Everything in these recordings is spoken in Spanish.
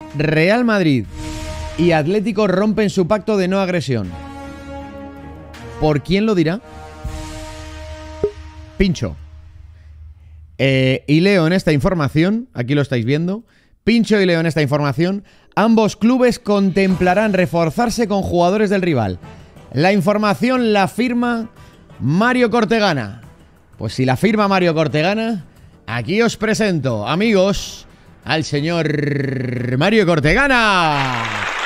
Real Madrid y Atlético rompen su pacto de no agresión. ¿Por quién lo dirá? Pincho. Y leo en esta información, aquí lo estáis viendo, Pincho y leo en esta información, ambos clubes contemplarán reforzarse con jugadores del rival. La información la firma Mario Cortegana. Pues si la firma Mario Cortegana, aquí os presento, amigos, al señor Mario Cortegana.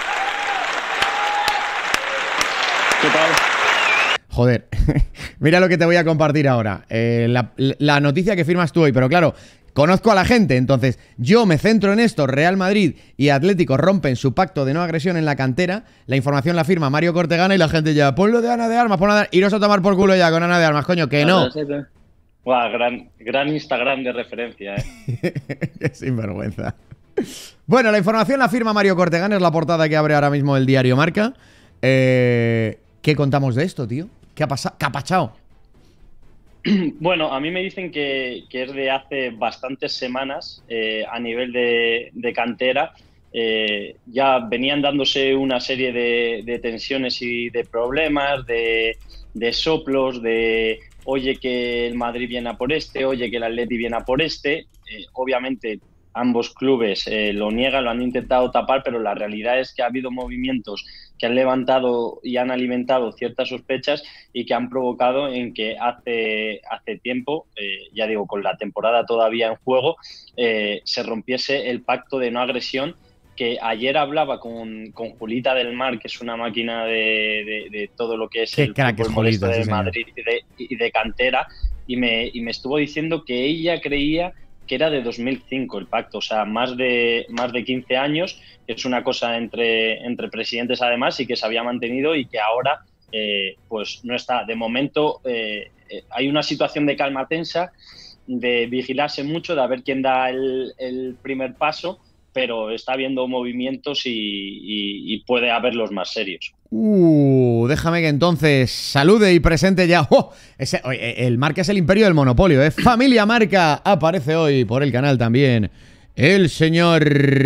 ¿Qué tal? Joder, mira lo que te voy a compartir ahora. La noticia que firmas tú hoy, pero claro, conozco a la gente, entonces yo me centro en esto. Real Madrid y Atlético rompen su pacto de no agresión en la cantera. La información la firma Mario Cortegana y la gente ya, ponlo de Ana de Armas, ponlo de... Iros a tomar por culo ya con Ana de Armas, coño, que no. Guau, gran Instagram de referencia, Qué sinvergüenza. Bueno, la información la firma Mario Cortegana, es la portada que abre ahora mismo el diario Marca. ¿Qué contamos de esto, tío? ¿Qué ha pasado? ¿Qué ha pasado? Bueno, a mí me dicen que es de hace bastantes semanas a nivel de cantera. Ya venían dándose una serie de tensiones y de problemas, de soplos, de oye que el Madrid viene a por este, oye que el Atleti viene a por este. Obviamente ambos clubes lo niegan, lo han intentado tapar, pero la realidad es que ha habido movimientos que han levantado y han alimentado ciertas sospechas y que han provocado en que hace tiempo, ya digo, con la temporada todavía en juego, se rompiese el pacto de no agresión, que ayer hablaba con Julita del Mar, que es una máquina de todo lo que es el fútbol modesto de Madrid y de cantera, y me estuvo diciendo que ella creía que era de 2005 el pacto, o sea, más de 15 años, que es una cosa entre presidentes además y que se había mantenido y que ahora pues no está. De momento hay una situación de calma tensa, de vigilarse mucho, de ver quién da el primer paso, pero está habiendo movimientos y puede haberlos más serios. Déjame que entonces salude y presente ya. El Marca es el imperio del monopolio, ¿eh? Familia Marca aparece hoy por el canal también. El señor...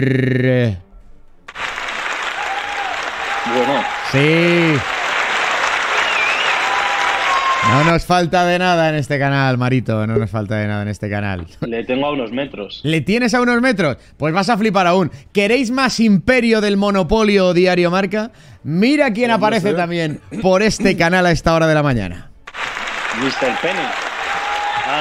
Bueno. Sí. No nos falta de nada en este canal, Marito. No nos falta de nada en este canal. Le tengo a unos metros. ¿Le tienes a unos metros? Pues vas a flipar aún. ¿Queréis más imperio del monopolio Diario Marca? Mira quién aparece también por este canal a esta hora de la mañana. Mr. Penny. Ah,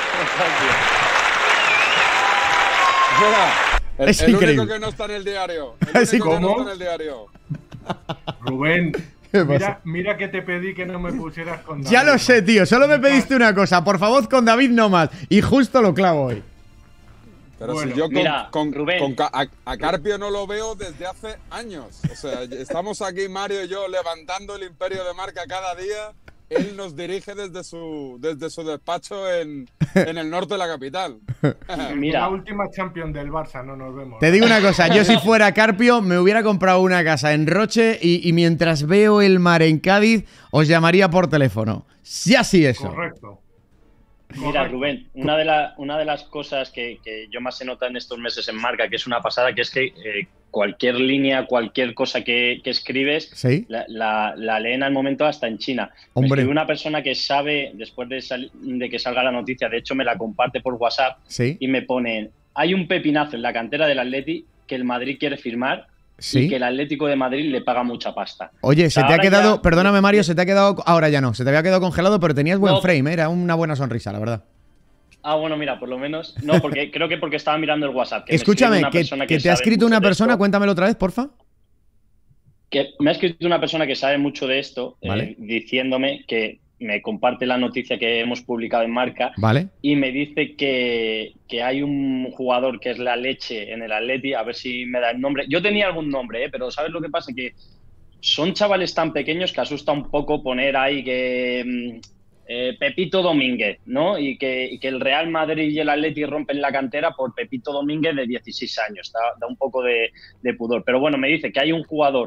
no. Mira, es el increíble. único que no está en el diario. ¿Cómo? No está en el diario. Rubén, mira que te pedí que no me pusieras con David. Ya lo sé, tío. Solo me pediste una cosa. Por favor, con David no más. Y justo lo clavo hoy. Pero bueno, si yo Rubén. a Carpio no lo veo desde hace años. O sea, estamos aquí, Mario y yo, levantando el imperio de Marca cada día. Él nos dirige desde su despacho en el norte de la capital. Mira. La última Champions del Barça, no nos vemos. Te digo una cosa, yo si fuera Carpio me hubiera comprado una casa en Roche y mientras veo el mar en Cádiz os llamaría por teléfono. Ya sí eso. Correcto. Mira, Rubén, una de las cosas que yo más he notado en estos meses en Marca, que es una pasada, que es que cualquier línea, cualquier cosa que escribes, ¿sí? la leen al momento hasta en China. Hombre. Me escribe una persona que sabe, después de que salga la noticia, de hecho me la comparte por WhatsApp, ¿sí? Y me pone, hay un pepinazo en la cantera del Atleti que el Madrid quiere firmar, ¿sí? Y que el Atlético de Madrid le paga mucha pasta. Oye, O sea, se te ha quedado, ya... perdóname Mario, se te ha quedado, ahora ya no, se te había quedado congelado, pero tenías buen No. frame, era una buena sonrisa, la verdad. Ah, bueno, mira, por lo menos, no, porque creo que porque estaba mirando el WhatsApp. Que Escúchame, me que te ha escrito una persona, cuéntamelo otra vez, porfa. Que me ha escrito una persona que sabe mucho de esto, Vale. diciéndome que me comparte la noticia que hemos publicado en Marca, Vale. y me dice que hay un jugador que es la leche en el Atleti, a ver si me da el nombre. Yo tenía algún nombre, pero ¿sabes lo que pasa? Que son chavales tan pequeños que asusta un poco poner ahí que Pepito Domínguez, ¿no? Y que el Real Madrid y el Atleti rompen la cantera por Pepito Domínguez de 16 años. Da un poco de pudor. Pero bueno, me dice que hay un jugador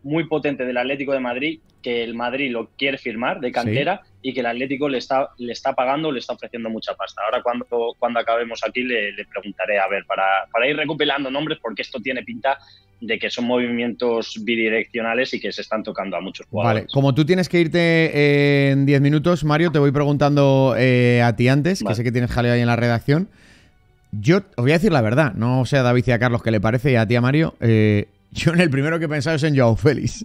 muy potente del Atlético de Madrid, que el Madrid lo quiere firmar de cantera y que el Atlético le está pagando, le está ofreciendo mucha pasta. Ahora cuando acabemos aquí le preguntaré, a ver, para ir recopilando nombres, porque esto tiene pinta de que son movimientos bidireccionales y que se están tocando a muchos jugadores. Vale, como tú tienes que irte en 10 minutos, Mario, te voy preguntando a ti antes, que sé que tienes jaleo ahí en la redacción. Yo os voy a decir la verdad, no sé a David y a Carlos qué le parece y a ti, a Mario. Yo en el primero que he pensado es en Joao Félix.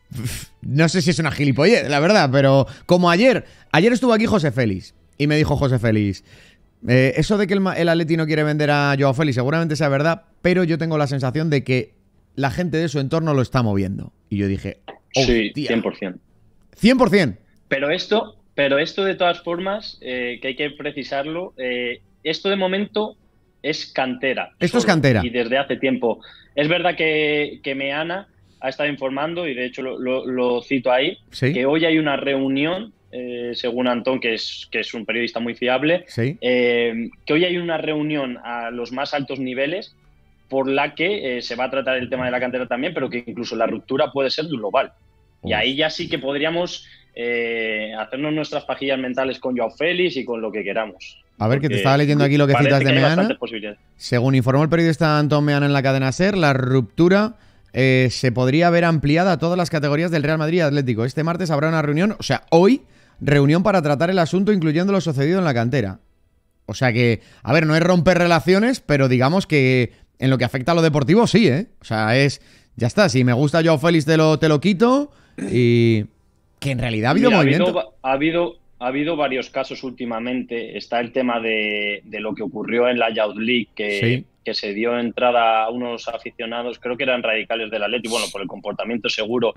No sé si es una gilipollez, la verdad, pero como ayer estuvo aquí José Félix y me dijo José Félix, eso de que el Atleti no quiere vender a Joao Félix seguramente sea verdad, pero yo tengo la sensación de que la gente de su entorno lo está moviendo. Y yo dije, sí, 100%. 100%. Pero esto de todas formas, que hay que precisarlo, esto de momento es cantera. Esto es cantera. Y desde hace tiempo. Es verdad que Meana ha estado informando, y de hecho lo cito ahí, que hoy hay una reunión, según Antón, que es un periodista muy fiable, que hoy hay una reunión a los más altos niveles por la que se va a tratar el tema de la cantera también, pero que incluso la ruptura puede ser global. Y ahí ya sí que podríamos hacernos nuestras pajillas mentales con Joao Félix y con lo que queramos. A ver, que te estaba leyendo aquí lo que citas de Meana. Según informó el periodista Antón Meana en la cadena SER, la ruptura se podría ver ampliada a todas las categorías del Real Madrid y Atlético. Este martes habrá una reunión, o sea, hoy, reunión para tratar el asunto, incluyendo lo sucedido en la cantera. O sea que, a ver, no es romper relaciones, pero digamos que en lo que afecta a lo deportivo, sí, ¿eh? O sea, ya está, si me gusta Joao Félix te lo quito, y que en realidad ha habido movimiento. Ha habido varios casos últimamente. Está el tema de lo que ocurrió en la Youth League, que se dio entrada a unos aficionados, creo que eran radicales del Atlético, bueno, por el comportamiento seguro,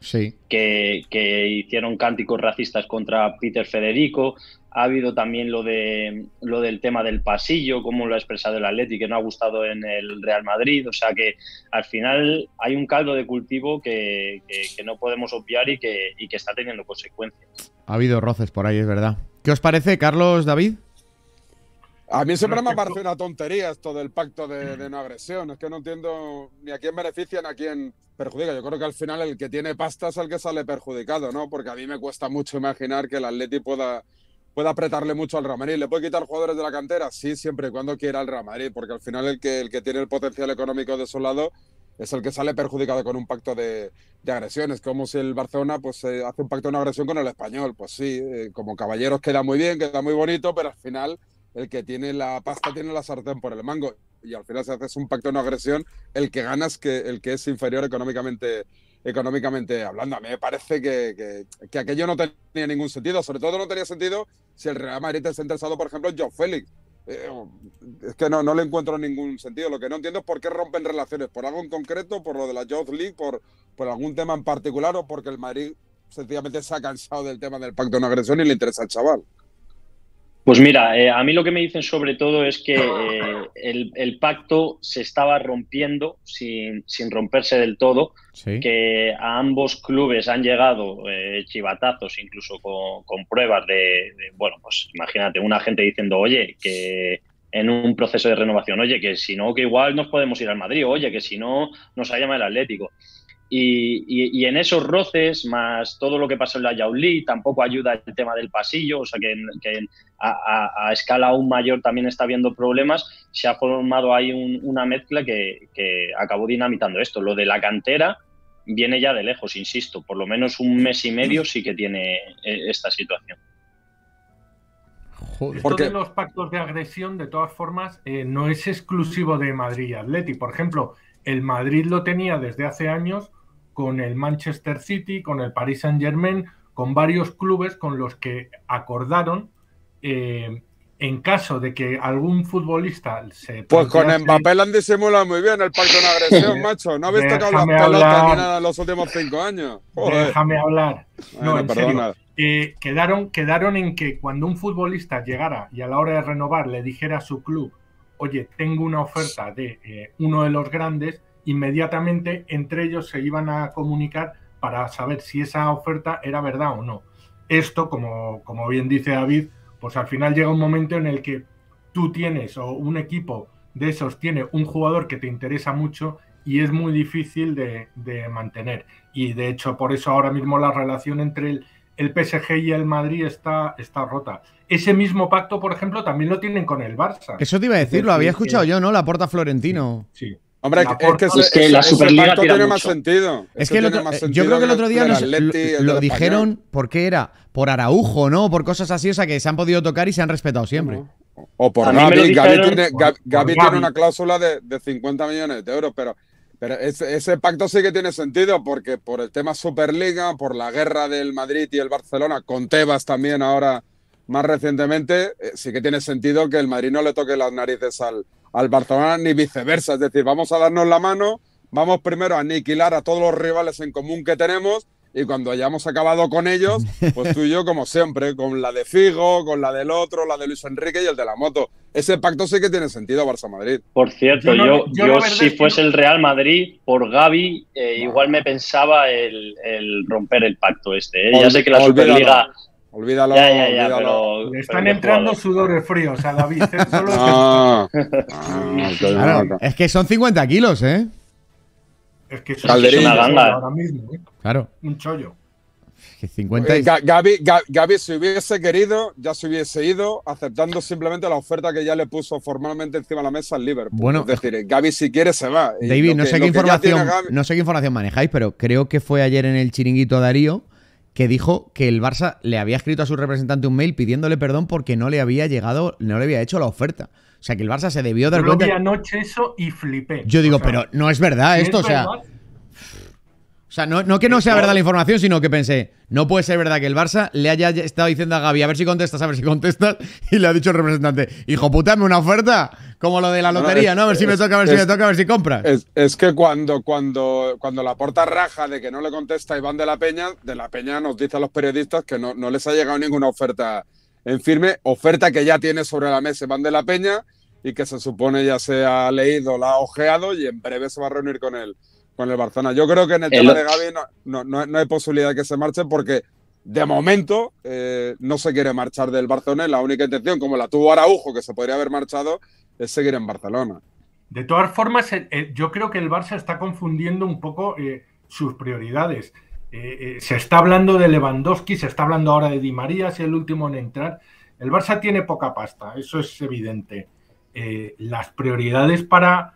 que hicieron cánticos racistas contra Peter Federico. Ha habido también lo del tema del pasillo, como lo ha expresado el Atlético, que no ha gustado en el Real Madrid. O sea que al final hay un caldo de cultivo que no podemos obviar y que está teniendo consecuencias. Ha habido roces por ahí, es verdad. ¿Qué os parece, Carlos, David? A mí siempre me ha parecido una tontería esto del pacto de no agresión. Es que no entiendo ni a quién beneficia ni a quién perjudica. Yo creo que al final el que tiene pasta es el que sale perjudicado, ¿no? Porque a mí me cuesta mucho imaginar que el Atleti pueda apretarle mucho al Real Madrid. ¿Le puede quitar jugadores de la cantera? Sí, siempre y cuando quiera el Real Madrid, porque al final el que tiene el potencial económico de su lado es el que sale perjudicado con un pacto de agresiones. Como si el Barcelona hace un pacto de no agresión con el Español. Pues sí, como caballeros queda muy bien, queda muy bonito, pero al final el que tiene la pasta tiene la sartén por el mango. Y al final, si haces un pacto de no agresión, el que gana es el que es inferior económicamente hablando. A mí me parece que aquello no tenía ningún sentido. Sobre todo no tenía sentido si el Real Madrid está interesado, por ejemplo, en Joao Félix. Es que no le encuentro ningún sentido. Lo que no entiendo es por qué rompen relaciones. ¿Por algo en concreto? ¿Por lo de la Youth League? ¿Por algún tema en particular? ¿O porque el Madrid sencillamente se ha cansado del tema del pacto de no agresión y le interesa al chaval? Pues mira, a mí lo que me dicen sobre todo es que el pacto se estaba rompiendo sin romperse del todo, que a ambos clubes han llegado chivatazos, incluso con pruebas bueno, pues imagínate, una gente diciendo, oye, que en un proceso de renovación, oye, que si no, que igual nos podemos ir al Madrid, oye, que si no, nos llama el Atlético. Y en esos roces, más todo lo que pasó en la Youth League, tampoco ayuda el tema del pasillo, o sea que a escala aún mayor también está habiendo problemas. Se ha formado ahí una mezcla que acabó dinamitando esto. Lo de la cantera viene ya de lejos, insisto, por lo menos un mes y medio sí que tiene esta situación. Esto de los pactos de agresión, de todas formas, no es exclusivo de Madrid y Atleti. Por ejemplo, el Madrid lo tenía desde hace años con el Manchester City, con el Paris Saint-Germain, con varios clubes con los que acordaron en caso de que algún futbolista se... Pues con Mbappé lo han disimulado muy bien el pacto de agresión, macho. No habéis tocado las pelotas ni nada en los últimos 5 años. Joder. Déjame hablar. Bueno, no, en perdona. Serio. Quedaron en que cuando un futbolista llegara y a la hora de renovar le dijera a su club, oye, tengo una oferta de uno de los grandes, inmediatamente entre ellos se iban a comunicar para saber si esa oferta era verdad o no. Esto, como bien dice David, pues al final llega un momento en el que tú tienes, o un equipo de esos tiene un jugador que te interesa mucho y es muy difícil de mantener. Y de hecho, por eso ahora mismo la relación entre el PSG y el Madrid está rota. Ese mismo pacto, por ejemplo, también lo tienen con el Barça. Eso te iba a decir, lo había escuchado yo, ¿no? Laporta Florentino. Sí. Hombre, es que la Superliga pacto tira tiene mucho. más sentido. Es que yo creo que el otro día lo dijeron porque era por Araujo, ¿no? Por cosas así, o sea, que se han podido tocar y se han respetado siempre. O por Gavi. Gavi tiene una cláusula de 50 millones de euros, pero ese pacto sí que tiene sentido porque por el tema Superliga, por la guerra del Madrid y el Barcelona, con Tebas también ahora más recientemente, sí que tiene sentido que el Madrid no le toque las narices al Barcelona ni viceversa. Es decir, vamos a darnos la mano, vamos primero a aniquilar a todos los rivales en común que tenemos y cuando hayamos acabado con ellos, pues tú y yo como siempre, con la de Figo, con la del otro, la de Luis Enrique y el de la moto. Ese pacto sí que tiene sentido, Barça-Madrid. Por cierto, yo si fuese el Real Madrid, por Gavi, igual me pensaba el romper el pacto este. Ya sé que la Superliga... Olvídalo. Pero, le están entrando sudores fríos a David. Claro, es que son 50 kilos, ¿eh? Es que es una ganga ahora mismo, ¿eh? Claro. Un chollo. Que 50 Gavi, si hubiese querido, ya se hubiese ido, aceptando simplemente la oferta que ya le puso formalmente encima de la mesa al Liverpool. Bueno, es decir, Gavi si quiere se va. David, no sé qué información manejáis, pero creo que fue ayer en el Chiringuito Darío que dijo que el Barça le había escrito a su representante un mail pidiéndole perdón porque no le había hecho la oferta. O sea, que el Barça se debió dar cuenta. Yo vi anoche eso y flipé. Yo digo, pero no es verdad esto, o sea... O sea, no que no sea verdad la información, sino que pensé, no puede ser verdad que el Barça le haya estado diciendo a Gavi, a ver si contestas, y le ha dicho el representante, hijo puta, dame una oferta, como lo de la lotería, ¿no? A ver si me toca, a ver si compras. Es que cuando Laporta raja de que no le contesta Iván de la Peña nos dice a los periodistas que no les ha llegado ninguna oferta en firme, oferta que ya tiene sobre la mesa Iván de la Peña y que se supone ya se ha leído, la ha ojeado y en breve se va a reunir con el Barcelona. Yo creo que en el tema de Gavi no hay posibilidad de que se marche porque de momento no se quiere marchar del Barcelona y la única intención, como la tuvo Araujo, que se podría haber marchado, es seguir en Barcelona. De todas formas, yo creo que el Barça está confundiendo un poco sus prioridades. Se está hablando de Lewandowski, se está hablando ahora de Di María, es el último en entrar. El Barça tiene poca pasta, eso es evidente. Las prioridades para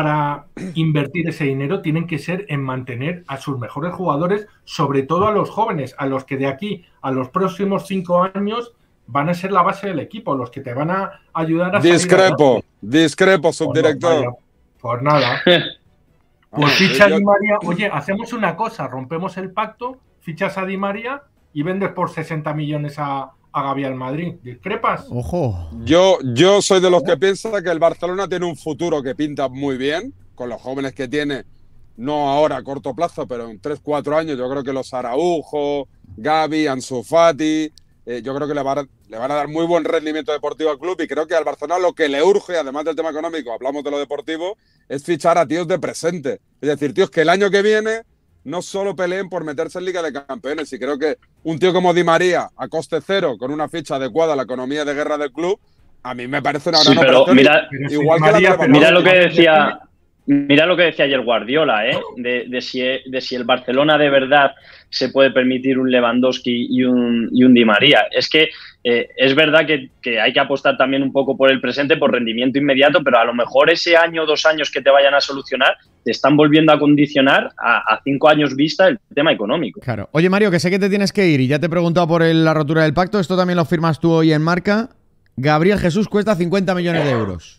invertir ese dinero tienen que ser en mantener a sus mejores jugadores, sobre todo a los jóvenes, a los que de aquí a los próximos 5 años van a ser la base del equipo, los que te van a ayudar a Discrepo, subdirector. Pues nada. Pues ficha a Di María. Oye, hacemos una cosa, rompemos el pacto, fichas a Di María y vendes por 60 millones a Gavi al Madrid. ¿Discrepas? Ojo. Yo soy de los que piensa que el Barcelona tiene un futuro que pinta muy bien, con los jóvenes que tiene, no ahora a corto plazo, pero en 3-4 años. Yo creo que los Araujo, Gavi, Ansu Fati, yo creo que le van a dar muy buen rendimiento deportivo al club y creo que al Barcelona lo que le urge, además del tema económico, hablamos de lo deportivo, es fichar a tíos de presente. Es decir, tíos que el año que viene no solo peleen por meterse en Liga de Campeones. Y creo que un tío como Di María, a coste cero, con una ficha adecuada a la economía de guerra del club, a mí me parece una gran operación. Igual que mira lo que decía... Mira lo que decía ayer Guardiola, de si el Barcelona de verdad se puede permitir un Lewandowski y un Di María. Es que es verdad que hay que apostar también un poco por el presente, por rendimiento inmediato, pero a lo mejor ese año o 2 años que te vayan a solucionar te están volviendo a condicionar a 5 años vista el tema económico. Claro. Oye, Mario, que sé que te tienes que ir y ya te he preguntado por la rotura del pacto. Esto también lo firmas tú hoy en Marca. Gabriel Jesús cuesta 50 millones de euros.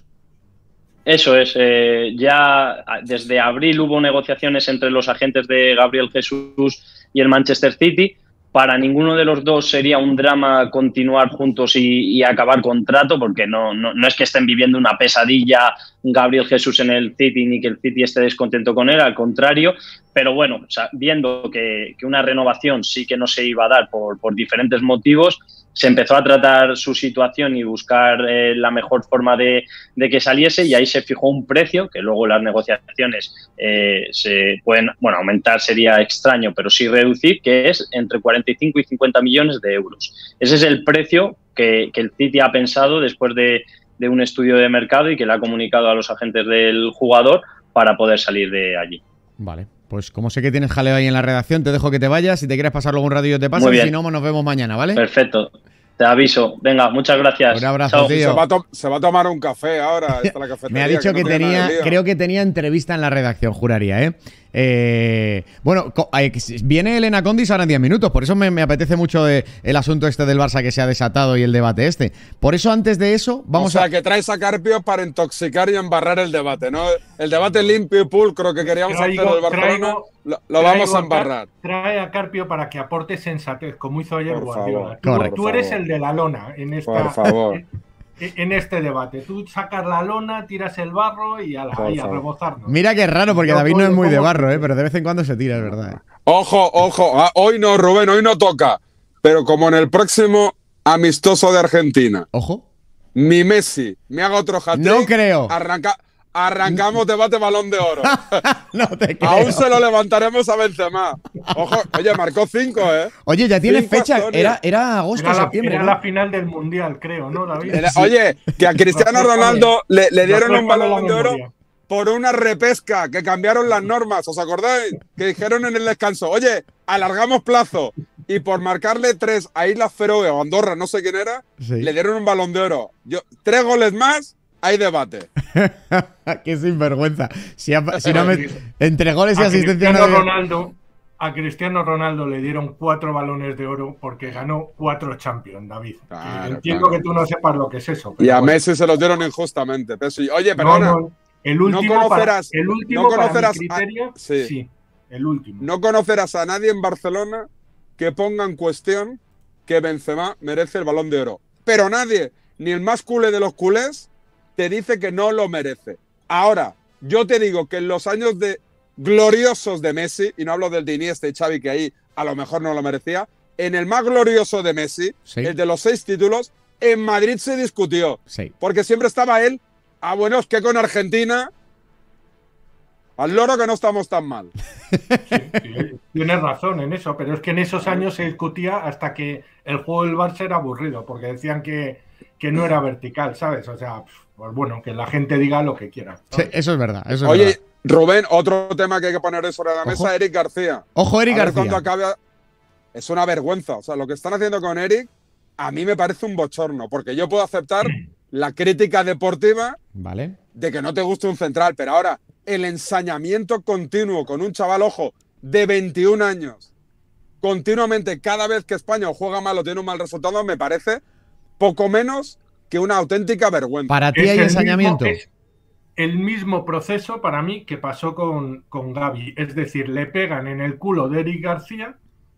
Eso es, ya desde abril hubo negociaciones entre los agentes de Gabriel Jesús y el Manchester City. Para ninguno de los dos sería un drama continuar juntos y acabar contrato, porque no es que estén viviendo una pesadilla Gabriel Jesús en el City ni que el City esté descontento con él, al contrario. Pero bueno, o sea, viendo que una renovación sí que no se iba a dar por diferentes motivos, se empezó a tratar su situación y buscar la mejor forma de que saliese, y ahí se fijó un precio que luego las negociaciones se pueden, aumentar sería extraño, pero sí reducir, que es entre 45 y 50 millones de euros. Ese es el precio que el City ha pensado después de un estudio de mercado y que le ha comunicado a los agentes del jugador para poder salir de allí. Vale, pues como sé que tienes jaleo ahí en la redacción, te dejo que te vayas. Si te quieres pasar luego un ratillo te pasas, Muy bien. si no, nos vemos mañana, ¿vale? Perfecto. Te aviso. Venga, muchas gracias. Un abrazo, Chao. tío. Se va a tomar un café ahora. Está la cafetería, Me ha dicho que no tiene nada de lío. creo que tenía entrevista en la redacción, juraría, ¿eh? Bueno, viene Elena Condis ahora en 10 minutos, por eso me apetece mucho el asunto este del Barça que se ha desatado y el debate este. Por eso, antes de eso, vamos que traes a Carpio para intoxicar y embarrar el debate, ¿no? El debate limpio y pulcro que queríamos hacer del Barcelona, lo vamos a embarrar. Trae a Carpio para que aporte sensatez, como hizo ayer Guardiola. Tú Correcto. eres el de la lona en esta... Por favor. En este debate. Tú sacas la lona, tiras el barro y a rebozarnos. Mira que es raro, porque David no es muy de barro, pero de vez en cuando se tira, es verdad. Ojo. Hoy no, Rubén, hoy no toca. Pero como en el próximo amistoso de Argentina, Ojo. mi Messi me haga otro hat-trick, No creo. arrancamos debate Balón de Oro. No te creo. Aún se lo levantaremos a Benzema. Ojo, oye, marcó 5, ¿eh? Oye, ya tiene 5 fecha. Antonio. Era agosto, septiembre, Era ¿no? la final del Mundial, creo, ¿no, David? Oye, que a Cristiano Ronaldo le dieron un Balón de Oro memoria. por una repesca, que cambiaron las normas, ¿os acordáis? Que dijeron en el descanso, oye, alargamos plazo. Y por marcarle 3 a Islas Feroe o Andorra, no sé quién era, Sí. le dieron un Balón de Oro. 3 goles más, hay debate. Qué sinvergüenza. Entre goles y asistencia A Cristiano Ronaldo le dieron 4 balones de oro porque ganó 4 Champions, David. Claro, Entiendo claro. que tú no sepas lo que es eso. Y a bueno. Messi se los dieron injustamente. Oye, perdona. El último, no conocerás, para mi criterio, sí, el último. No conocerás a nadie en Barcelona que ponga en cuestión que Benzema merece el Balón de Oro. Pero nadie, ni el más culé de los culés, te dice que no lo merece. Ahora, yo te digo que en los años gloriosos de Messi, y no hablo del de Iniesta y Xavi, que ahí a lo mejor no lo merecía, en el más glorioso de Messi, Sí. el de los 6 títulos, en Madrid se discutió. Sí. Porque siempre estaba él, bueno, es que con Argentina, al loro que no estamos tan mal. Sí, tienes razón en eso, pero es que en esos años se discutía hasta que el juego del Barça era aburrido, porque decían que no era vertical, ¿sabes? O sea, pues bueno, que la gente diga lo que quiera. Sí, eso es verdad. Eso es Oye, verdad. Rubén, otro tema que hay que poner sobre la mesa, Ojo. Eric García. Ojo, Eric A ver García. cuando acabe, es una vergüenza. O sea, lo que están haciendo con Eric, a mí me parece un bochorno, porque yo puedo aceptar la crítica deportiva Vale. de que no te guste un central, pero ahora el ensañamiento continuo con un chaval, ojo, de 21 años, continuamente, cada vez que España juega mal o tiene un mal resultado, me parece poco menos que una auténtica vergüenza. Para ti Es hay el ensañamiento. mismo- es el mismo proceso para mí que pasó con Gavi. Es decir, le pegan en el culo de Eric García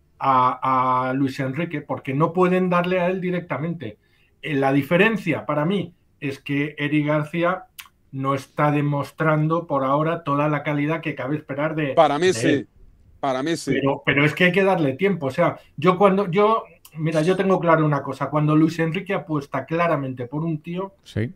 a Luis Enrique porque no pueden darle a él directamente. La diferencia para mí es que Eric García no está demostrando por ahora toda la calidad que cabe esperar de Para mí de sí. él. Para mí sí. Pero es que hay que darle tiempo. O sea, yo tengo claro una cosa. Cuando Luis Enrique apuesta claramente por un tío, Sí.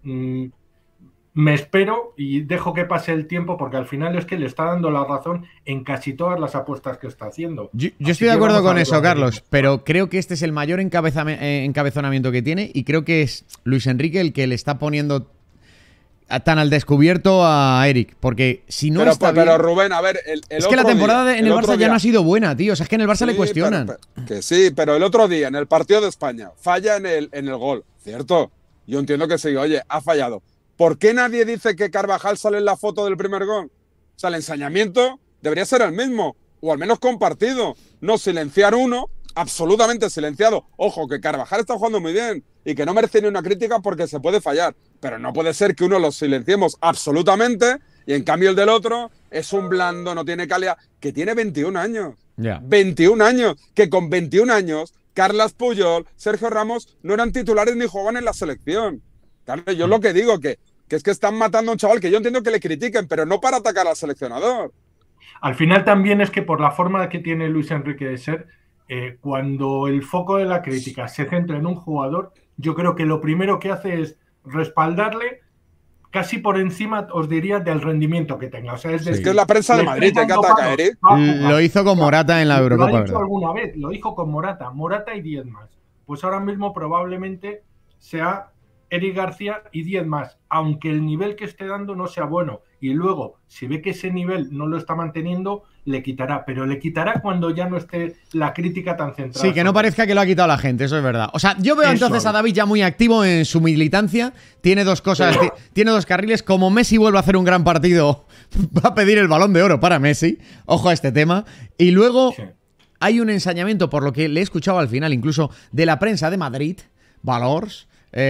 me espero y dejo que pase el tiempo porque al final es que le está dando la razón en casi todas las apuestas que está haciendo. Yo Así estoy de que acuerdo vamos a con ver eso, lo que Carlos, dice. pero creo que este es el mayor encabezonamiento que tiene y creo que es Luis Enrique el que le está poniendo tan al descubierto a Eric, porque si no está bien... pero Rubén, a ver, Es que la temporada en el Barça ya no ha sido buena, tío. O sea, es que en el Barça Sí, le cuestionan. que sí, pero el otro día, en el partido de España, falla en el gol, ¿cierto? Yo entiendo que sí, oye, ha fallado. ¿Por qué nadie dice que Carvajal sale en la foto del primer gol? O sea, el ensañamiento debería ser el mismo, o al menos compartido. No silenciar uno, absolutamente silenciado. Ojo, que Carvajal está jugando muy bien y que no merece ni una crítica porque se puede fallar. Pero no puede ser que uno lo silenciemos absolutamente y en cambio el del otro es un blando, no tiene calidad, que tiene 21 años. Ya. 21 años, que con 21 años Carles Puyol, Sergio Ramos no eran titulares ni jugaban en la selección. Claro, yo lo que digo que es que están matando a un chaval que yo entiendo que le critiquen, pero no para atacar al seleccionador. Al final también es que por la forma que tiene Luis Enrique de ser, cuando el foco de la crítica se centra en un jugador, yo creo que lo primero que hace es respaldarle casi por encima, os diría, del rendimiento que tenga. O sea, es Es que es la prensa de Madrid que ataca, Eric. Lo hizo con Morata en la Eurocopa, Lo ha dicho ¿verdad? alguna vez, lo dijo con Morata y 10 más. Pues ahora mismo probablemente sea Eric García y 10 más, aunque el nivel que esté dando no sea bueno. y luego, si ve que ese nivel no lo está manteniendo, le quitará, pero le quitará cuando ya no esté la crítica tan centrada. Sí, que no parezca que lo ha quitado la gente, eso es verdad. O sea, yo veo entonces a David ya muy activo en su militancia, tiene dos cosas, tiene dos carriles, como Messi vuelve a hacer un gran partido, va a pedir el Balón de Oro para Messi, ojo a este tema, y luego hay un ensañamiento, por lo que le he escuchado al final, incluso de la prensa de Madrid, Valors,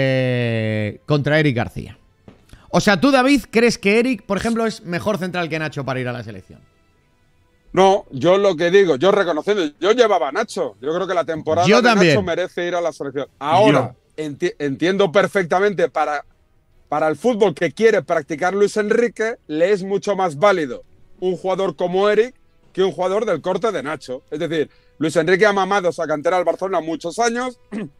contra Eric García. O sea, tú, David, ¿crees que Eric, por ejemplo, es mejor central que Nacho para ir a la selección? No, yo lo que digo, yo reconociendo, yo llevaba a Nacho. Yo creo que la temporada de Nacho merece ir a la selección. Ahora, entiendo perfectamente para el fútbol que quiere practicar Luis Enrique, le es mucho más válido un jugador como Eric que un jugador del corte de Nacho. Es decir, Luis Enrique ha mamado esa cantera del Barcelona muchos años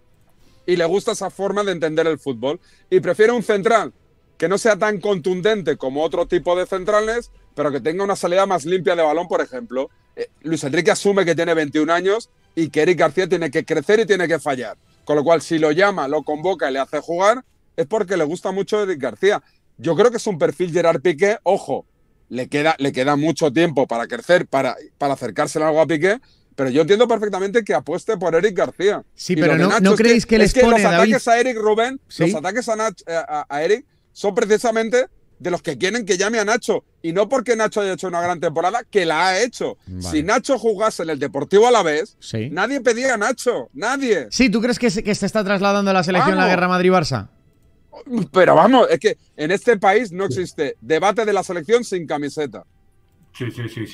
y le gusta esa forma de entender el fútbol. Y prefiere un central que no sea tan contundente como otro tipo de centrales, pero que tenga una salida más limpia de balón, por ejemplo. Luis Enrique asume que tiene 21 años y que Eric García tiene que crecer y tiene que fallar. Con lo cual, si lo llama, lo convoca y le hace jugar, es porque le gusta mucho Eric García. Yo creo que es un perfil Gerard Piqué. Ojo, le queda mucho tiempo para crecer, para acercarse algo a Piqué, pero yo entiendo perfectamente que apueste por Eric García. Sí, pero ¿no creéis que les pone, los ataques David? A Eric, Rubén, ¿sí? Los ataques a Eric son precisamente de los que quieren que llame a Nacho. Y no porque Nacho haya hecho una gran temporada, que la ha hecho. Vale. Si Nacho jugase en el Deportivo Alavés, nadie pedía a Nacho. Nadie. Sí, ¿tú crees que se está trasladando a la selección la guerra Madrid-Barça? Pero vamos, es que en este país no existe debate de la selección sin camiseta. Sí.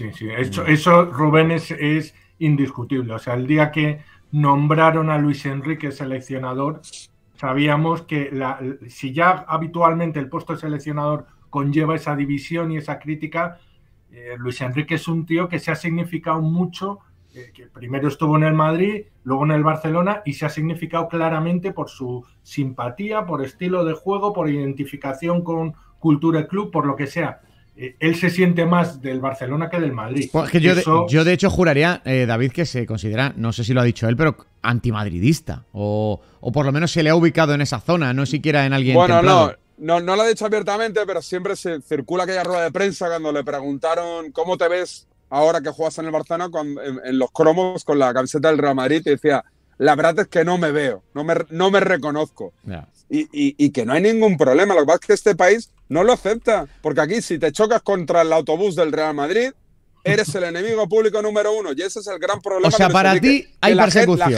Eso Rubén, es indiscutible. O sea, el día que nombraron a Luis Enrique seleccionador, sabíamos que si ya habitualmente el puesto de seleccionador conlleva esa división y esa crítica, Luis Enrique es un tío que se ha significado mucho, que primero estuvo en el Madrid, luego en el Barcelona, y se ha significado claramente por su simpatía, por estilo de juego, por identificación con cultura y club, por lo que sea. Él se siente más del Barcelona que del Madrid. Pues que yo de hecho juraría, David, que se considera, no sé si lo ha dicho él, pero antimadridista. O por lo menos se le ha ubicado en esa zona, no siquiera en alguien templado. No lo ha dicho abiertamente, pero siempre se circula aquella rueda de prensa cuando le preguntaron ¿cómo te ves ahora que juegas en el Barcelona en los cromos con la camiseta del Real Madrid? Y decía, la verdad es que no me veo, no me reconozco. Yeah. Y que no hay ningún problema. Lo que pasa es que este país no lo acepta. Porque aquí, si te chocas contra el autobús del Real Madrid, eres el enemigo público número uno. Y ese es el gran problema. O sea, para ti hay persecución.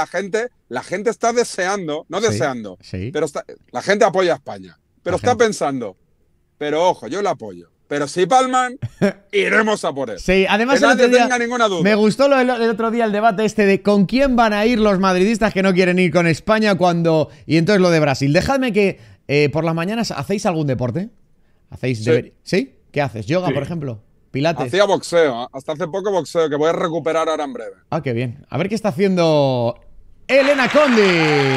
La gente está deseando, deseando, pero la gente apoya a España. Pero está pensando, pero ojo, yo la apoyo. Pero si palman, iremos a por él. Sí, además que nadie tenga ninguna duda. Me gustó el otro día el debate de con quién van a ir los madridistas que no quieren ir con España cuando... Y entonces lo de Brasil. Dejadme que por las mañanas, ¿hacéis algún deporte? ¿Sí? ¿Qué haces? ¿Yoga, por ejemplo? ¿Pilates? Hacía boxeo. Hasta hace poco boxeo, que voy a recuperar ahora en breve. Ah, qué bien. A ver qué está haciendo Elena Condi.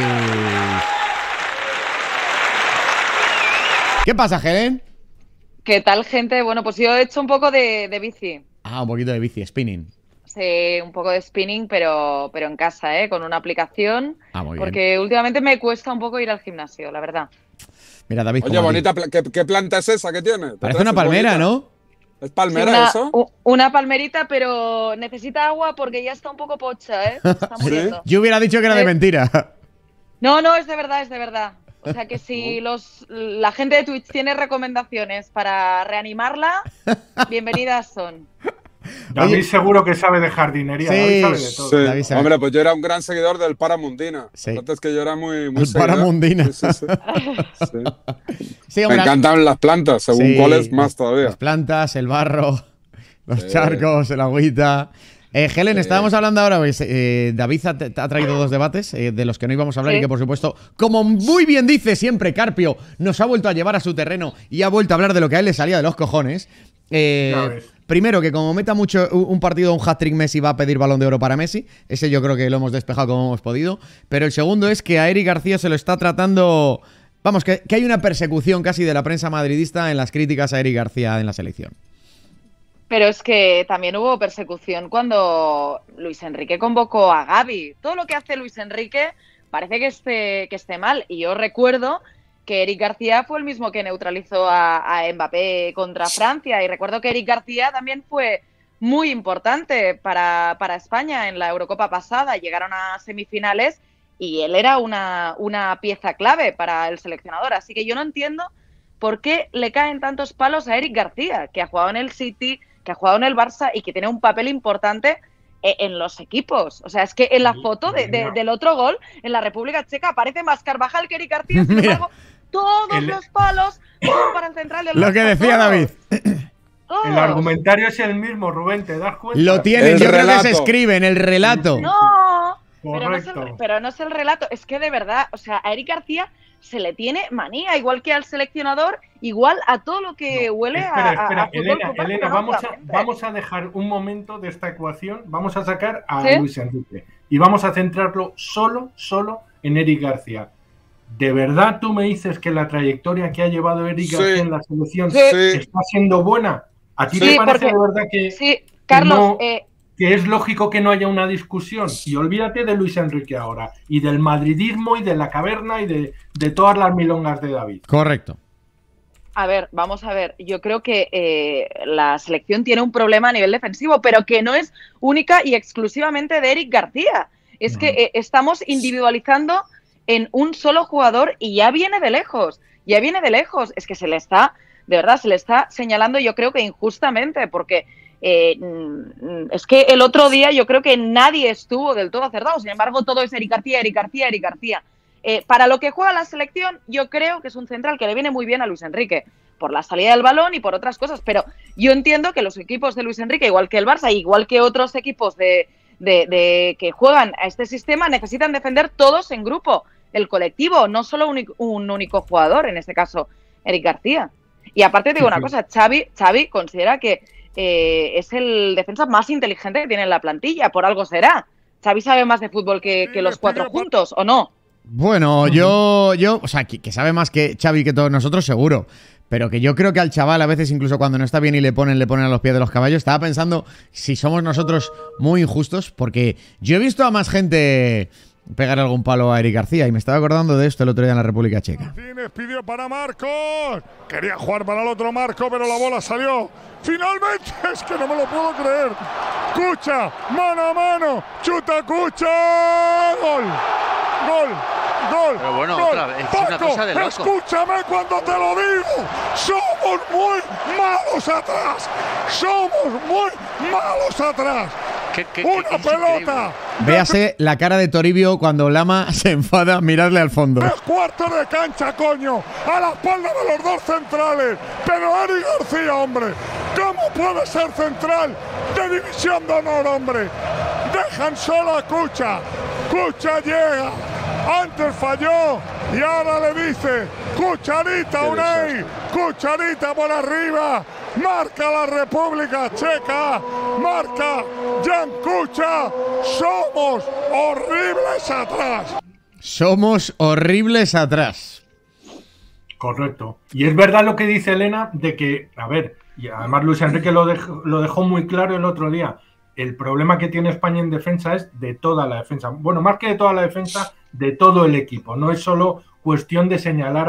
¿Qué pasa, Helen? ¿Qué tal, gente? Bueno, pues yo he hecho un poco de bici. Ah, un poquito de bici, spinning. Sí, un poco de spinning, pero en casa, con una aplicación. Ah, muy bien. Porque últimamente me cuesta un poco ir al gimnasio, la verdad. Mira, David. Oye, bonita, ¿qué planta es esa que tiene? Parece una palmera, bonita, ¿no? ¿Es palmera eso? Una palmerita, pero necesita agua porque ya está un poco pocha, Está muriendo. ¿Sí? Yo hubiera dicho que era de mentira. No, es de verdad, es de verdad. O sea que si la gente de Twitch tiene recomendaciones para reanimarla, bienvenidas son. David seguro que sabe de jardinería, sí, David sabe de todo. Sí. Hombre, pues yo era un gran seguidor del Paramundina. Sí. Antes que yo era muy el Paramundina. Sí. Sí, hombre, me encantan las plantas, según cuáles más todavía. Las plantas, el barro, los charcos, el agüita. Helen, estábamos hablando ahora, David ha traído dos debates de los que no íbamos a hablar y que, por supuesto, como muy bien dice siempre Carpio, nos ha vuelto a llevar a su terreno y ha vuelto a hablar de lo que a él le salía de los cojones. Primero, que como meta mucho un partido, un hat-trick Messi, va a pedir Balón de Oro para Messi. Ese yo creo que lo hemos despejado como hemos podido. Pero el segundo es que a Eric García se lo está tratando... Vamos, que hay una persecución casi de la prensa madridista en las críticas a Eric García en la selección. Pero es que también hubo persecución cuando Luis Enrique convocó a Gavi. Todo lo que hace Luis Enrique parece que esté mal. Y yo recuerdo que Eric García fue el mismo que neutralizó a Mbappé contra Francia. Y recuerdo que Eric García también fue muy importante para España en la Eurocopa pasada. Llegaron a semifinales y él era una pieza clave para el seleccionador. Así que yo no entiendo por qué le caen tantos palos a Eric García, que ha jugado en el City, que ha jugado en el Barça y que tiene un papel importante en los equipos. O sea, es que en la foto del otro gol, en la República Checa, aparece más Carvajal que Eric García. Sin embargo, todos los palos son para el central del Barça. Lo que decía David. El argumentario es el mismo, Rubén, ¿te das cuenta? Lo tienen, yo creo que se escribe en el relato. No, correcto. pero no es el relato. Es que de verdad, o sea, a Eric García se le tiene manía, igual que al seleccionador, igual a todo lo que huele espera, a fútbol. Elena, vamos a dejar un momento de esta ecuación, vamos a sacar a Luis Enrique y vamos a centrarlo solo en Eric García. ¿De verdad tú me dices que la trayectoria que ha llevado Eric García en la selección está siendo buena? ¿A ti te parece de verdad que, Carlos, que es lógico que no haya una discusión? Y olvídate de Luis Enrique ahora, y del madridismo, y de la caverna, y de todas las milongas de David. Correcto. A ver, vamos a ver. Yo creo que la selección tiene un problema a nivel defensivo, pero que no es única y exclusivamente de Eric García. Es que estamos individualizando en un solo jugador y ya viene de lejos. Es que se le está señalando, yo creo que injustamente, porque es que el otro día yo creo que nadie estuvo del todo acertado. Sin embargo, todo es Eric García. Para lo que juega la selección, yo creo que es un central que le viene muy bien a Luis Enrique, por la salida del balón y por otras cosas, pero yo entiendo que los equipos de Luis Enrique, igual que el Barça, igual que otros equipos de que juegan a este sistema, necesitan defender todos en grupo, el colectivo, no solo un único jugador, en este caso Eric García. Y aparte te digo una cosa, Xavi considera que es el defensa más inteligente que tiene en la plantilla, por algo será. Xavi sabe más de fútbol que los cuatro juntos, ¿o no? Bueno, yo, o sea, que sabe más que Xavi que todos nosotros, seguro. Pero que yo creo que al chaval, a veces, incluso cuando no está bien y le ponen a los pies de los caballos, estaba pensando si somos nosotros muy injustos, porque yo he visto a más gente pegar algún palo a Eric García y me estaba acordando de esto el otro día en la República Checa. Martínez pidió para Marcos, quería jugar para el otro Marco, pero la bola salió. Finalmente, es que no me lo puedo creer. Cucha, mano a mano, chuta Cucha, gol. Pero bueno, gol. otra vez, es Paco, una cosa de loco. Escúchame cuando te lo digo. Somos muy malos atrás. Una pelota. Véase la cara de Toribio cuando Lama se enfada, mirarle al fondo. Es cuarto de cancha, coño. A la espalda de los dos centrales. Pero Eric García, hombre. ¿Cómo puede ser central de división de honor, hombre? Dejan solo a Cucha. Cucha llega. Antes falló y ahora le dice cucharita Unai, cucharita por arriba, marca la República Checa, marca Jan Kucha, somos horribles atrás. Somos horribles atrás. Correcto. Y es verdad lo que dice Elena de que, a ver, y además Luis Enrique lo dejó muy claro el otro día, el problema que tiene España en defensa es de toda la defensa. Bueno, más que de toda la defensa, de todo el equipo. No es solo cuestión de señalar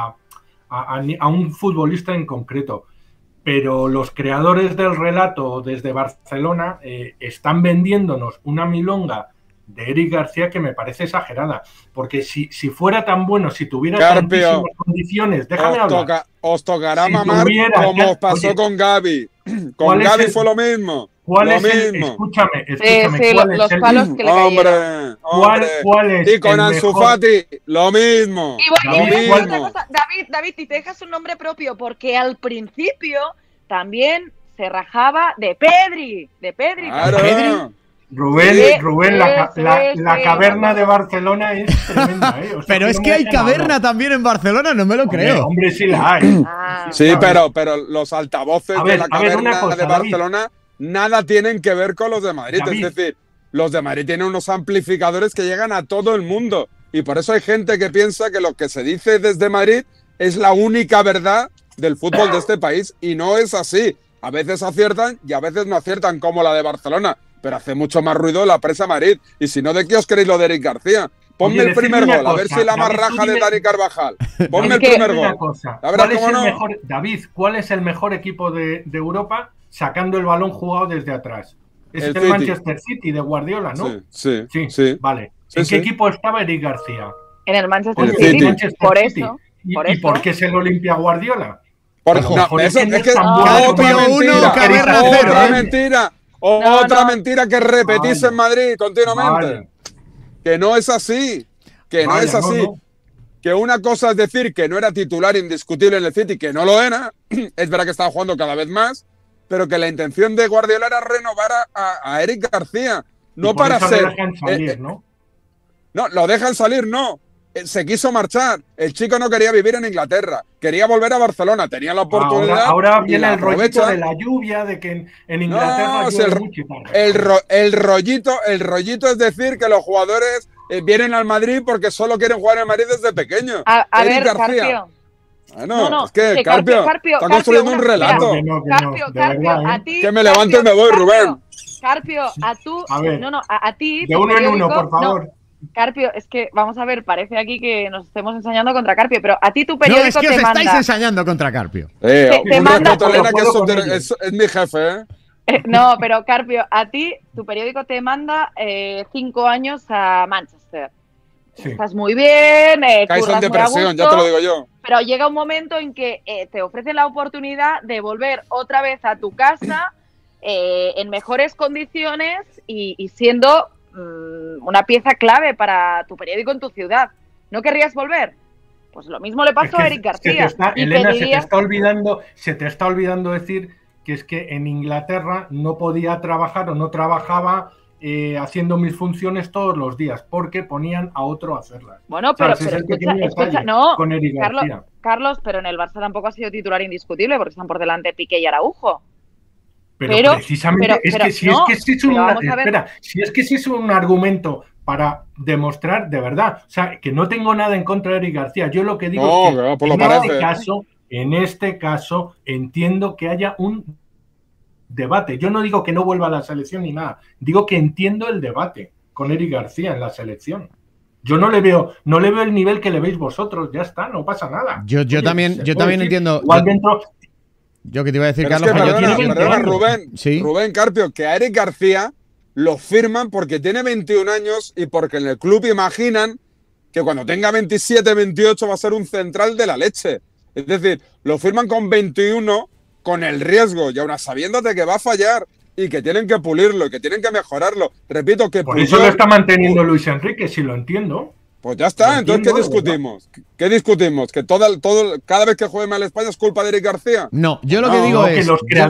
a un futbolista en concreto. Pero los creadores del relato desde Barcelona están vendiéndonos una milonga de Eric García que me parece exagerada. Porque si fuera tan bueno, si tuviera tantísimas condiciones, déjame hablar. Os tocará mamar como os pasó con Gavi. Con Gavi fue lo mismo. Escúchame. Los palos que le cayeron. ¿Cuál es y con Ansu Fati, lo mismo. Y bueno, David, y te dejas un nombre propio, porque al principio también se rajaba de Pedri. Claro. ¿Pedri? Rubén, la caverna de Barcelona es tremenda, ¿eh? O sea, pero es que hay caverna también en Barcelona, no me lo creo. Hombre, sí la hay. Sí, pero los altavoces de la caverna de Barcelona, David, nada tienen que ver con los de Madrid. David. Es decir, los de Madrid tienen unos amplificadores que llegan a todo el mundo. Y por eso hay gente que piensa que lo que se dice desde Madrid es la única verdad del fútbol de este país. Y no es así. A veces aciertan y a veces no aciertan, como la de Barcelona. Pero hace mucho más ruido la presa Madrid. Y si no, ¿de qué os queréis lo de Eric García? Ponme Oye, el primer decirme gol, una a ver cosa, si la David, marraja tú de dime- Dani Carvajal. Ponme Es el que- primer Dime una gol. cosa, Ya verás ¿cuál es cómo el no. mejor, David, cuál es el mejor equipo de Europa sacando el balón jugado desde atrás? Es El el, City. Manchester City de Guardiola, ¿no? Sí. Vale. Sí, ¿En sí. qué equipo estaba Eric García? En el Manchester El Oye, City. City. Manchester Por City. eso. ¿Y por y eso. por qué se lo limpia Guardiola? Porque, Ojo. no, Mejor eso, que no es que es tan No, bueno otra como Carpio uno, mentira. Caverna cero, Otra ¿eh? mentira. No, Otra no. mentira que repetís Vale. en Madrid continuamente. Vale. Que no es así. Que no Vaya, es así. no. Que una cosa es decir que no era titular indiscutible en el City, que no lo era. Es verdad que estaba jugando cada vez más. Pero que la intención de Guardiola era renovar a Eric García. No Y por para eso le ser. dejan salir, ¿no? No, lo dejan salir, no. Se quiso marchar. El chico no quería vivir en Inglaterra. Quería volver a Barcelona. Tenía la oportunidad. Ahora y viene la el rollito aprovecha. de la lluvia, de que en Inglaterra No, si llueve el- mucho y tal. El rollito es decir que los jugadores vienen al Madrid porque solo quieren jugar en Madrid desde pequeños. A Eric ver, García. Carpio. Bueno, No, es que que Carpio, Carpio, está Carpio, construyendo un una- relato. Que no, Carpio, de Carpio, verdad, ¿eh? a ti. Que me levanto y me voy, Rubén. Carpio, a tú. A ver. No, a ti. De tu uno en uno, periódico- por favor. No, Carpio, es que vamos a ver, parece aquí que nos estemos ensañando contra Carpio, pero a ti tu No, periódico es que os te estáis manda. ensañando contra Carpio. te Un manda- respeto a Elena, que Puedo con ellos. es mi jefe, ¿eh? No, pero Carpio, a ti tu periódico te manda 5 años a Manchester. Sí. Estás muy bien, Caes curras en muy a depresión, ya gusto, te lo digo yo. pero llega un momento en que te ofrecen la oportunidad de volver otra vez a tu casa en mejores condiciones y siendo una pieza clave para tu periódico en tu ciudad. ¿No querrías volver? Pues lo mismo le Es pasó que a Eric García. y Elena, pedirías- se te está olvidando decir que es que en Inglaterra no podía trabajar o no trabajaba haciendo mis funciones todos los días porque ponían a otro a hacerlas. Bueno, O sea, pero, ese es pero el pequeño escucha, detalle no, con Eric Carlos, García. Carlos, pero en el Barça tampoco ha sido titular indiscutible porque están por delante Piqué y Araujo. Pero, Pero- precisamente pero- es pero que si no, es que ese es pero un vamos a ver. espera, si es que ese es un argumento para demostrar de verdad, o sea, que no tengo nada en contra de Eric García. Yo lo que digo No, es que que pues lo en este parece. caso, en este caso entiendo que haya un debate. Yo no digo que no vuelva a la selección ni nada, digo que entiendo el debate con Eric García en la selección. Yo no le veo el nivel que le veis vosotros, ya está, no pasa nada. Yo también- se yo puede también decir, entiendo- igual yo- dentro. Yo que te iba a decir, Pero es Carlos, que, que yo tiene 20 perdona, años. Rubén, Sí. Rubén Carpio, que a Eric García lo firman porque tiene 21 años y porque en el club imaginan que cuando tenga 27, 28 va a ser un central de la leche. Es decir, lo firman con 21 con el riesgo y aún sabiéndote que va a fallar y que tienen que pulirlo y que tienen que mejorarlo. Repito que Por eso lo está manteniendo Luis Enrique, si lo entiendo. Pues ya está, Lo entonces entiendo, ¿qué discutimos? ¿Qué discutimos? ¿Que cada vez que juegue mal España es culpa de Eric García? No, yo lo No, que digo No, es. que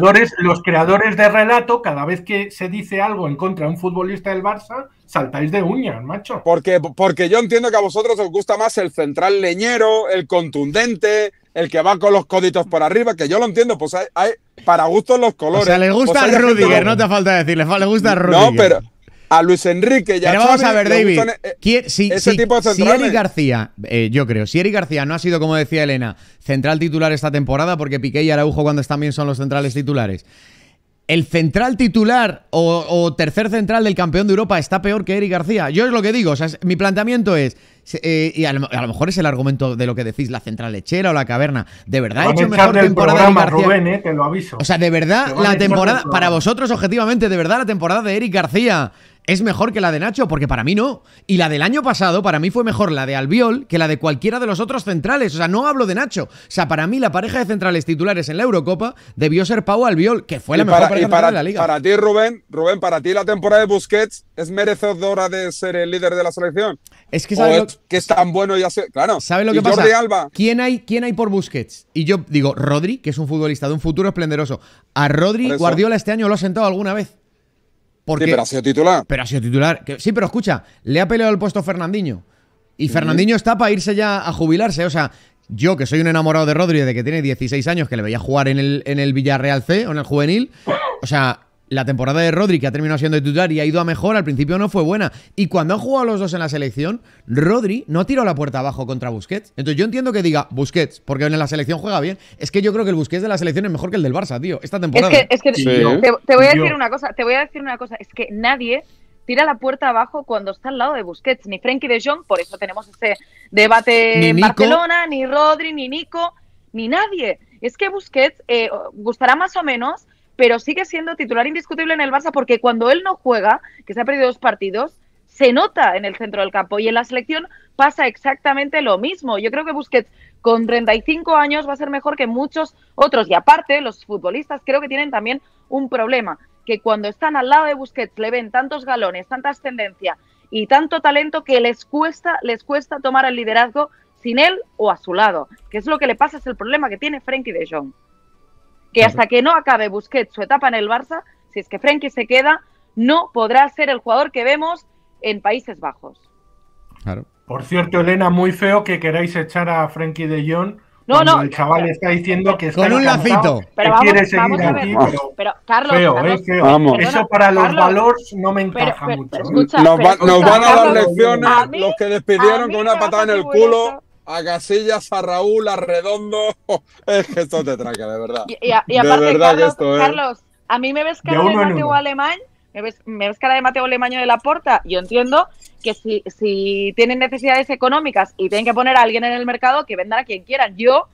los creadores de relato, cada vez que se dice algo en contra de un futbolista del Barça, saltáis de uñas, macho. Porque yo entiendo que a vosotros os gusta más el central leñero, el contundente, el que va con los coditos por arriba, que yo lo entiendo, pues hay para gustos los colores. O sea, le gusta Pues hay al gente Rudiger, que- no te falta decirle, le gusta al Rudiger. No, pero a Luis Enrique y a Pero vamos Xavi a ver, le David. gustan, Si ese tipo de si centrales. Eric García, yo creo, si Eric García no ha sido, como decía Elena, central titular esta temporada, porque Piqué y Araujo cuando están bien son los centrales titulares. ¿El central titular o tercer central del campeón de Europa está peor que Eric García? Yo es lo que digo, o sea, mi planteamiento es, y a lo mejor es el argumento de lo que decís, la central lechera o la caverna. ¿De verdad ha Van a hecho echar mejor del temporada programa, Eric García? Rubén, te lo aviso. O sea, de verdad, Te van a la echar del temporada, programa. para vosotros, objetivamente, de verdad, la temporada de Eric García es mejor que la de Nacho, porque para mí no. Y la del año pasado, para mí fue mejor la de Albiol que la de cualquiera de los otros centrales. O sea, no hablo de Nacho. O sea, para mí la pareja de centrales titulares en la Eurocopa debió ser Pau Albiol, que fue la mejor pareja central de la liga. Para ti, Rubén, para ti la temporada de Busquets es merecedora de ser el líder de la selección. Es que O ¿sabes es que es tan bueno ya sé, claro. ¿Sabes lo Y que pasa? Jordi Alba. ¿Quién hay por Busquets? Y yo digo, Rodri, que es un futbolista de un futuro esplendoroso. A Rodri, Por eso. Guardiola este año lo ha sentado alguna vez. Porque, Sí, pero ha sido titular. Pero ha sido titular. Sí, pero escucha, le ha peleado el puesto Fernandinho. Y Fernandinho está para irse ya a jubilarse. O sea, yo que soy un enamorado de Rodri desde que tiene 16 años, que le veía jugar en el Villarreal C o en el juvenil. O sea, la temporada de Rodri, que ha terminado siendo titular y ha ido a mejor, al principio no fue buena. Y cuando han jugado los dos en la selección, Rodri no tiró la puerta abajo contra Busquets. Entonces yo entiendo que diga Busquets, porque en la selección juega bien. Es que yo creo que el Busquets de la selección es mejor que el del Barça, tío, esta temporada. Es que Sí. te voy a Yo- decir una cosa, es que nadie tira la puerta abajo cuando está al lado de Busquets. Ni Frenkie de Jong, por eso tenemos ese debate Ni en Nico. Barcelona, ni Rodri, ni Nico, ni nadie. Es que Busquets gustará más o menos, pero sigue siendo titular indiscutible en el Barça porque cuando él no juega, que se ha perdido 2 partidos, se nota en el centro del campo y en la selección pasa exactamente lo mismo. Yo creo que Busquets con 35 años va a ser mejor que muchos otros y aparte los futbolistas creo que tienen también un problema, que cuando están al lado de Busquets le ven tantos galones, tanta ascendencia y tanto talento que les cuesta tomar el liderazgo sin él o a su lado, que es lo que le pasa, es el problema que tiene Frenkie de Jong, que hasta que no acabe Busquets su etapa en el Barça, si es que Frenkie se queda, no podrá ser el jugador que vemos en Países Bajos. Claro. Por cierto, Elena, muy feo que queráis echar a Frenkie de Jong. No, cuando no, el chaval está diciendo que está con un encantado, lacito. que Pero vamos, quiere seguir vamos a ver. aquí, Pero Carlos, feo, Carlos, feo. Vamos. Eso para los Carlos, valores no me encaja pero mucho. escucha, Nos pero van a dar Carlos, lecciones a mí- los que a despidieron mí con una me vas patada a en el atribuir culo eso. a Casillas, a Raúl, a Redondo. Es que esto te traca, de verdad. Y De aparte, verdad que Carlos, esto es... Carlos, a mí me ves cara De de uno en Mateo uno. Alemán, me ves cara de Mateo Alemaño de la Porta. Yo entiendo que si tienen necesidades económicas y tienen que poner a alguien en el mercado, que vendan a quien quieran. Yo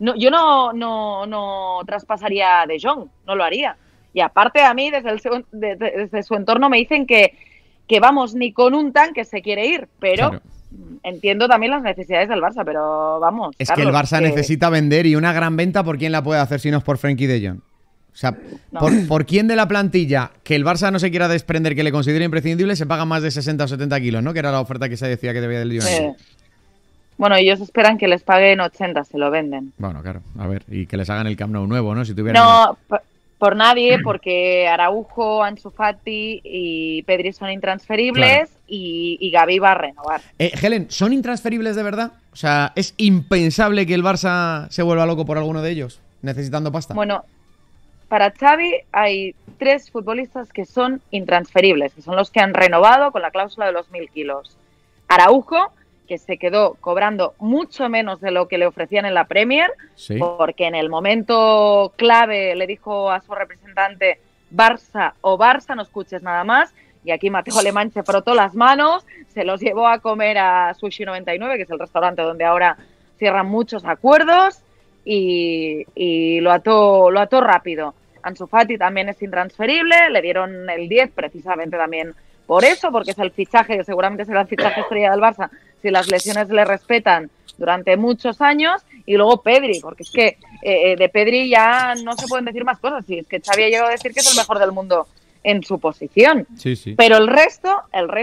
no traspasaría a De Jong, no lo haría. Y aparte a mí, desde su entorno me dicen que vamos, ni con un tanque se quiere ir, pero Claro. entiendo también las necesidades del Barça, pero vamos. Es Carlos, que el Barça necesita vender y una gran venta, ¿por quién la puede hacer si no es por Frenkie de Jong? O sea, No. ¿por quién de la plantilla que el Barça no se quiera desprender, que le considere imprescindible, se paga más de 60 o 70 kilos, ¿no? Que era la oferta que se decía que debía del Lyon. Bueno, ellos esperan que les paguen 80, se lo venden. Bueno, claro, a ver, y que les hagan el Camp Nou nuevo, ¿no? Si tuvieran... No, por nadie, porque Araujo, Ansu Fati y Pedri son intransferibles y Gavi va a renovar. Helen, ¿son intransferibles de verdad? O sea, ¿es impensable que el Barça se vuelva loco por alguno de ellos, necesitando pasta? Bueno, para Xavi hay 3 futbolistas que son intransferibles, que son los que han renovado con la cláusula de los 1.000 kilos. Araujo, que se quedó cobrando mucho menos de lo que le ofrecían en la Premier, Sí. porque en el momento clave le dijo a su representante Barça o Barça, no escuches nada más, y aquí Mateo Alemán se frotó las manos, se los llevó a comer a Sushi 99, que es el restaurante donde ahora cierran muchos acuerdos, y lo ató rápido. Ansu Fati también es intransferible, le dieron el 10 precisamente también por eso, porque es el fichaje, que seguramente será el fichaje estrella del Barça, si las lesiones le respetan durante muchos años, y luego Pedri, porque es que de Pedri ya no se pueden decir más cosas, y es que Xavi ha llegado a decir que es el mejor del mundo en su posición. Sí, sí. Pero el resto,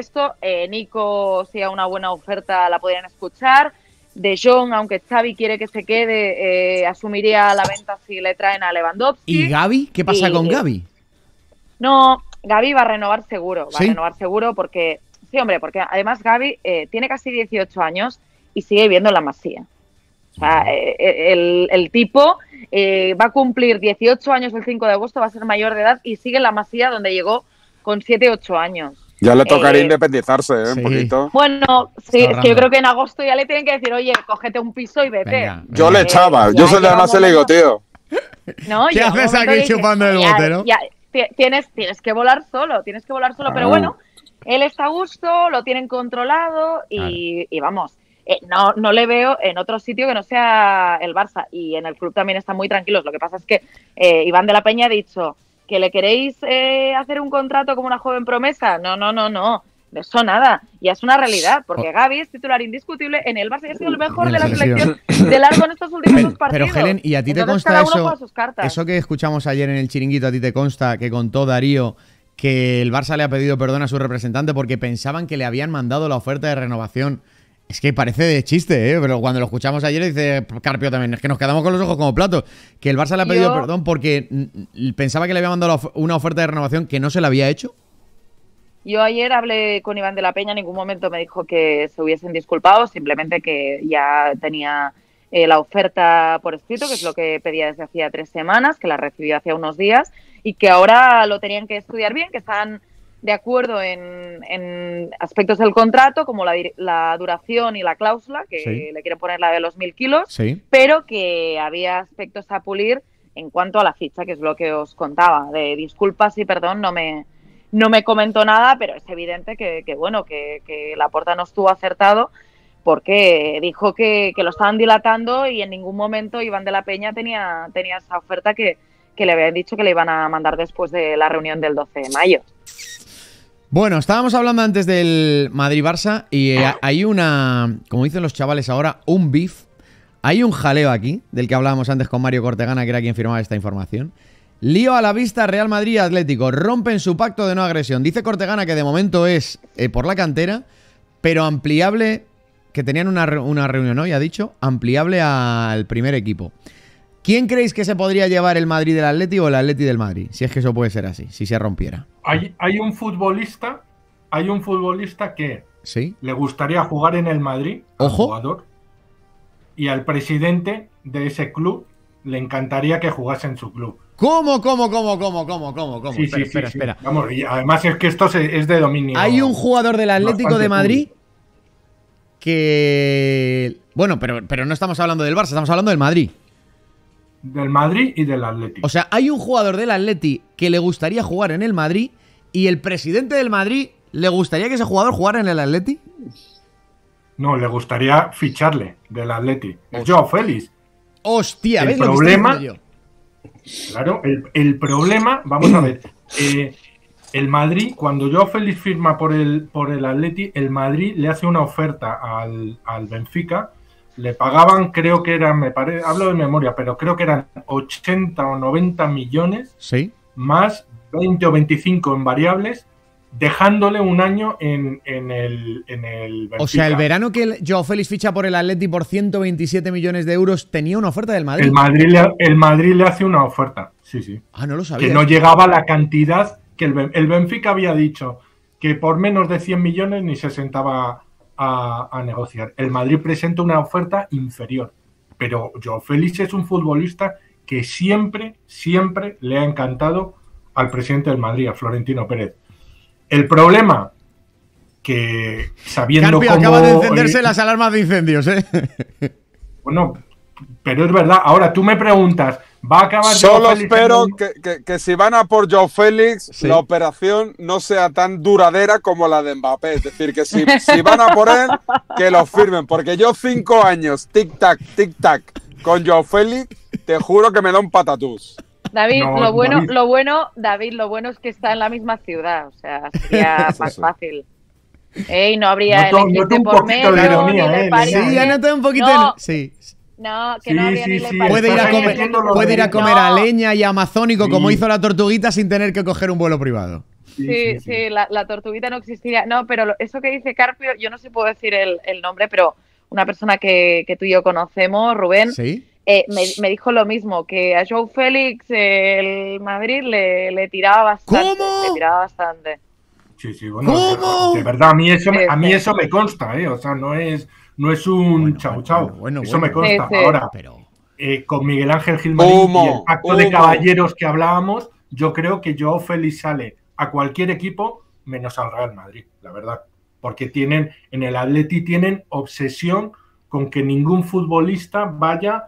Nico, si a una buena oferta la podrían escuchar. De Jong, aunque Xavi quiere que se quede, asumiría la venta si le traen a Lewandowski. ¿Y Gavi? ¿Qué pasa con Gavi? No, Gavi va a renovar seguro, ¿Sí? porque, sí, hombre, porque además Gavi tiene casi 18 años y sigue viviendo en la Masía. O sea, el tipo va a cumplir 18 años el 5 de agosto, va a ser mayor de edad y sigue en la Masía donde llegó con 7, 8 años. Ya le tocaría independizarse, un sí. poquito. Bueno, sí, Está es que yo creo que en agosto ya le tienen que decir, oye, cógete un piso y vete. Venga. Yo le echaba, ya yo soy de llega además un le digo, momento- tío. No, ¿Qué llega un haces momento aquí que dices, chupando el ya- bote, no? ya tienes que volar solo, pero bueno, él está a gusto, lo tienen controlado y vamos, no le veo en otro sitio que no sea el Barça, y en el club también están muy tranquilos. Lo que pasa es que Iván de la Peña ha dicho que le queréis hacer un contrato como una joven promesa. No. De eso nada, ya es una realidad, porque Gavi es titular indiscutible en el Barça y ha sido el mejor En de la la selección de largo en estos últimos dos Pero partidos. Helen, ¿y a ti te Entonces, consta cada uno eso? juega sus cartas. Eso que escuchamos ayer en el chiringuito, ¿a ti te consta que contó Darío que el Barça le ha pedido perdón a su representante porque pensaban que le habían mandado la oferta de renovación? Es que parece de chiste, ¿eh? Pero cuando lo escuchamos ayer dice Carpio también, es que nos quedamos con los ojos como platos, que el Barça le ha pedido perdón porque pensaba que le había mandado una oferta de renovación que no se la había hecho. Yo ayer hablé con Iván de la Peña, en ningún momento me dijo que se hubiesen disculpado, simplemente que ya tenía la oferta por escrito, que es lo que pedía desde hacía 3 semanas, que la recibió hace unos días, y que ahora lo tenían que estudiar bien, que están de acuerdo en aspectos del contrato, como la duración y la cláusula, que Sí. le quieren poner la de los 1.000 kilos, Sí. pero que había aspectos a pulir en cuanto a la ficha, que es lo que os contaba. De disculpas y perdón no me no me comentó nada, pero es evidente que Laporta no estuvo acertado, porque dijo que lo estaban dilatando y en ningún momento Iván de la Peña tenía esa oferta que le habían dicho que le iban a mandar después de la reunión del 12 de mayo. Bueno, estábamos hablando antes del Madrid-Barça y hay una, como dicen los chavales ahora, un beef. Hay un jaleo aquí, del que hablábamos antes con Mario Cortegana, que era quien firmaba esta información. Lío a la vista, Real Madrid y Atlético rompen su pacto de no agresión. Dice Cortegana que de momento es por la cantera, pero ampliable, que tenían una reunión hoy, ha dicho, ampliable al primer equipo. ¿Quién creéis que se podría llevar el Madrid del Atleti o el Atleti del Madrid? Si es que eso puede ser así, si se rompiera. Hay un futbolista que ¿Sí? le gustaría jugar en el Madrid, al Ojo. jugador, y al presidente de ese club le encantaría que jugase en su club. ¿Cómo? Sí, Espera. Vamos, y además es que esto es de dominio. Hay un jugador del Atlético de Madrid que... Bueno, pero no estamos hablando del Barça, estamos hablando del Madrid. Del Madrid y del Atlético. O sea, hay un jugador del Atleti que le gustaría jugar en el Madrid y el presidente del Madrid le gustaría que ese jugador jugara en el Atleti. No, le gustaría ficharle del Atleti. Es Joao Félix. Hostia, El ¿ves problema- lo que estoy diciendo yo? Claro, el problema, vamos a ver, el Madrid, cuando Joao Félix firma por el Atleti, el Madrid le hace una oferta al Benfica, le pagaban, creo que eran, hablo de memoria, pero creo que eran 80 o 90 millones, Sí. más 20 o 25 en variables, dejándole un año en el Benfica. O sea, el verano que Joao Félix ficha por el Atleti por 127 millones de euros tenía una oferta del Madrid. El Madrid le hace una oferta, sí. Ah, no lo sabía. Que no llegaba a la cantidad que el Benfica había dicho, que por menos de 100 millones ni se sentaba a negociar. El Madrid presenta una oferta inferior, pero Joao Félix es un futbolista que siempre le ha encantado al presidente del Madrid, a Florentino Pérez. El problema, que sabiendo Carpio, cómo... acaba de encenderse las alarmas de incendios, ¿eh? Bueno, pero es verdad. Ahora, tú me preguntas, ¿va a acabar Solo Joao Félix espero en un- que si van a por Joao Félix, Sí. la operación no sea tan duradera como la de Mbappé. Es decir, que si van a por él, que lo firmen. Porque yo 5 años, tic-tac, con Joao Félix, te juro que me da un patatús. David, No, lo bueno David. es que está en la misma ciudad, o sea, sería Sí, más sí. fácil. Y no habría Noto- el noto eclipse un por poquito de medio, ironía, ni le ¿eh? parió. Sí, ya noté un poquito. No, Sí. no, que Sí, no habría sí, ni sí, le parió. Puede ir a Estás comer, metiendo lo puede ir a de- comer a leña y amazónico como Sí. hizo la tortuguita sin tener que coger un vuelo privado. Sí, la tortuguita no existiría. No, pero eso que dice Carpio, yo no sé si puedo decir el nombre, pero una persona que tú y yo conocemos, Rubén, Sí. me dijo lo mismo, que a Joao Félix el Madrid le tiraba bastante. ¿Cómo? Le tiraba bastante. Sí, bueno, ¿Cómo? de verdad, a mí eso Sí. me consta, ¿eh? O sea, no es un Bueno, chau bueno, chau. bueno, Eso me bueno. consta. Sí, sí. Ahora, Pero... con Miguel Ángel Gilmarín y Humo, el pacto de humo. caballeros que hablábamos, yo creo que Joao Félix sale a cualquier equipo menos al Real Madrid, la verdad. Porque en el Atleti tienen obsesión con que ningún futbolista vaya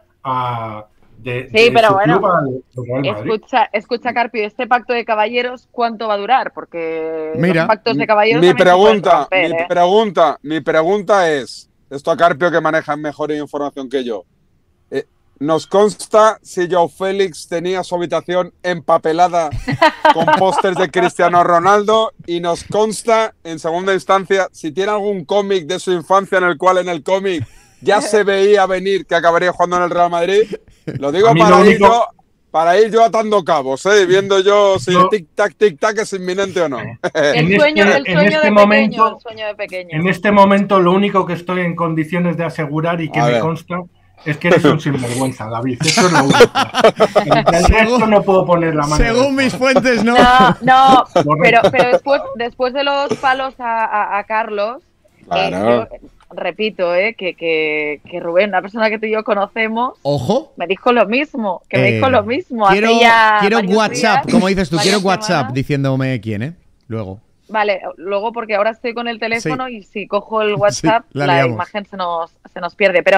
de pero su bueno, club al Real Madrid. Escucha, Carpio, ¿este pacto de caballeros cuánto va a durar? Porque Mira, los pactos de caballeros Mi también se pueden romper, mi pregunta es, esto a Carpio que maneja mejor información que yo, nos consta si Joao Félix tenía su habitación empapelada con pósters de Cristiano Ronaldo, y nos consta, en segunda instancia, si tiene algún cómic de su infancia en el cual en el cómic ya se veía venir que acabaría jugando en el Real Madrid. Lo digo A mí lo único- para ir yo atando cabos, viendo yo si Yo- tic tac es inminente o no. En El sueño este de pequeño, momento- el sueño de pequeño. En este momento, lo único que estoy en condiciones de asegurar y que A me ver. consta es que eres un sinvergüenza, David. Eso es lo único. El resto no puedo poner la mano. Según mis fuentes, no. No, pero Correcto. después de los palos a Carlos, Claro. yo repito, que Rubén, una persona que tú y yo conocemos, Ojo. me dijo lo mismo, me dijo lo mismo. Quiero, hace ya quiero varios WhatsApp, días, como dices tú, quiero varias WhatsApp semanas. diciéndome quién, ¿eh? Luego. Vale, luego porque ahora estoy con el teléfono Sí. y si cojo el WhatsApp Sí, la la liamos. imagen se nos pierde. Pero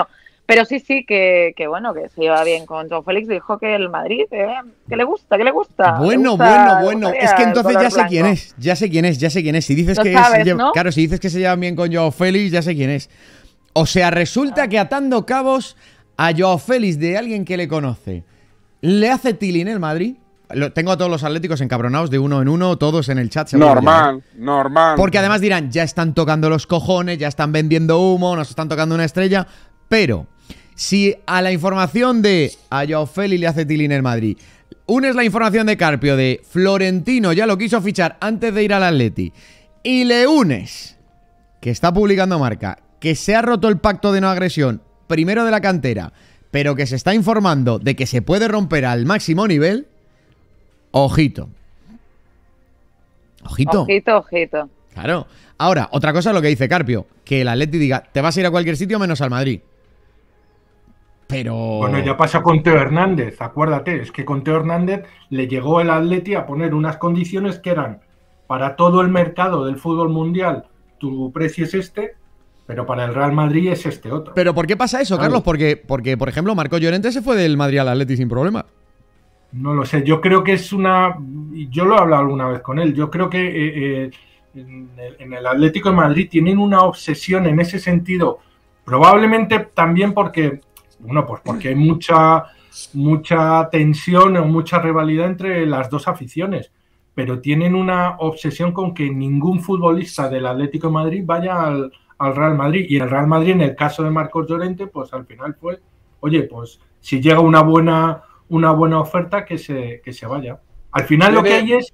Pero sí, que bueno, que se lleva bien con Joao Félix. Dijo que el Madrid, que le gusta, que le gusta. Bueno. Es que entonces ya sé quién es. Ya sé quién es. Si dices que sabes, ¿no? Claro, si dices que se llevan bien con Joao Félix, ya sé quién es. O sea, resulta que atando cabos a Joao Félix de alguien que le conoce, le hace tilín el Madrid. Tengo a todos los atléticos encabronados de uno en uno, todos en el chat. Normal. Porque además dirán, ya están tocando los cojones, ya están vendiendo humo, nos están tocando una estrella. Pero si a la información de a Joao Félix le hace tilín el Madrid, unes la información de Carpio de Florentino ya lo quiso fichar antes de ir al Atleti, y le unes que está publicando Marca que se ha roto el pacto de no agresión primero de la cantera, pero que se está informando de que se puede romper al máximo nivel, ojito. Ojito. Claro. Ahora, otra cosa es lo que dice Carpio, que el Atleti diga, te vas a ir a cualquier sitio menos al Madrid. Pero... Bueno, ya pasa con Teo Hernández, acuérdate, es que con Teo Hernández le llegó el Atleti a poner unas condiciones que eran para todo el mercado del fútbol mundial, tu precio es este, pero para el Real Madrid es este otro. ¿Pero por qué pasa eso, Carlos? Porque, por ejemplo, Marco Llorente se fue del Madrid al Atleti sin problema. No lo sé, yo creo que es una... Yo lo he hablado alguna vez con él, yo creo que en el Atlético de Madrid tienen una obsesión en ese sentido, probablemente también porque, bueno, pues porque hay mucha tensión o mucha rivalidad entre las dos aficiones, pero tienen una obsesión con que ningún futbolista del Atlético de Madrid vaya al Real Madrid, y el Real Madrid, en el caso de Marcos Llorente, pues al final fue, oye, pues si llega una buena oferta, que se vaya. Al final lo que hay es...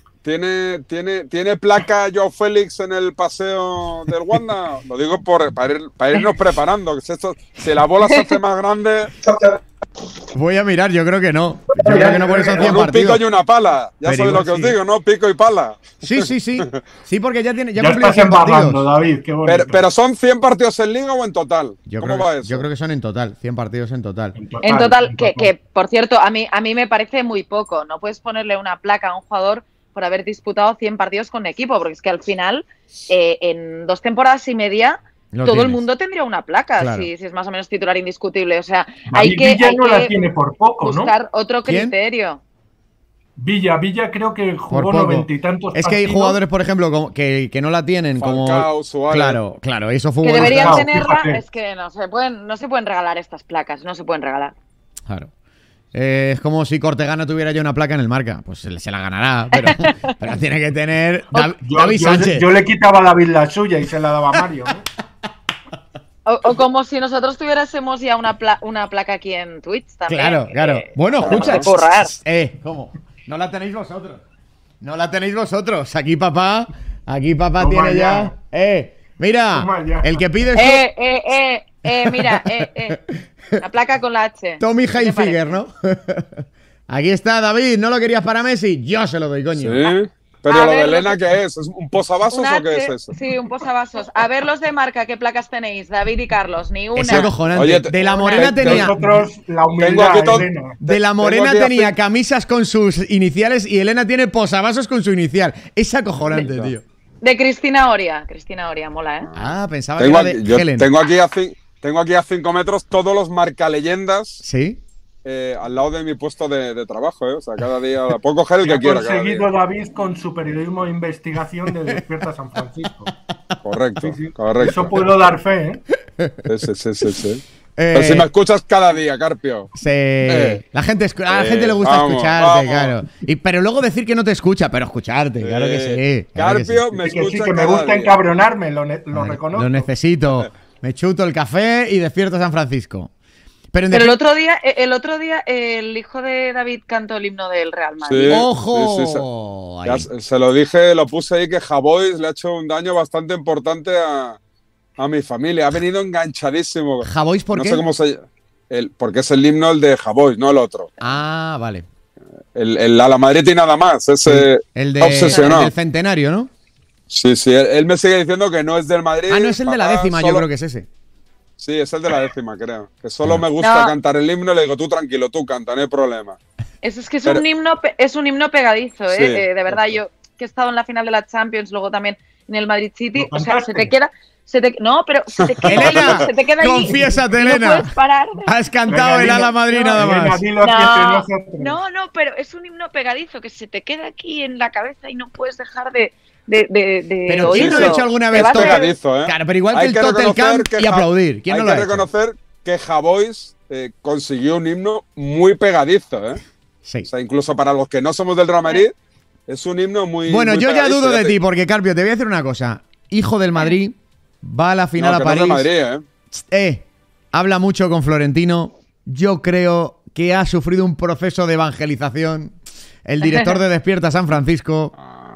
¿Tiene placa Joao Félix en el paseo del Wanda? Lo digo para irnos preparando, que si la bola se hace más grande... Voy a mirar, yo creo que no. Yo creo que no, por eso 100 un partidos. pico y una pala. Ya sabéis lo que os digo, ¿no? Pico y pala. Sí. Sí, porque ya Ya cumplió estás 100 partidos. embarrando, David, qué bonito. Pero ¿son 100 partidos en Liga o en total? ¿Cómo va eso? Yo creo que son en total, 100 partidos en total. En total, que por cierto, a mí me parece muy poco. No puedes ponerle una placa a un jugador por haber disputado 100 partidos con equipo, porque es que al final, en 2 temporadas y media, todo el mundo tendría una placa, claro, si es más o menos titular indiscutible. O sea, hay que la tiene por poco, buscar, ¿no? otro criterio. Villa creo que jugó 90 y tantos partidos. Es que hay jugadores, por ejemplo, que no la tienen, Falcao, como... Suárez. Claro, eso fue... Que deberían tenerla, fíjate. es que no se pueden regalar estas placas, no se pueden regalar. Claro. Es como si Cortegana tuviera ya una placa en el Marca. Pues se la ganará, pero tiene que tener David Sánchez. Yo le quitaba a David la suya y se la daba a Mario, ¿no? O como si nosotros tuviéramos ya una placa aquí en Twitch también. Claro. Bueno, escucha. ¿Cómo? No la tenéis vosotros. Aquí papá tiene ya. Mira, el que pide mira, la placa con la H. Tommy Hilfiger, ¿no? Aquí está, David. ¿No lo querías para Messi? Yo se lo doy, coño. Sí. Pero lo de Elena, ¿qué es? ¿Es un posavasos o qué es eso? Sí, un posavasos. A ver los de Marca, ¿qué placas tenéis? David y Carlos, ni una. Es acojonante. Oye, de la Morena tenía... la humildad, de la Morena tenía camisas con sus iniciales y Elena tiene posavasos con su inicial. Es acojonante, tío. De Cristina Oria, mola, ¿eh? Ah, pensaba que era de Helen. Tengo aquí a 5 metros todos los marcaleyendas. ¿Sí? Al lado de mi puesto de trabajo, ¿eh? O sea, cada día puedo coger el que quiera. Conseguido David con su periodismo de investigación de Despierta San Francisco. Correcto, sí. correcto. Eso puedo dar fe, ¿eh? Sí. Pero si me escuchas cada día, Carpio. Sí. A la gente le gusta escucharte, claro. Pero luego decir que no te escucha, pero escucharte, claro que sí. Carpio que sí. me escucha. Sí, que me gusta encabronarme, lo reconozco. Lo necesito. Me chuto el café y despierto San Francisco. Pero el otro día el hijo de David cantó el himno del Real Madrid. Sí, ¡ojo! Sí. Se lo dije, lo puse ahí, que Javois le ha hecho un daño bastante importante a mi familia. Ha venido enganchadísimo. ¿Javois por qué? No sé cómo se llama. Porque es el himno el de Javois, no el otro. Ah, vale. El a la Madrid y nada más. Ese obsesionado. El del centenario, ¿no? Sí. Él me sigue diciendo que no es del Madrid. Ah, no es el de la 10ª, yo creo que es ese. Sí, es el de la 10ª, creo. Que solo me gusta cantar el himno y le digo, tú tranquilo, tú canta, no hay problema. Eso es que es un himno pegadizo, ¿eh? Sí. De verdad, yo que he estado en la final de la Champions, luego también en el Madrid City, ¿Lo o sea, contaste? se te queda... No, pero se te queda Elena, ahí, se te queda ahí. confiésate, Y no Elena. puedes parar de- Has cantado el Ala Madrid nada Elena, más. dilo aquí entre nosotros. No, pero es un himno pegadizo que se te queda aquí en la cabeza y no puedes dejar de Pero ¿quién no oírlo. ha hecho alguna Te vez vas a- todo? Pegadizo, ¿eh? Claro, pero igual que Hay el que Totel reconocer Camp que y aplaudir. ¿Quién Hay no lo que ha hecho? reconocer que Javois consiguió un himno muy pegadizo, ¿eh? Sí. O sea, incluso para los que no somos del Real Madrid, es un himno muy Bueno, muy yo ya pegadizo, dudo de te- ti, porque Carpio, te voy a decir una cosa. Hijo del Madrid, va a la final No, a que no es de París. Madrid, ¿eh? Habla mucho con Florentino. Yo creo que ha sufrido un proceso de evangelización. El director de Despierta San Francisco.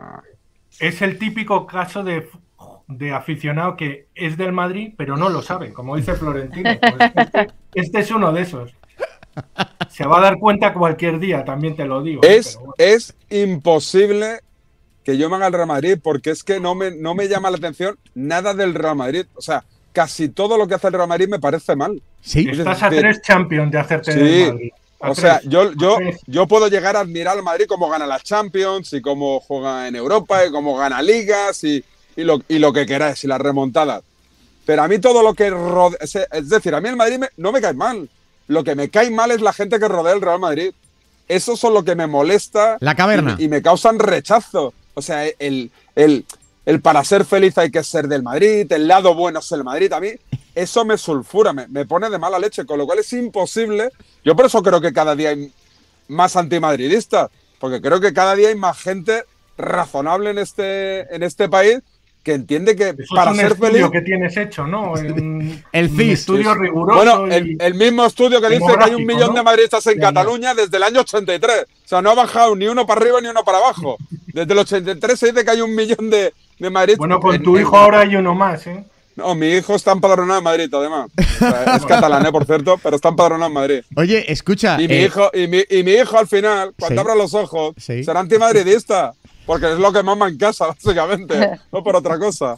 Es el típico caso de aficionado que es del Madrid, pero no lo sabe, como dice Florentino. Pues este es uno de esos. Se va a dar cuenta cualquier día, también te lo digo. Es, Pero bueno. es imposible que yo me haga el Real Madrid porque es que no me llama la atención nada del Real Madrid. O sea, casi todo lo que hace el Real Madrid me parece mal. Sí. Estás a 3 Champions de hacerte Sí. del Madrid. A O sea, 3. yo puedo llegar a admirar al Madrid cómo gana las Champions y cómo juega en Europa y cómo gana ligas y lo que queráis y las remontadas. Pero a mí todo lo que rodea... Es decir, a mí el Madrid no me cae mal. Lo que me cae mal es la gente que rodea el Real Madrid. Eso son lo que me molesta. La caverna. Y me causan rechazo. O sea, el para ser feliz hay que ser del Madrid, el lado bueno es el Madrid. A mí eso me sulfura, me pone de mala leche, con lo cual es imposible. Yo por eso creo que cada día hay más antimadridistas, porque creo que cada día hay más gente razonable en este país que entiende que Eso para es un ser estudio feliz... que tienes hecho, ¿no? Un CIS. estudio riguroso. Bueno, y el mismo estudio que dice que hay 1 demográfico, millón ¿no? de madridistas en Ya, ya. Cataluña desde el año 83. O sea, no ha bajado ni uno para arriba ni uno para abajo. Desde el 83 se dice que hay 1 millón de madridistas. Bueno, con tu hijo ahora hay uno más, ¿eh? No, mi hijo está empadronado en Madrid, además. O sea, es catalán, por cierto, pero está empadronado en Madrid. Oye, escucha. Y mi hijo al final, cuando Sí. abra los ojos, Sí. será antimadridista. Porque es lo que mama en casa, básicamente. No por otra cosa.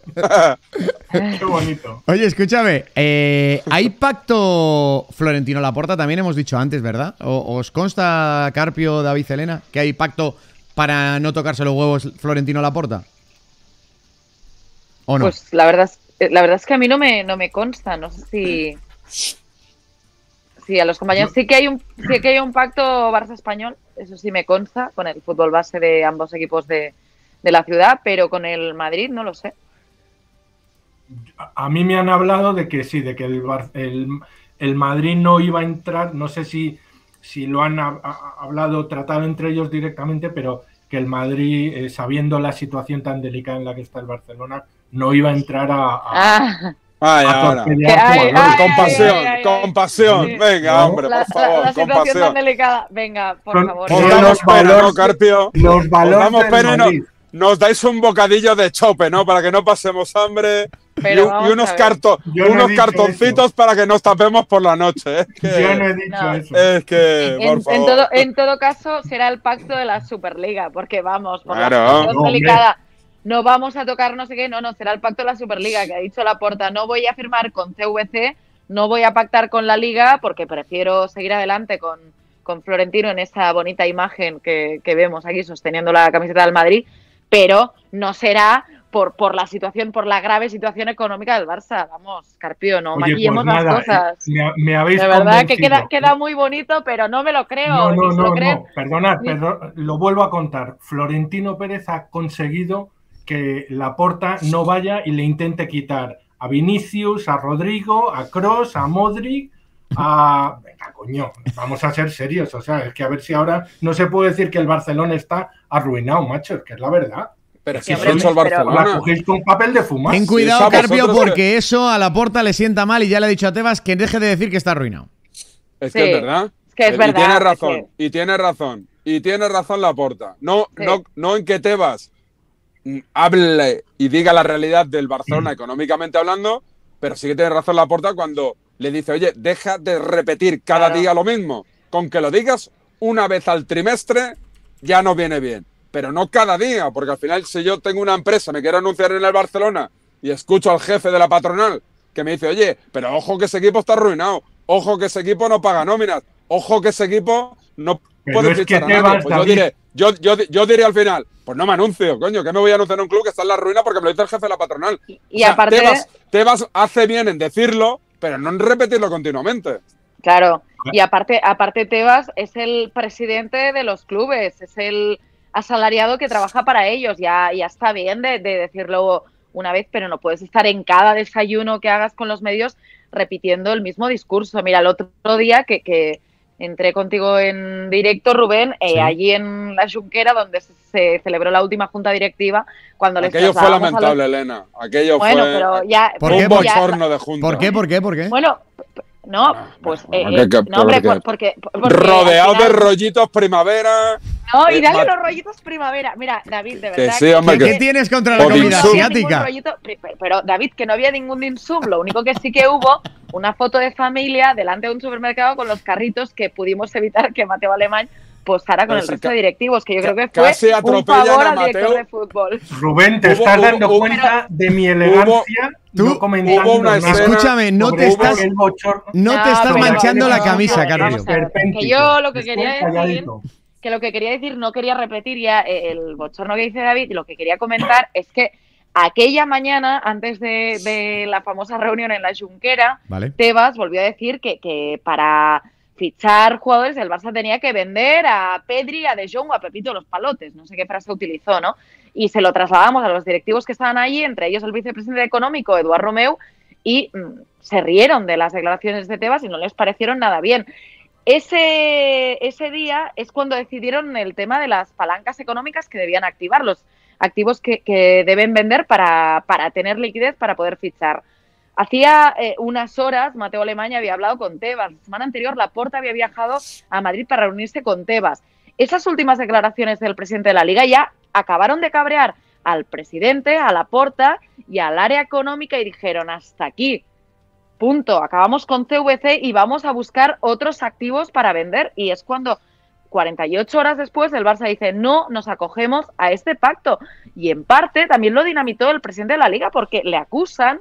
Qué bonito. Oye, escúchame. ¿Hay pacto Florentino Laporta? También hemos dicho antes, ¿verdad? ¿Os consta, Carpio, David, Elena, que hay pacto para no tocarse los huevos Florentino Laporta? ¿O no? Pues la verdad es que a mí no me consta, no sé si a los compañeros sí que hay un pacto Barça español, eso sí me consta, con el fútbol base de ambos equipos de la ciudad, pero con el Madrid no lo sé. A mí me han hablado de que sí, de que el Madrid no iba a entrar, no sé si lo han hablado, tratado entre ellos directamente, pero que el Madrid, sabiendo la situación tan delicada en la que está el Barcelona, no iba a entrar a Ay, ahora. torpedear Ay, jugadores. ay, Compasión. Sí. Venga, No. hombre, La por favor, situación tan compasión. delicada. Venga, por Son- favor. son Os los damos pena, ¿no, valores- Carpio? Los Os valores damos del pena y Madrid. nos dais un bocadillo de chope, ¿no? Para que no pasemos hambre. Pero y vamos unos, a ver. Yo no he unos dicho cartoncitos para que nos tapemos por la noche. Es que, Yo no he dicho No. eso. es que por favor. En todo caso, será el pacto de la Superliga, porque vamos, por Claro. la situación No, delicada, no vamos a tocar no sé qué, no, será el pacto de la Superliga, que ha dicho Laporta, no voy a firmar con CVC, no voy a pactar con la Liga, porque prefiero seguir adelante con Florentino en esa bonita imagen que vemos aquí sosteniendo la camiseta del Madrid, pero no será por la situación, por la grave situación económica del Barça. Vamos, Carpio, no Oye, maquillemos pues las nada, cosas. me habéis De verdad que convencido. queda muy bonito, pero no me lo creo. No, ni se lo no, creen. no. Perdonad, Ni- lo vuelvo a contar. Florentino Pérez ha conseguido que Laporta no vaya y le intente quitar a Vinicius, a Rodrigo, a Kroos, a Modric, a... Venga, coño, vamos a ser serios. O sea, es que a ver si ahora no se puede decir que el Barcelona está arruinado, macho. Es que es la verdad. Pero Sí, si hombre, has hecho el pero- La Barcelona. cogéis con papel de fumar. Ten Sí, cuidado, estamos Carpio, nosotros porque eso a Laporta le sienta mal y ya le he dicho a Tebas que deje de decir que está arruinado. Es que Sí, es verdad. es que es verdad, Y tiene es razón. que- Y tiene razón. Y tiene razón Laporta. No, Sí. no en que Tebas hable y diga la realidad del Barcelona económicamente hablando, pero sí que tiene razón Laporta cuando le dice, oye, deja de repetir cada Claro. día lo mismo. Con que lo digas una vez al trimestre ya no viene bien. Pero no cada día, porque al final si yo tengo una empresa, me quiero anunciar en el Barcelona y escucho al jefe de la patronal que me dice, oye, pero ojo que ese equipo está arruinado, ojo que ese equipo no paga nóminas, ojo que ese equipo no Pero puede es que fichar a nadie. Tebas, Pues David, yo diré al final, pues no me anuncio, coño, que me voy a anunciar en un club que está en la ruina porque me lo dice el jefe de la patronal. Y aparte Tebas hace bien en decirlo, pero no en repetirlo continuamente. Claro, y aparte Tebas es el presidente de los clubes, es el asalariado que trabaja para ellos. Ya está bien de decirlo una vez, pero no puedes estar en cada desayuno que hagas con los medios repitiendo el mismo discurso. Mira, el otro día que entré contigo en directo, Rubén, Sí. allí en la Junquera, donde se celebró la última junta directiva, cuando les Aquello fue trasladábamos lamentable, Elena. Aquello Bueno, fue pero ya... ¿Por un qué? bochorno de junta. ¿Por qué? Bueno, no, pues... no, hombre, porque rodeado al final- de rollitos primavera. No, y dale Mat- los rollitos primavera. Mira, David, de Que verdad. sí, hombre, ¿Qué que- tienes contra la O comida dim no sum. había ningún asiática? rollito, pero David, que no había ningún dim sum. Lo único que sí que hubo, una foto de familia delante de un supermercado con los carritos que pudimos evitar que Mateo Alemán postara con Pero el sí, resto de directivos, que yo creo que casi fue un atropellan favor a al director Mateo. de fútbol. Rubén, te Hubo- estás dando hubo- cuenta de mi elegancia Tú- no comentando hubo una nada escena- Escúchame, no sobre te estás, aquel bochorno. no te No, estás pero- manchando la no, camisa, vamos a Carpio. ver. Esperpéntico. Que yo lo que Estoy quería decir- calladito. Que lo que quería decir, no quería repetir ya el bochorno que dice David, y lo que quería comentar es que aquella mañana, antes de la famosa reunión en la Junquera, Vale. Tebas volvió a decir que para fichar jugadores el Barça tenía que vender a Pedri, a De Jong o a Pepito Los Palotes, no sé qué frase utilizó, ¿no? Y se lo trasladamos a los directivos que estaban allí, entre ellos el vicepresidente económico, Eduard Romeu, y se rieron de las declaraciones de Tebas y no les parecieron nada bien. Ese día es cuando decidieron el tema de las palancas económicas que debían activar, los activos que deben vender para tener liquidez para poder fichar. Hacía unas horas Mateo Alemany había hablado con Tebas. La semana anterior Laporta había viajado a Madrid para reunirse con Tebas. Esas últimas declaraciones del presidente de la Liga ya acabaron de cabrear al presidente, a Laporta y al área económica y dijeron hasta aquí. Punto. Acabamos con CVC y vamos a buscar otros activos para vender. Y es cuando 48 horas después el Barça dice no nos acogemos a este pacto. Y en parte también lo dinamitó el presidente de la Liga porque le acusan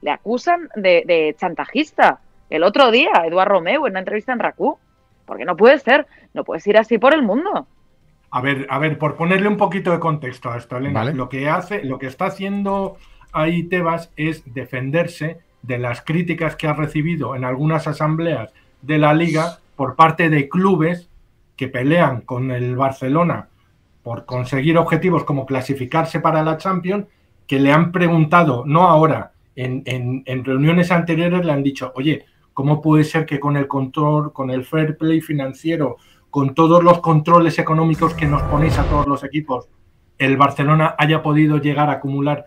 de chantajista. El otro día, Eduard Romeu, en una entrevista en RACU. Porque no puede ser, no puedes ir así por el mundo. A ver, por ponerle un poquito de contexto a esto, Elena, Vale. lo que está haciendo ahí Tebas es defenderse de las críticas que ha recibido en algunas asambleas de la Liga por parte de clubes que pelean con el Barcelona por conseguir objetivos como clasificarse para la Champions, que le han preguntado, no ahora, en reuniones anteriores le han dicho, oye, ¿cómo puede ser que con el control, con el fair play financiero, con todos los controles económicos que nos ponéis a todos los equipos, el Barcelona haya podido llegar a acumular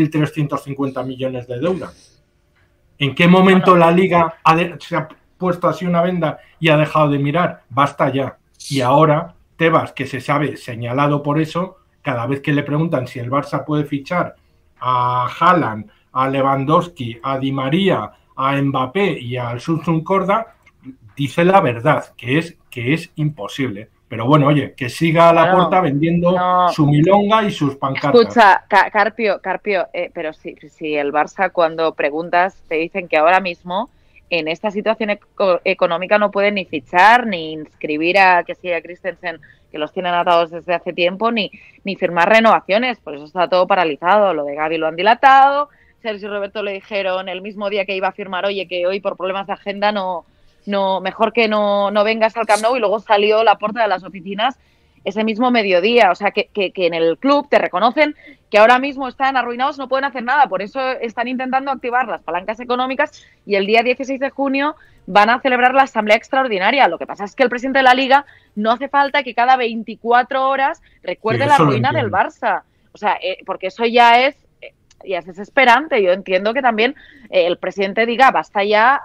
1.350 millones de deuda? ¿En qué momento la Liga se ha puesto así una venda y ha dejado de mirar? Basta ya. Y ahora Tebas, que se sabe señalado por eso, cada vez que le preguntan si el Barça puede fichar a Haaland, a Lewandowski, a Di María, a Mbappé y al Susun Corda, dice la verdad, que es imposible. Pero bueno, oye, que siga a Laporta vendiendo su milonga y sus pancartas. Escucha, Carpio, pero si el Barça cuando preguntas te dicen que ahora mismo en esta situación económica no pueden ni fichar, ni inscribir a Christensen, que los tienen atados desde hace tiempo, ni firmar renovaciones, por eso está todo paralizado. Lo de Gavi lo han dilatado, Sergio Roberto le dijeron el mismo día que iba a firmar, oye, que hoy por problemas de agenda no mejor que no vengas al Camp Nou, y luego salió Laporta de las oficinas ese mismo mediodía. O sea, que en el club te reconocen que ahora mismo están arruinados, no pueden hacer nada. Por eso están intentando activar las palancas económicas y el día 16 de junio van a celebrar la asamblea extraordinaria. Lo que pasa es que el presidente de la Liga no hace falta que cada 24 horas recuerde la ruina del Barça. O sea, porque eso ya es desesperante. Yo entiendo que también el presidente diga basta ya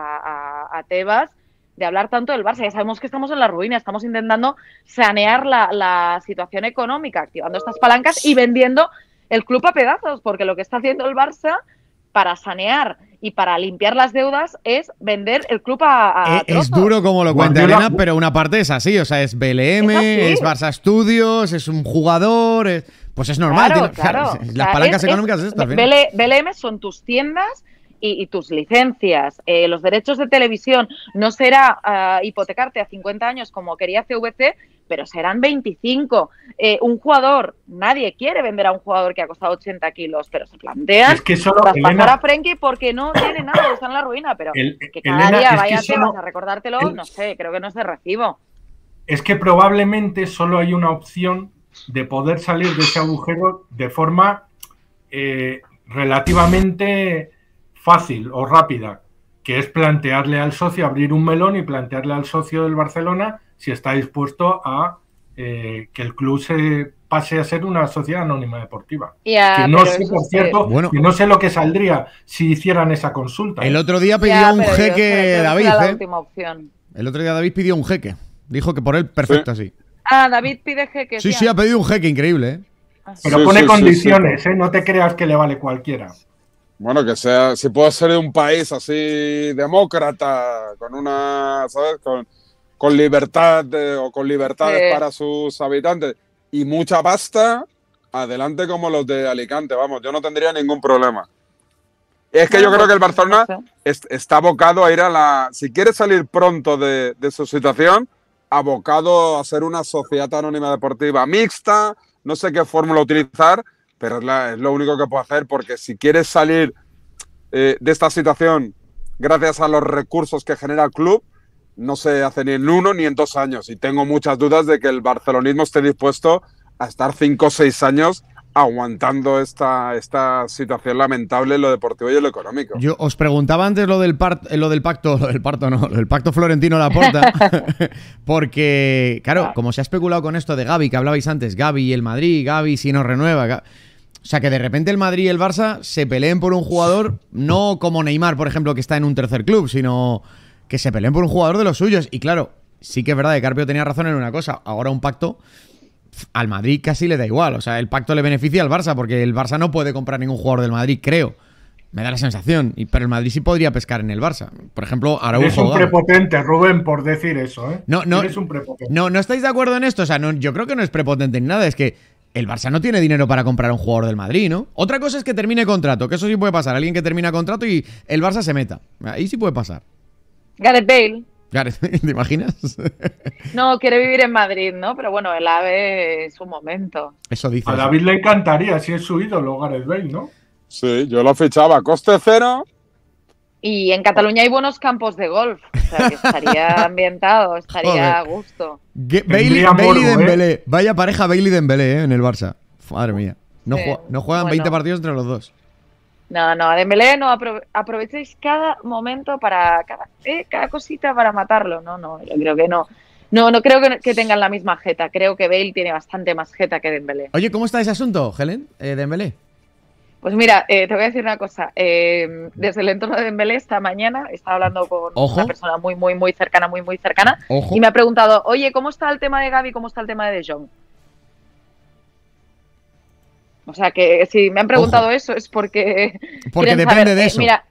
a Tebas de hablar tanto del Barça. Ya sabemos que estamos en la ruina, estamos intentando sanear la situación económica, activando estas palancas y vendiendo el club a pedazos, porque lo que está haciendo el Barça para sanear y para limpiar las deudas es vender el club a trozos. Es duro como lo cuenta Elena, pero una parte es así, o sea, es BLM, es Barça Studios, es un jugador, pues es normal. Claro. Las palancas económicas es esto, al final. BLM son tus tiendas y tus licencias, los derechos de televisión, no será hipotecarte a 50 años como quería CVC, pero serán 25. Un jugador, nadie quiere vender a un jugador que ha costado 80 kilos, pero se plantean traspasar a Frenkie porque no tiene nada, está en la ruina, pero que cada Elena, día vaya temas a recordártelo, no sé, creo que no es de recibo. Es que probablemente solo hay una opción de poder salir de ese agujero de forma relativamente fácil o rápida, que es plantearle al socio, abrir un melón y plantearle al socio del Barcelona si está dispuesto a que el club se pase a ser una sociedad anónima deportiva. Que no sé, por cierto, que no sé lo que saldría si hicieran esa consulta. El otro día pidió un jeque David. La última opción. El otro día David pidió un jeque. Dijo que por él perfecto así. David pide jeque. Sí, ha pedido un jeque increíble, ¿eh? Pero pone condiciones, ¿eh? No te creas que le vale cualquiera. Bueno, que sea, si puede ser de un país así demócrata, con una, ¿sabes? Con libertad o con libertades para sus habitantes y mucha pasta, adelante como los de Alicante, vamos, yo no tendría ningún problema. Es que yo creo que el Barcelona está abocado a ir a la... Si quiere salir pronto de su situación, abocado a ser una sociedad anónima deportiva mixta, no sé qué fórmula utilizar, pero es lo único que puede hacer, porque si quieres salir de esta situación gracias a los recursos que genera el club, no se hace ni en 1 ni en 2 años. Y tengo muchas dudas de que el barcelonismo esté dispuesto a estar 5 o 6 años aguantando esta situación lamentable en lo deportivo y en lo económico. Yo os preguntaba antes lo del pacto Florentino Laporta, porque, claro, como se ha especulado con esto de Gavi, que hablabais antes, Gavi y el Madrid, Gavi si no renueva, o sea, que de repente el Madrid y el Barça se peleen por un jugador, no como Neymar, por ejemplo, que está en un tercer club, sino que se peleen por un jugador de los suyos. Y claro, sí que es verdad que Carpio tenía razón en una cosa, ahora un pacto al Madrid casi le da igual, o sea, el pacto le beneficia al Barça, porque el Barça no puede comprar ningún jugador del Madrid, creo. Me da la sensación, pero el Madrid sí podría pescar en el Barça. Por ejemplo, Araujo. Eres un prepotente, Rubén, por decir eso, ¿eh? No, eres un prepotente. No estáis de acuerdo en esto, o sea, yo creo que no es prepotente ni nada, es que el Barça no tiene dinero para comprar a un jugador del Madrid, ¿no? Otra cosa es que termine contrato, que eso sí puede pasar, alguien que termina contrato y el Barça se meta. Ahí sí puede pasar. Gareth Bale. ¿Te imaginas? No, quiere vivir en Madrid, ¿no? Pero bueno, el AVE es un momento. Eso dice. A David le encantaría, si es su ídolo, Gareth Bale, ¿no? Sí, yo lo fichaba a coste cero. Y en Cataluña hay buenos campos de golf. O sea, que estaría ambientado, estaría a gusto. Bailey y Dembélé. Vaya pareja Bailey y Dembélé, en el Barça. Madre mía. No juegan 20 partidos entre los dos. No, a Dembélé no aprovechéis cada momento para cada cosita para matarlo. No, yo creo que no. No creo que tengan la misma jeta. Creo que Bale tiene bastante más jeta que Dembélé. Oye, ¿cómo está ese asunto, Helen? Dembélé. Pues mira, te voy a decir una cosa. Desde el entorno de Dembélé esta mañana estaba hablando con una persona muy, muy, muy cercana, muy cercana. Ojo. Y me ha preguntado, oye, ¿cómo está el tema de Gavi? ¿Cómo está el tema de De Jong? O sea, que si me han preguntado eso es porque depende saber. de eso. Mira,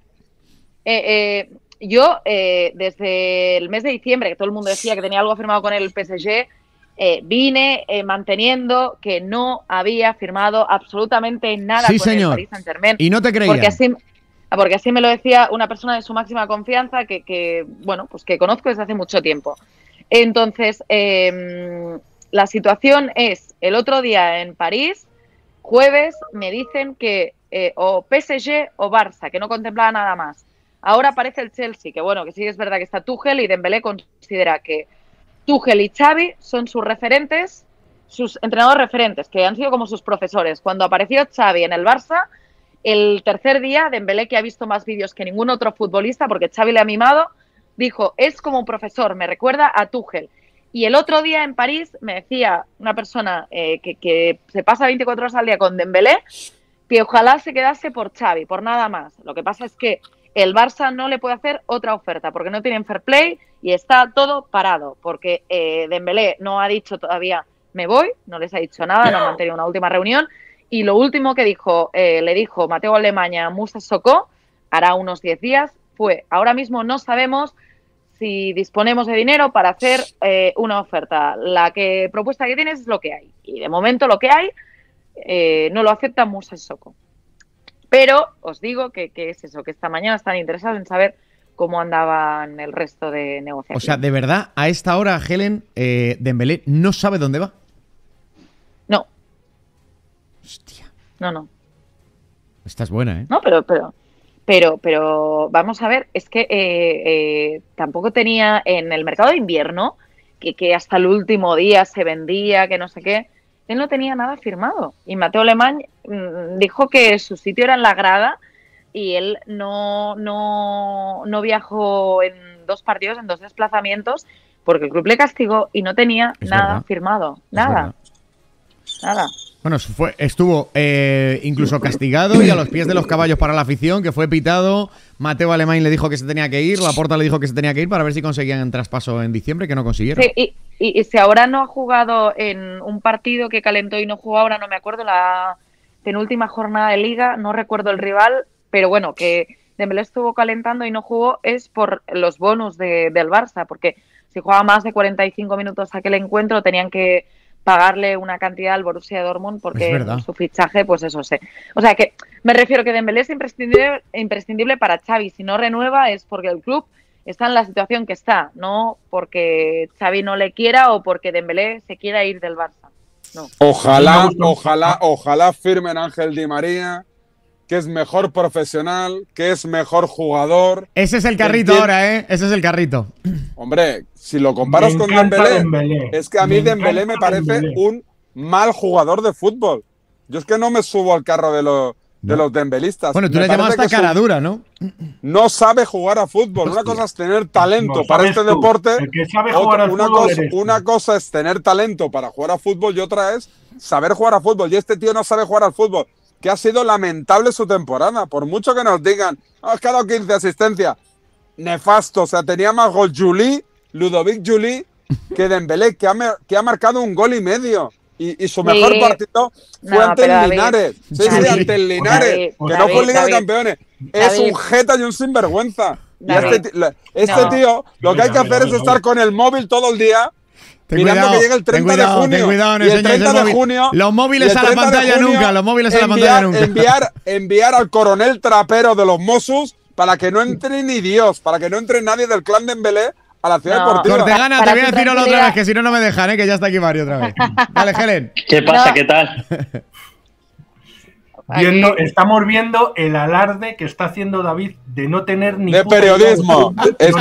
yo desde el mes de diciembre, que todo el mundo decía que tenía algo firmado con el PSG, vine manteniendo que no había firmado absolutamente nada con el Paris Saint-Germain. Y no te creía. Porque así me lo decía una persona de su máxima confianza que conozco desde hace mucho tiempo. Entonces, la situación es, el otro día en París, jueves, me dicen que o PSG o Barça, que no contemplaba nada más. Ahora aparece el Chelsea, que bueno, que sí es verdad que está Tuchel, y Dembélé considera que Tuchel y Xavi son sus referentes, sus entrenadores referentes, que han sido como sus profesores. Cuando apareció Xavi en el Barça, el tercer día, Dembélé, que ha visto más vídeos que ningún otro futbolista, porque Xavi le ha mimado, dijo, es como un profesor, me recuerda a Tuchel. Y el otro día en París me decía una persona que se pasa 24 horas al día con Dembélé, que ojalá se quedase por Xavi, por nada más. Lo que pasa es que el Barça no le puede hacer otra oferta porque no tienen fair play y está todo parado, porque Dembélé no ha dicho todavía me voy, no les ha dicho nada, no han mantenido una última reunión, y lo último que dijo, le dijo Mateo Alemanya a Moussa Sissoko, hará unos 10 días, fue, ahora mismo no sabemos si disponemos de dinero para hacer una oferta. La propuesta que tienes es lo que hay, y de momento lo que hay no lo acepta Moussa Sissoko. Pero os digo que es eso, que esta mañana están interesados en saber cómo andaban el resto de negociaciones. O sea, de verdad, a esta hora, Helen, Dembélé no sabe dónde va. No. Hostia. No. Esta es buena, ¿eh? No, pero vamos a ver, es que tampoco tenía en el mercado de invierno, que hasta el último día se vendía, que no sé qué, él no tenía nada firmado. Y Mateo Alemán dijo que su sitio era en la grada y él no viajó en 2 partidos, en 2 desplazamientos, porque el club le castigó y no tenía nada firmado. Nada. Bueno, estuvo incluso castigado y a los pies de los caballos para la afición, que fue pitado. Mateo Alemán le dijo que se tenía que ir, Laporta le dijo que se tenía que ir para ver si conseguían el traspaso en diciembre, que no consiguieron. Sí, y si ahora no ha jugado en un partido que calentó y no jugó, ahora no me acuerdo, la penúltima jornada de Liga, no recuerdo el rival, pero bueno, que Dembélé estuvo calentando y no jugó es por los bonus del Barça, porque si jugaba más de 45 minutos aquel encuentro tenían que pagarle una cantidad al Borussia Dortmund porque su fichaje, pues eso sé. O sea que me refiero que Dembélé es imprescindible para Xavi. Si no renueva es porque el club está en la situación que está, no porque Xavi no le quiera o porque Dembélé se quiera ir del Barça. No. Ojalá firmen a Ángel Di María, que es mejor profesional, que es mejor jugador. Ese es el carrito ahora, ¿eh? Ese es el carrito. Hombre, si lo comparas con Dembélé, es que a mí Dembélé me parece un mal jugador de fútbol. Yo es que no me subo al carro de los dembelistas. Bueno, tú le llamas hasta cara dura, ¿no? No sabe jugar a fútbol. Una cosa es tener talento para este deporte. El que sabe jugar al fútbol eres tú. Una cosa es tener talento para jugar a fútbol y otra es saber jugar a fútbol. Y este tío no sabe jugar al fútbol, que ha sido lamentable su temporada. Por mucho que nos digan, es que ha dado 15 asistencias. Nefasto. O sea, tenía más gol Ludovic Juli, que Dembélé, que ha marcado 1 gol y medio. Y su mejor partido fue ante el Linares. Sí, ante el Linares. Que no fue Liga de Campeones. Es un jeta y un sinvergüenza. Y este tío, lo que hay que hacer es estar con el móvil todo el día, mirando que llegue el 30 de junio. Y el 30 de junio. Los móviles a la pantalla nunca. Los móviles a la pantalla nunca. Enviar al coronel trapero de los Mossos para que no entre ni Dios, para que no entre nadie del clan Dembélé a la ciudad deportiva. Cortegana, te voy a decir otra vez, que si no, no me dejan, que ya está aquí Mario otra vez. Dale, Helen. ¿Qué pasa? ¿Qué tal? Estamos viendo el alarde que está haciendo David de no tener ni de periodismo.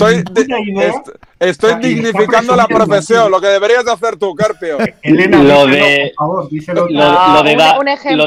Estoy dignificando la profesión, lo que deberías de hacer tú, Carpio. Elena, por favor, díselo. Lo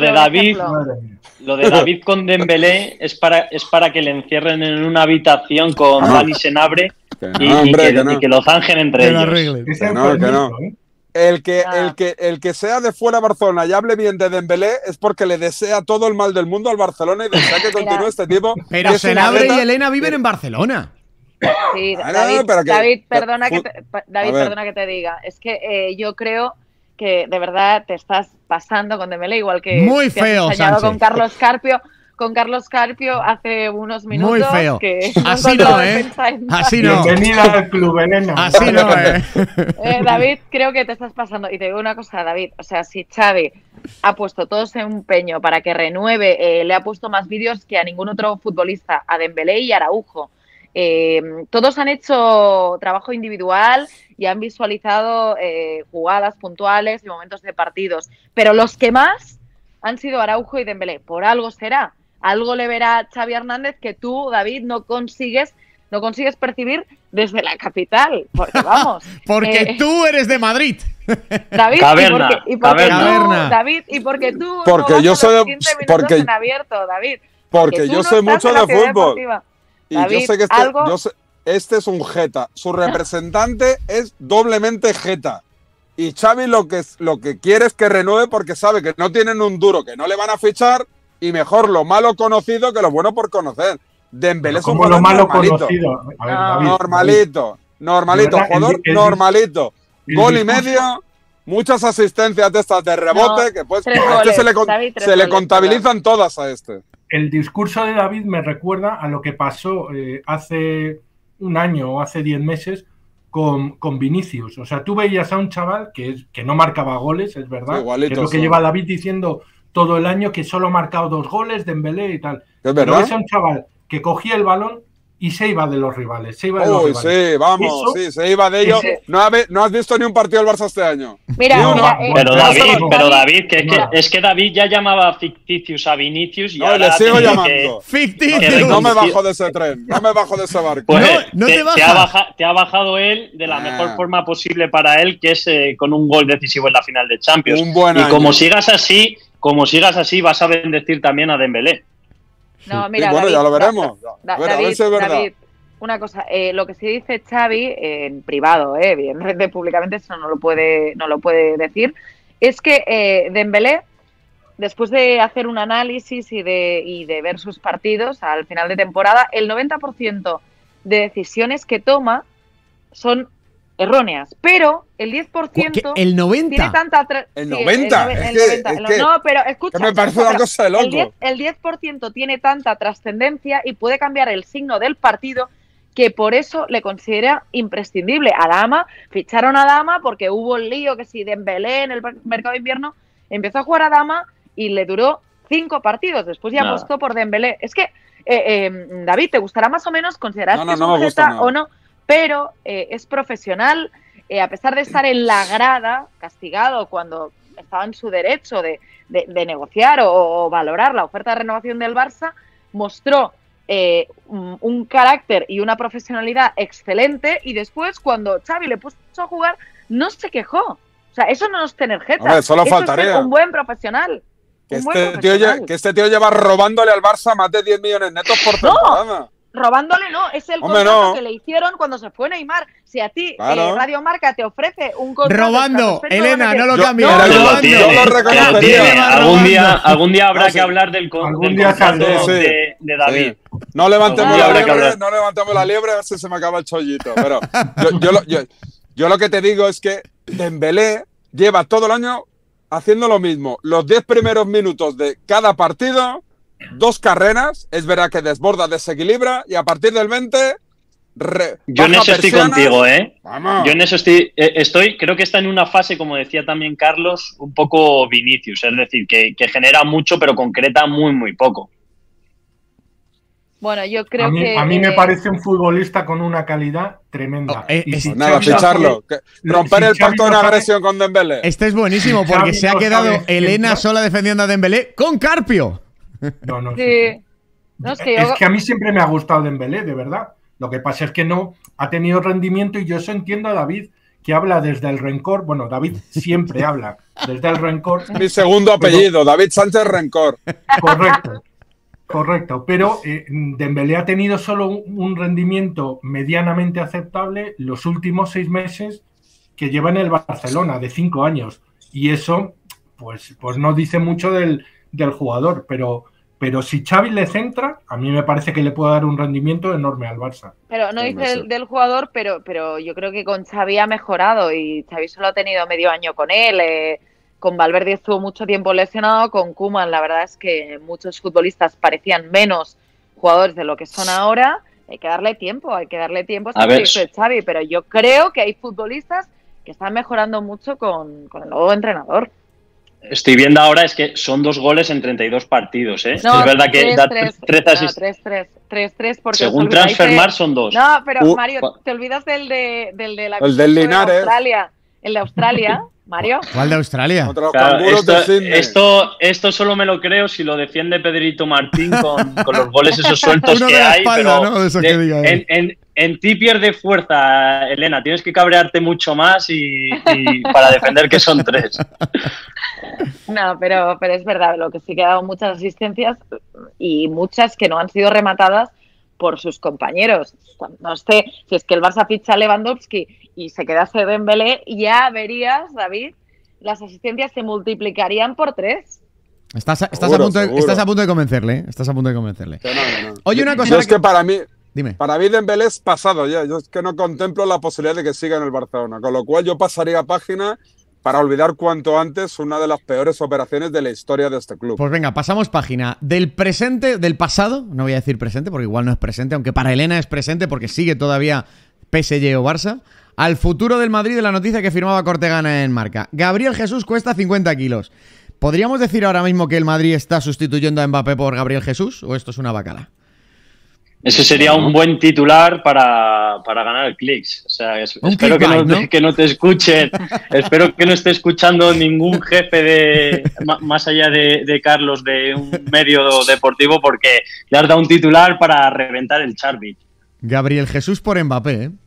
de David con Dembélé es para que le encierren en una habitación con Dani Senabre y que lo zanjen entre ellos. Que no. El que sea de fuera de Barcelona y hable bien de Dembélé es porque le desea todo el mal del mundo al Barcelona y desea que continúe este tipo. Pero Senabre y Elena viven en Barcelona. Sí, David, perdona que te diga. Es que yo creo que de verdad te estás pasando con Dembélé, igual que muy feo, has enseñado con Carlos Carpio. Con Carlos Carpio hace unos minutos. Muy feo. Que así no, ¿eh? Así no. Bienvenida al club, Elena. Así no, David, creo que te estás pasando. Y te digo una cosa, David. O sea, si Xavi ha puesto todo ese empeño para que renueve, le ha puesto más vídeos que a ningún otro futbolista, a Dembélé y a Araujo. Todos han hecho trabajo individual y han visualizado jugadas puntuales y momentos de partidos. Pero los que más han sido Araujo y Dembélé. Por algo será. Algo le verá Xavi Hernández que tú, David, no consigues percibir desde la capital. Porque vamos. Porque tú eres de Madrid. David, Caverna, y porque tú, David, y porque tú porque no yo soy de en abierto, David. Porque yo sé mucho de fútbol. Y David, yo sé que este es un jeta. Su representante es doblemente jeta. Y Xavi lo que quiere es que renueve porque sabe que no tienen un duro, que no le van a fichar. Y mejor lo malo conocido que lo bueno por conocer. Dembélé es un jugador lo malo normalito. Conocido. A ver, David, normalito, jugador normalito. Gol y medio, muchas asistencias de estas de rebote, que pues se le contabilizan todas a este. El discurso de David me recuerda a lo que pasó hace un año o hace 10 meses con Vinicius. O sea, tú veías a un chaval que no marcaba goles, es verdad, que es lo que lleva David diciendo todo el año que solo ha marcado 2 goles, Dembélé y tal. ¿Es Pero verdad? ves a un chaval que cogía el balón y se iba de los rivales. Se iba de los Uy, rivales. sí, vamos, Eso- sí, se iba de ellos. ese- No has visto ni un partido del Barça este año. Mira, Ni uno. mira, Pero No, David, no, pero David, que no. es que David ya llamaba ficticius a Vinicius y No, y ahora le ha sigo tenido llamando. ¡Ficticio! No me bajo de ese tren, no me bajo de ese barco. Pues No te bajas. te ha bajado él de la Ah. mejor forma posible para él, que es con un gol decisivo en la final de Champions. Un buen y año. como sigas así, vas a bendecir también a Dembélé. No, Sí, mira, bueno, David, ya lo veremos. A ver David, si es verdad. David, una cosa, lo que sí dice Xavi en privado, evidentemente públicamente eso no lo puede decir, es que Dembélé, después de hacer un análisis y de ver sus partidos al final de temporada, el 90% de decisiones que toma son erróneas, pero el 10% ¿El tiene 90? tanta... ¿El sí, 90? Es que- no, pero escucha... Que me parece escucha, una pero cosa de loco. el 10% tiene tanta trascendencia y puede cambiar el signo del partido que por eso le considera imprescindible. A Dama, ficharon a Dama porque hubo el lío que si Dembélé en el mercado de invierno empezó a jugar a Dama y le duró 5 partidos. Después ya Nada. apostó por Dembélé. Es que, David, ¿te gustará más o menos? ¿Consideras No, que es no un me gusta jeta nada. o no? Pero es profesional, a pesar de estar en la grada, castigado cuando estaba en su derecho de negociar o valorar la oferta de renovación del Barça, mostró un carácter y una profesionalidad excelente y después cuando Xavi le puso a jugar no se quejó. O sea, eso no es tener jeta. Hombre, solo Eso faltaría. Es ser un buen profesional. Que Un buen este, profesional. tío lleva robándole al Barça más de 10 millones netos por No. temporada. Robándole no, es el Hombre, contrato no. que le hicieron cuando se fue Neymar. Si a ti Claro. Radio Marca te ofrece un contrato Robando, estratosférico, Elena, van a no lo Yo- cambies. Mira, Que yo- lo robando. tiene, yo lo que lo reconocería. tiene. Algún día habrá No, sí. que hablar del Algún del día contrato saldrá. Sí. de David. Sí. No levantemos Algún la día habrá que liebre, hablar. no levantemos la liebre a ver si se me acaba el chollito. Pero yo lo que te digo es que Dembélé lleva todo el año haciendo lo mismo. Los 10 primeros minutos de cada partido, 2 carreras, es verdad que desborda, desequilibra y a partir del 20 Yo en baja eso estoy persianas. contigo, ¿eh? Vamos. Yo en eso estoy, creo que está en una fase, como decía también Carlos, un poco Vinicius, es decir, que genera mucho pero concreta muy, muy poco. Bueno, yo creo que... a mí me parece un futbolista con una calidad tremenda. Oh, Y es- si Pues nada, Xavi no ficharlo. sabe- Romper si el Xavi pacto de no sabe- agresión con Dembélé. Este es buenísimo porque Xavi se ha no quedado sabe Elena centrar. sola defendiendo a Dembélé con Carpio. No, no, Sí. No, es que yo- Es que a mí siempre me ha gustado Dembélé, de verdad. Lo que pasa es que no ha tenido rendimiento y yo eso entiendo a David, que habla desde el rencor. Bueno, David siempre habla desde el rencor. Mi segundo apellido, David Sánchez Rencor. Correcto. Correcto, pero Dembélé ha tenido solo un rendimiento medianamente aceptable los últimos 6 meses que lleva en el Barcelona, de 5 años. Y eso, pues no dice mucho del jugador, pero si Xavi le centra, a mí me parece que le puede dar un rendimiento enorme al Barça. Pero no Sí, dice no sé. del jugador, pero yo creo que con Xavi ha mejorado y Xavi solo ha tenido medio año con él. Con Valverde estuvo mucho tiempo lesionado, con Koeman la verdad es que muchos futbolistas parecían menos jugadores de lo que son ahora. Hay que darle tiempo A hasta ver. que dice Xavi, pero yo creo que hay futbolistas que están mejorando mucho con el nuevo entrenador. Estoy viendo ahora es que son 2 goles en 32 partidos, ¿eh? No, es verdad que da 3 asistencias. 3-3 porque Según os olvidáis Transfermarkt son 2. No, pero Uh, Mario, te olvidas del de la El del Linares. Australia. El de Australia, Mario. ¿Cuál de Australia? Contra los Claro, canguros de Sydney. esto solo me lo creo si lo defiende Pedrito Martín con los goles esos sueltos Uno que de la hay. espalda, Pero ¿no? De esos que diga él. en ti pierde fuerza, Elena. Tienes que cabrearte mucho más y para defender que son 3. No, pero es verdad, lo que sí que ha dado muchas asistencias y muchas que no han sido rematadas por sus compañeros. Cuando esté, si es que el Barça ficha a Lewandowski y se quedase Dembélé, ya verías, David, las asistencias se multiplicarían por 3. Estás a Seguro, punto seguro. estás a punto de convencerle, ¿eh? Estás a punto de convencerle. Que no. Oye, una cosa Yo es que para mí Dime. Dembélé es pasado ya. Yo es que no contemplo la posibilidad de que siga en el Barcelona. Con lo cual yo pasaría página para olvidar cuanto antes una de las peores operaciones de la historia de este club. Pues venga, pasamos página. Del presente, del pasado, no voy a decir presente porque igual no es presente, aunque para Elena es presente porque sigue todavía PSG o Barça, al futuro del Madrid de la noticia que firmaba Cortegana en Marca. Gabriel Jesús cuesta 50 kilos. ¿Podríamos decir ahora mismo que el Madrid está sustituyendo a Mbappé por Gabriel Jesús o esto es una bacala? Ese sería un buen titular para ganar clics. O sea, espero que no te escuchen. Espero que no esté escuchando ningún jefe más allá de Carlos de un medio deportivo, porque le has dado un titular para reventar el Charby. Gabriel Jesús por Mbappé, ¿eh?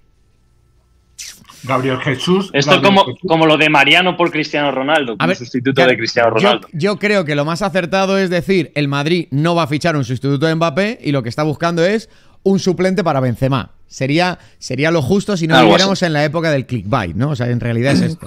Gabriel Jesús. Esto es como lo de Mariano por Cristiano Ronaldo, como sustituto de Cristiano Ronaldo. Yo creo que lo más acertado es decir, el Madrid no va a fichar un sustituto de Mbappé y lo que está buscando es un suplente para Benzema. Sería lo justo si no viviéramos en la época del clickbait, ¿no? O sea, en realidad es esto.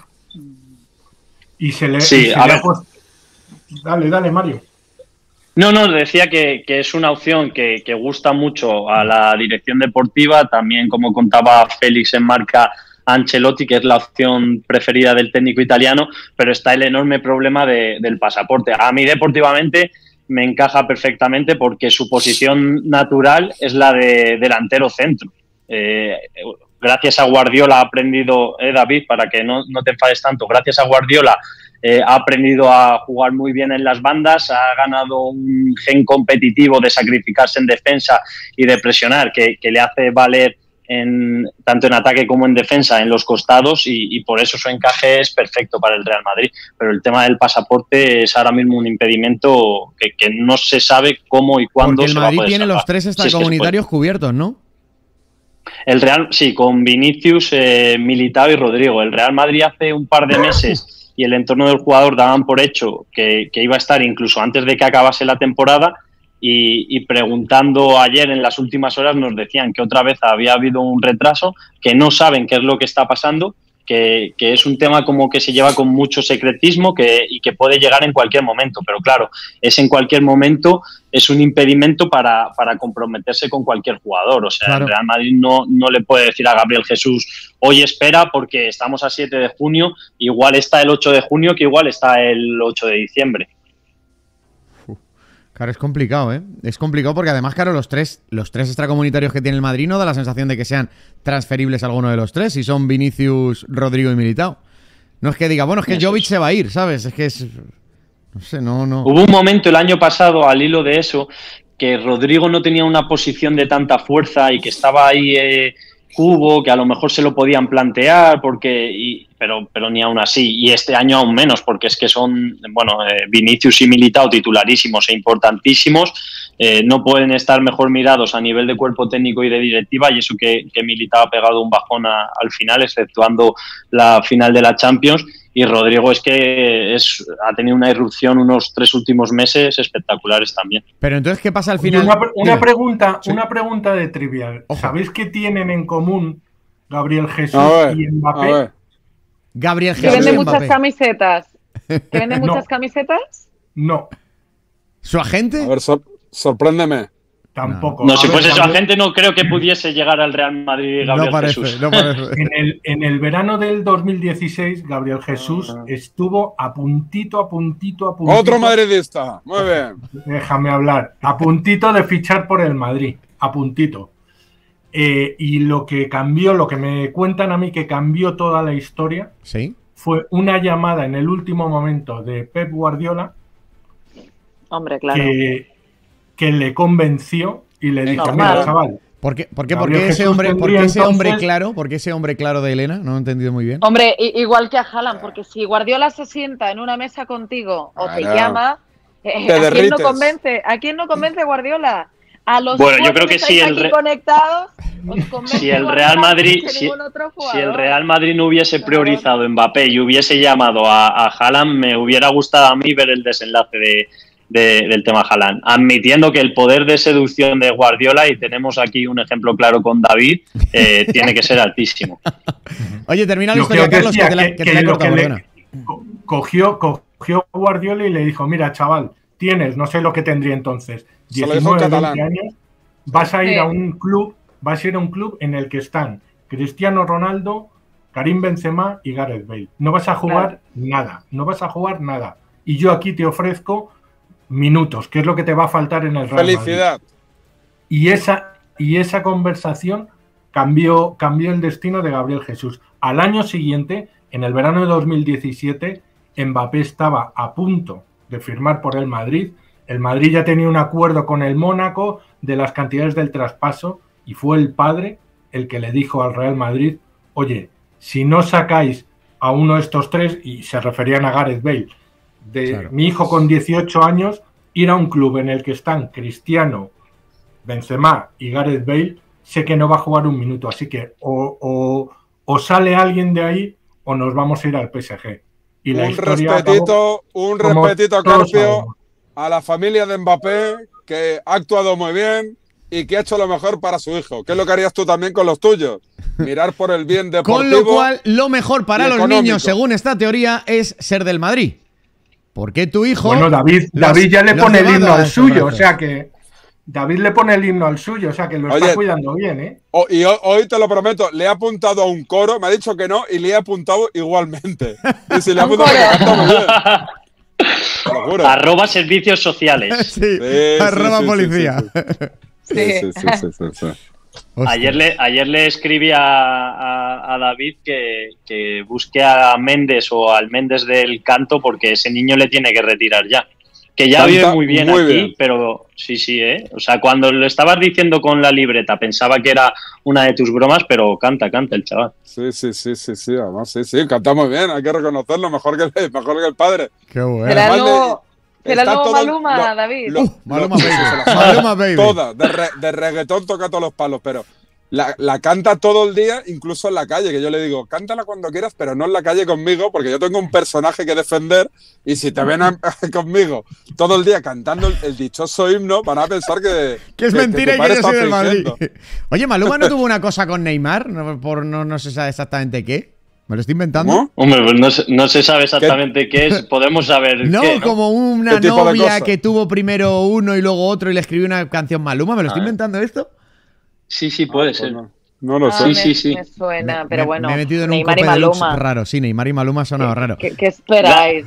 Y se le... Sí, a ver. Dale, Mario. No, decía que es una opción que gusta mucho a la dirección deportiva, también como contaba Félix en Marca, Ancelotti, que es la opción preferida del técnico italiano, pero está el enorme problema del pasaporte. A mí deportivamente me encaja perfectamente porque su posición natural es la de delantero centro. Gracias a Guardiola ha aprendido, David, para que no te enfades tanto, gracias a Guardiola ha aprendido a jugar muy bien en las bandas, ha ganado un gen competitivo de sacrificarse en defensa y de presionar, que le hace valer tanto en ataque como en defensa en los costados y por eso su encaje es perfecto para el Real Madrid. Pero el tema del pasaporte es ahora mismo un impedimento que no se sabe cómo y cuándo se va a poder. Porque el Madrid tiene los 3 extracomunitarios cubiertos, ¿no? El Real, sí, con Vinicius, Militao y Rodrigo. El Real Madrid hace un par de meses y el entorno del jugador daban por hecho que iba a estar incluso antes de que acabase la temporada. Y preguntando ayer en las últimas horas nos decían que otra vez había habido un retraso, que no saben qué es lo que está pasando, que es un tema como que se lleva con mucho secretismo y que puede llegar en cualquier momento. Pero claro, en cualquier momento es un impedimento para comprometerse con cualquier jugador. O sea, claro. El Real Madrid no le puede decir a Gabriel Jesús, hoy espera porque estamos a 7 de junio, igual está el 8 de junio que igual está el 8 de diciembre. Claro, es complicado, ¿eh? Es complicado porque además, claro, los tres extracomunitarios que tiene el Madrid no da la sensación de que sean transferibles a alguno de los tres, si son Vinicius, Rodrigo y Militao. No es que diga, bueno, es que Jovic se va a ir, ¿sabes? Es que es... No sé, no... Hubo un momento el año pasado, al hilo de eso, que Rodrigo no tenía una posición de tanta fuerza y que estaba ahí Cubo, que a lo mejor se lo podían plantear, pero ni aún así. Y este año aún menos, porque es que son, Vinicius y Militao titularísimos e importantísimos. No pueden estar mejor mirados a nivel de cuerpo técnico y de directiva, y eso que Militao ha pegado un bajón al final, exceptuando la final de la Champions. Y Rodrigo es que ha tenido una irrupción unos 3 últimos meses espectaculares también. Pero entonces, ¿qué pasa al final? Una pregunta de trivial. Ojo. ¿Sabéis qué tienen en común Gabriel Jesús y Mbappé? Gabriel Jesús. ¿Que vende muchas camisetas? ¿Que vende muchas camisetas? No. ¿Su agente? A ver, sorpréndeme. Tampoco. No, si fuese su agente no creo que pudiese llegar al Real Madrid Gabriel Jesús. No parece. En el verano del 2016, Gabriel Jesús estuvo a puntito. Otro madridista. Muy bien. Déjame hablar. A puntito de fichar por el Madrid. A puntito. Y lo que cambió, lo que me cuentan a mí que cambió toda la historia, ¿sí?, fue una llamada en el último momento de Pep Guardiola. Hombre, claro. Que le convenció y le dijo, mira, chaval. ¿Por qué ese hombre claro de Elena? No lo he entendido muy bien. Hombre, igual que a Haaland, porque si Guardiola se sienta en una mesa contigo o te llama, ¿a quién no convence? ¿A quién no convence Guardiola? A los yo creo que si el Real Madrid no hubiese priorizado Mbappé y hubiese llamado a Haaland, me hubiera gustado a mí ver el desenlace del tema Haaland, admitiendo que el poder de seducción de Guardiola, y tenemos aquí un ejemplo claro con David, tiene que ser altísimo. Oye, termina la historia, Carlos, que te la he cortado, perdona. Cogió Guardiola y le dijo, mira, chaval, tienes, no sé lo que tendría entonces, 19, 20 años, vas a ir a un club en el que están Cristiano Ronaldo, Karim Benzema y Gareth Bale. No vas a jugar nada. Y yo aquí te ofrezco minutos, que es lo que te va a faltar en el Real Madrid. ¡Felicidad! Y esa conversación cambió el destino de Gabriel Jesús. Al año siguiente, en el verano de 2017, Mbappé estaba a punto de firmar por el Madrid. El Madrid ya tenía un acuerdo con el Mónaco de las cantidades del traspaso y fue el padre el que le dijo al Real Madrid, oye, si no sacáis a uno de estos tres, y se referían a Gareth Bale, de mi hijo con 18 años, ir a un club en el que están Cristiano, Benzema y Gareth Bale, sé que no va a jugar un minuto, así que o sale alguien de ahí o nos vamos a ir al PSG. Y la historia un respetito, Carpio, a la familia de Mbappé, que ha actuado muy bien y que ha hecho lo mejor para su hijo. ¿Qué es lo que harías tú también con los tuyos? Mirar por el bien deportivo. Con lo cual, lo mejor para los niños, según esta teoría, es ser del Madrid. Porque tu hijo... Bueno, David ya le pone el himno al suyo, o sea que... David le pone el himno al suyo, o sea que lo está cuidando bien, ¿eh? Y hoy te lo prometo, le he apuntado a un coro, me ha dicho que no y le he apuntado igualmente. Y si le he apuntado que canta muy bien. @, servicios sociales. Sí, @policía. Sí. Ayer le escribí a David que busque a Méndez o al Méndez del canto porque ese niño le tiene que retirar ya. Que ya vive muy bien aquí, pero sí, ¿eh? O sea, cuando lo estabas diciendo con la libreta pensaba que era una de tus bromas, pero canta el chaval. Sí, además sí, canta muy bien, hay que reconocerlo, mejor que el padre. Qué bueno. ¿Será el nuevo Maluma, David? Maluma Baby. Toda, de reggaetón toca todos los palos, pero la canta todo el día, incluso en la calle, que yo le digo, cántala cuando quieras, pero no en la calle conmigo, porque yo tengo un personaje que defender y si te ven conmigo todo el día cantando el dichoso himno, van a pensar que es mentira y que yo soy del Madrid. Oye, ¿Maluma no tuvo una cosa con Neymar? No se sabe exactamente qué. ¿Me lo estoy inventando? ¿Cómo? Hombre, pues no se sabe exactamente qué es. Podemos saber qué, ¿no? Como una novia que tuvo primero uno y luego otro y le escribió una canción Maluma. ¿Me lo estoy inventando esto? Sí, puede ser. No lo sé. Sí. Me suena, pero bueno. Me he metido en Neymar un y Maluma. raro. Sí, Neymar y Maluma sonaba raro. ¿Qué esperáis?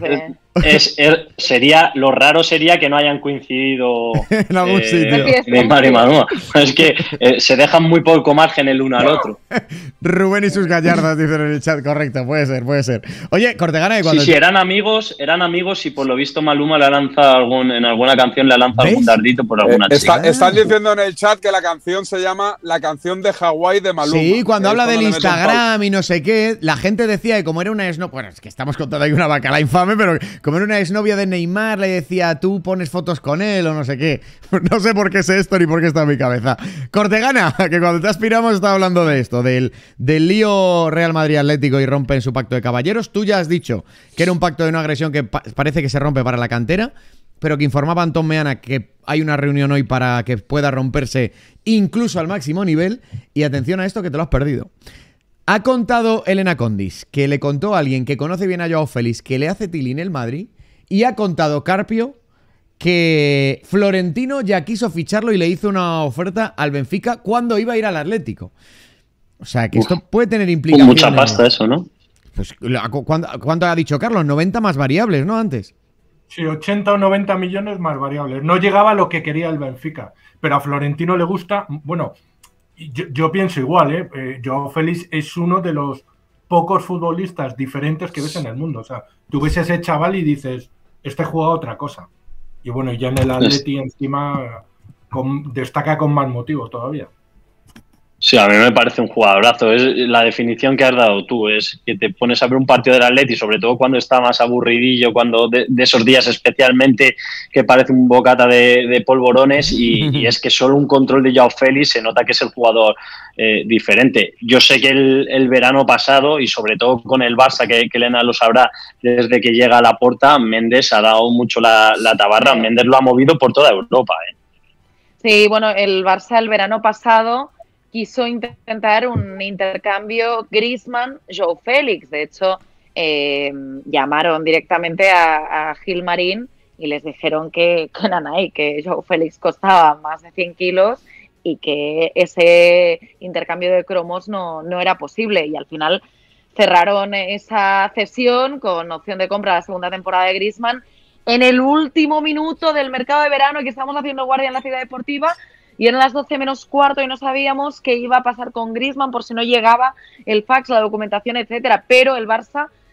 Lo raro sería que no hayan coincidido en algún sitio. Neymar y Maluma. Es que se dejan muy poco margen el uno al otro. Rubén y sus gallardas dicen en el chat, correcto, puede ser. Oye, Cortegana, ¿y cuando eran amigos y por lo visto Maluma le ha lanzado en alguna canción le ha lanzado algún dardito por alguna chica. Están diciendo en el chat que la canción se llama La canción de Hawái de Maluma. Sí, cuando habla del Instagram y no sé qué, la gente decía que como era una exnovia, bueno, es que estamos contando ahí una bacala infame, pero como era una exnovia de Neymar, le decía, tú pones fotos con él o no sé qué. No sé por qué sé esto ni por qué está en mi cabeza. Cortegana, que cuando te aspiramos estaba hablando de esto, del lío Real Madrid Atlético y rompen su pacto de caballeros. Tú ya has dicho que era un pacto de no agresión que parece que se rompe para la cantera, pero que informaba Antón Meana que hay una reunión hoy para que pueda romperse incluso al máximo nivel. Y atención a esto que te lo has perdido. Ha contado Elena Condis que le contó a alguien que conoce bien a Joao Félix que le hace tilín el Madrid, y ha contado Carpio que Florentino ya quiso ficharlo y le hizo una oferta al Benfica cuando iba a ir al Atlético. O sea, que esto puede tener implicaciones. Mucha pasta eso, ¿no? Pues, ¿cuánto ha dicho Carlos? 90 más variables, ¿no? Antes. Sí, 80 o 90 millones más variables. No llegaba a lo que quería el Benfica. Pero a Florentino le gusta... Bueno, yo pienso igual, ¿eh? Joao Félix es uno de los pocos futbolistas diferentes que ves en el mundo. O sea, tú ves a ese chaval y dices, este juega otra cosa. Y bueno, ya en el Atleti encima destaca con más motivos todavía. Sí, a mí me parece un jugadorazo. Es la definición que has dado tú, es que te pones a ver un partido del Atleti, sobre todo cuando está más aburridillo, cuando de esos días especialmente que parece un bocata de polvorones y es que solo un control de Joao Félix se nota que es el jugador diferente. Yo sé que el verano pasado y sobre todo con el Barça, que Elena lo sabrá, desde que llega a Laporta, Méndez ha dado mucho la tabarra. Méndez lo ha movido por toda Europa. Sí, bueno, el Barça el verano pasado quiso intentar un intercambio Griezmann-Joao Félix. De hecho, llamaron directamente a Gil Marín y les dijeron que Joao Félix costaba más de 100 kilos y que ese intercambio de cromos no era posible. Y al final cerraron esa cesión con opción de compra a la segunda temporada de Griezmann en el último minuto del mercado de verano, que estábamos haciendo guardia en la Ciudad Deportiva. Y eran las 12 menos cuarto y no sabíamos qué iba a pasar con Griezmann por si no llegaba el fax, la documentación, etcétera. Pero el Barça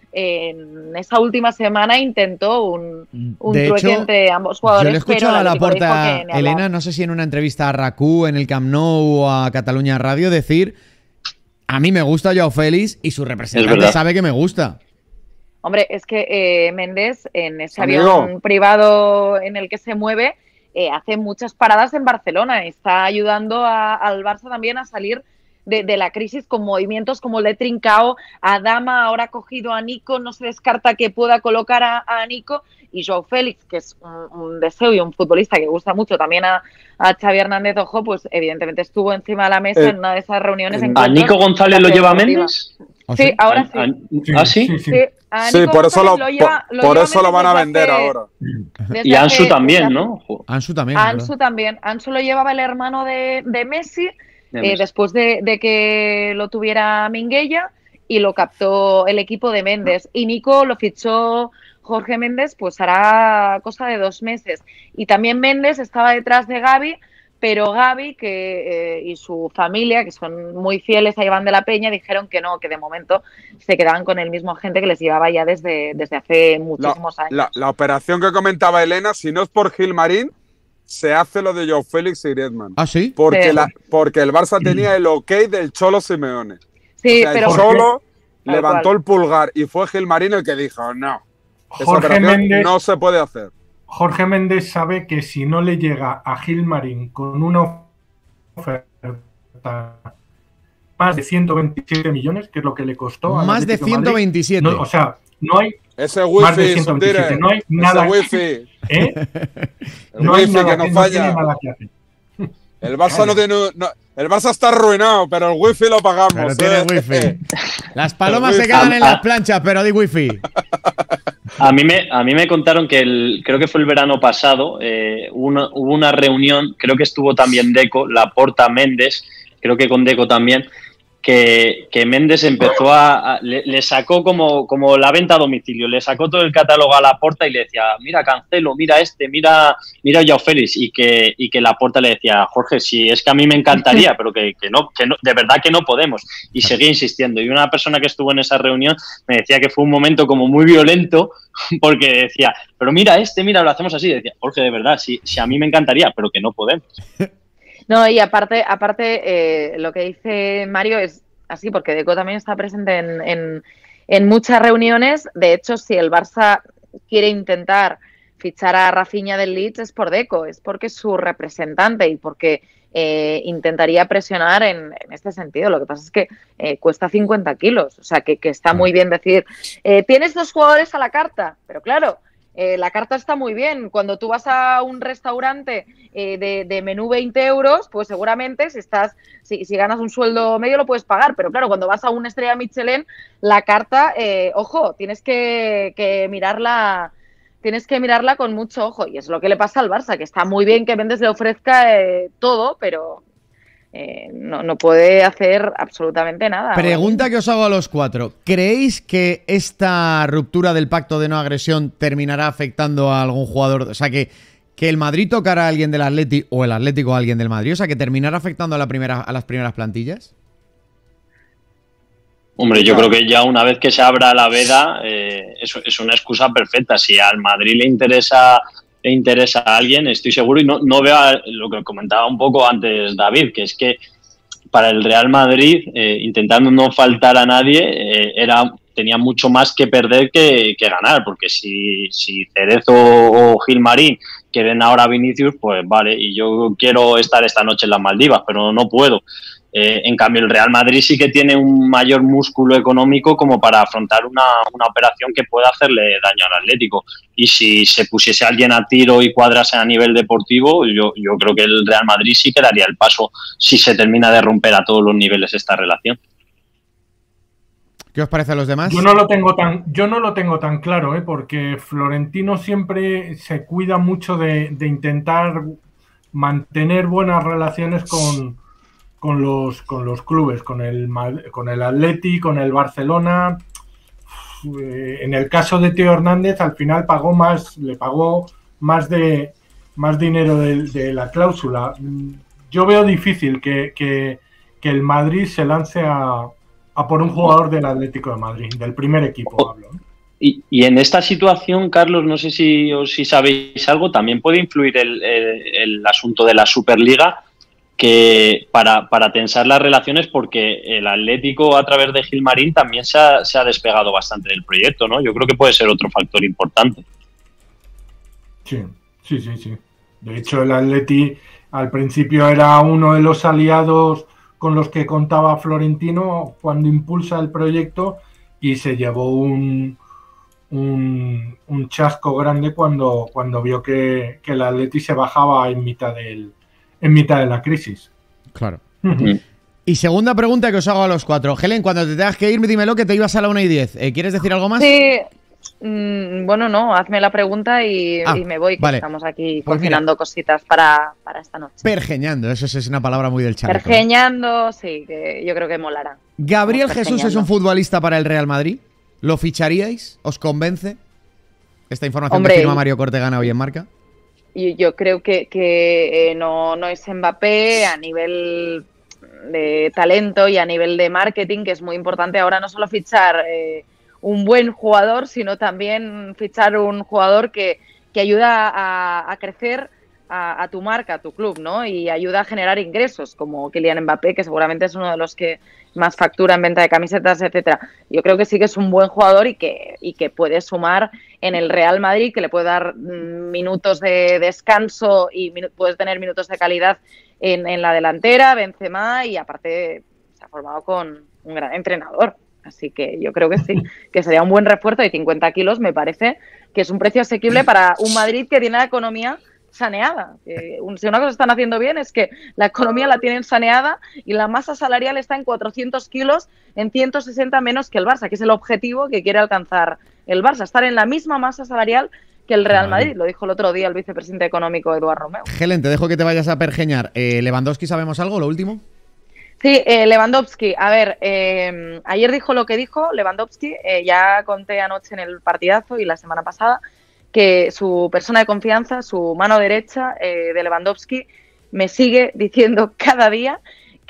en esa última semana intentó un De trueque hecho, entre ambos jugadores. Yo le escucho pero a el Atlético Laporta, dijo que ni hablar. Elena, no sé si en una entrevista a RACU, en el Camp Nou o a Cataluña Radio, decir: a mí me gusta Joao Félix y su representante sabe que me gusta. Hombre, es que Méndez, en ese Amigo. avión privado en el que se mueve, hace muchas paradas en Barcelona. Está ayudando al Barça también a salir de la crisis con movimientos como el de Trincao. Adama ahora ha cogido a Nico, no se descarta que pueda colocar a Nico. Y Joao Félix, que es un deseo y un futbolista que gusta mucho también a Xavi Hernández Ojo, pues evidentemente estuvo encima de la mesa en una de esas reuniones. ¿A Nico González lo lleva Méndez? Sí, ahora sí. ¿Ah, sí? A Sí, Nico por eso González por lleva eso lo van a desde vender hace- ahora. desde Y Ansu hace- también, desde ¿no? Ansu también. Ansu también. Ansu lo llevaba el hermano de Messi, De Messi. después de que lo tuviera Minguella, y lo captó el equipo de Méndez. Y Nico lo fichó Jorge Méndez, pues hará cosa de 2 meses. Y también Méndez estaba detrás de Gavi, pero Gavi y su familia, que son muy fieles a Iván de la Peña, dijeron que no, que de momento se quedaban con el mismo agente que les llevaba ya desde hace muchísimos años. La operación que comentaba Elena, si no es por Gilmarín, se hace lo de Joao Félix y Griezmann. ¿Ah, sí? Porque, Sí. porque el Barça tenía el ok del Cholo Simeone. Sí, O sea, pero el Cholo Tal levantó cual. el pulgar y fue Gilmarín el que dijo, no, esa Jorge operación Méndez, no se puede hacer. Jorge Méndez sabe que si no le llega a Gilmarín con una oferta más de 127 millones, que es lo que le costó. al Más de Atlético de Madrid, 127. no, o sea, no hay Ese más de wifi, 127, Sundire, no hay nada. ese wifi, ¿eh? el No hay wifi nada que no no tiene falla. nada que hacer. El Barça no tiene, el Barça está arruinado, pero el wifi lo pagamos. Pero tiene wifi. Las palomas El se wifi. quedan en las planchas, pero di wifi. A mí me contaron que creo que fue el verano pasado, hubo una reunión, creo que estuvo también Deco, Laporta, Méndez, creo que con Deco también, que Méndez empezó le sacó como la venta a domicilio, le sacó todo el catálogo a Laporta y le decía, mira Cancelo, mira mira Joao Félix, y que Laporta le decía, Jorge, si es que a mí me encantaría, pero que no, de verdad que no podemos, y seguía insistiendo. Y una persona que estuvo en esa reunión me decía que fue un momento como muy violento, porque decía, pero mira mira, lo hacemos así. Y decía, Jorge, de verdad, si a mí me encantaría, pero que no podemos. No, y aparte lo que dice Mario es así, porque Deco también está presente en muchas reuniones. De hecho, si el Barça quiere intentar fichar a Rafinha del Leeds es por Deco, es porque es su representante y porque intentaría presionar en este sentido. Lo que pasa es que cuesta 50 kilos, o sea que está muy bien decir, tienes 2 jugadores a la carta, pero claro, la carta está muy bien. Cuando tú vas a un restaurante de menú 20 euros, pues seguramente si ganas un sueldo medio lo puedes pagar. Pero claro, cuando vas a una estrella Michelin, la carta, ojo, tienes que mirarla. Tienes que mirarla con mucho ojo. Y es lo que le pasa al Barça, que está muy bien que Méndez le ofrezca todo, pero no puede hacer absolutamente nada. Pregunta que os hago a los 4. ¿Creéis que esta ruptura del pacto de no agresión terminará afectando a algún jugador? O sea, que el Madrid tocará a alguien del Atlético o el Atlético a alguien del Madrid. O sea, que terminará afectando a las primeras plantillas. Hombre, yo creo que ya una vez que se abra la veda, es una excusa perfecta. Si al Madrid le interesa a alguien, estoy seguro, y no veo lo que comentaba un poco antes David, que es que para el Real Madrid, intentando no faltar a nadie, tenía mucho más que perder que ganar, porque si Cerezo o Gilmarín quieren ahora a Vinicius, pues vale, y yo quiero estar esta noche en las Maldivas, pero no puedo. En cambio, el Real Madrid sí que tiene un mayor músculo económico como para afrontar una operación que pueda hacerle daño al Atlético. Y si se pusiese alguien a tiro y cuadrase a nivel deportivo, yo creo que el Real Madrid sí que daría el paso si se termina de romper a todos los niveles esta relación. ¿Qué os parece a los demás? Yo no lo tengo tan claro, porque Florentino siempre se cuida mucho de intentar mantener buenas relaciones con los clubes, con el Atleti, con el Barcelona. En el caso de Teo Hernández, al final le pagó más dinero de la cláusula. Yo veo difícil que el Madrid se lance a a por un jugador del Atlético de Madrid, del primer equipo hablo. Y en esta situación, Carlos, no sé si sabéis algo, también puede influir el asunto de la Superliga, que para tensar las relaciones, porque el Atlético a través de Gilmarín también se ha despegado bastante del proyecto, ¿no? Yo creo que puede ser otro factor importante. Sí. De hecho, el Atleti al principio era uno de los aliados con los que contaba Florentino cuando impulsa el proyecto, y se llevó un chasco grande cuando vio que el Atleti se bajaba en mitad de la crisis. Claro. Y segunda pregunta que os hago a los cuatro. Helen, cuando te tengas que ir, dímelo, que te ibas a la 1:10. ¿Quieres decir algo más? Sí. Bueno, no, hazme la pregunta y me voy, que vale. Estamos aquí Pues cocinando cositas para esta noche. Pergeñando, eso es una palabra muy del chaleco. Pergeñando, sí, que yo creo que molará. ¿Gabriel Jesús es un futbolista para el Real Madrid? ¿Lo ficharíais? ¿Os convence esta información que firma Mario Cortegana hoy en Marca? Yo creo que no es Mbappé a nivel de talento y a nivel de marketing, que es muy importante ahora no solo fichar un buen jugador, sino también fichar un jugador que ayuda a crecer a tu marca, a tu club, ¿no? Y ayuda a generar ingresos, como Kylian Mbappé, que seguramente es uno de los que más factura en venta de camisetas, etcétera. Yo creo que sí que es un buen jugador y que puede sumar en el Real Madrid, que le puede dar minutos de descanso y puedes tener minutos de calidad en la delantera, Benzema, y aparte se ha formado con un gran entrenador. Así que yo creo que sí, que sería un buen refuerzo, y 50 kilos me parece que es un precio asequible para un Madrid que tiene la economía saneada. Si una cosa están haciendo bien es que la economía la tienen saneada y la masa salarial está en 400 kilos, en 160 menos que el Barça, que es el objetivo que quiere alcanzar el Barça, estar en la misma masa salarial que el Real Madrid. Lo dijo el otro día el vicepresidente económico Eduard Romeu. Helen, te dejo que te vayas a pergeñar. ¿Lewandowski sabemos algo, lo último? Sí, Lewandowski, a ver, ayer dijo lo que dijo Lewandowski, ya conté anoche en el partidazo y la semana pasada que su persona de confianza, su mano derecha de Lewandowski, me sigue diciendo cada día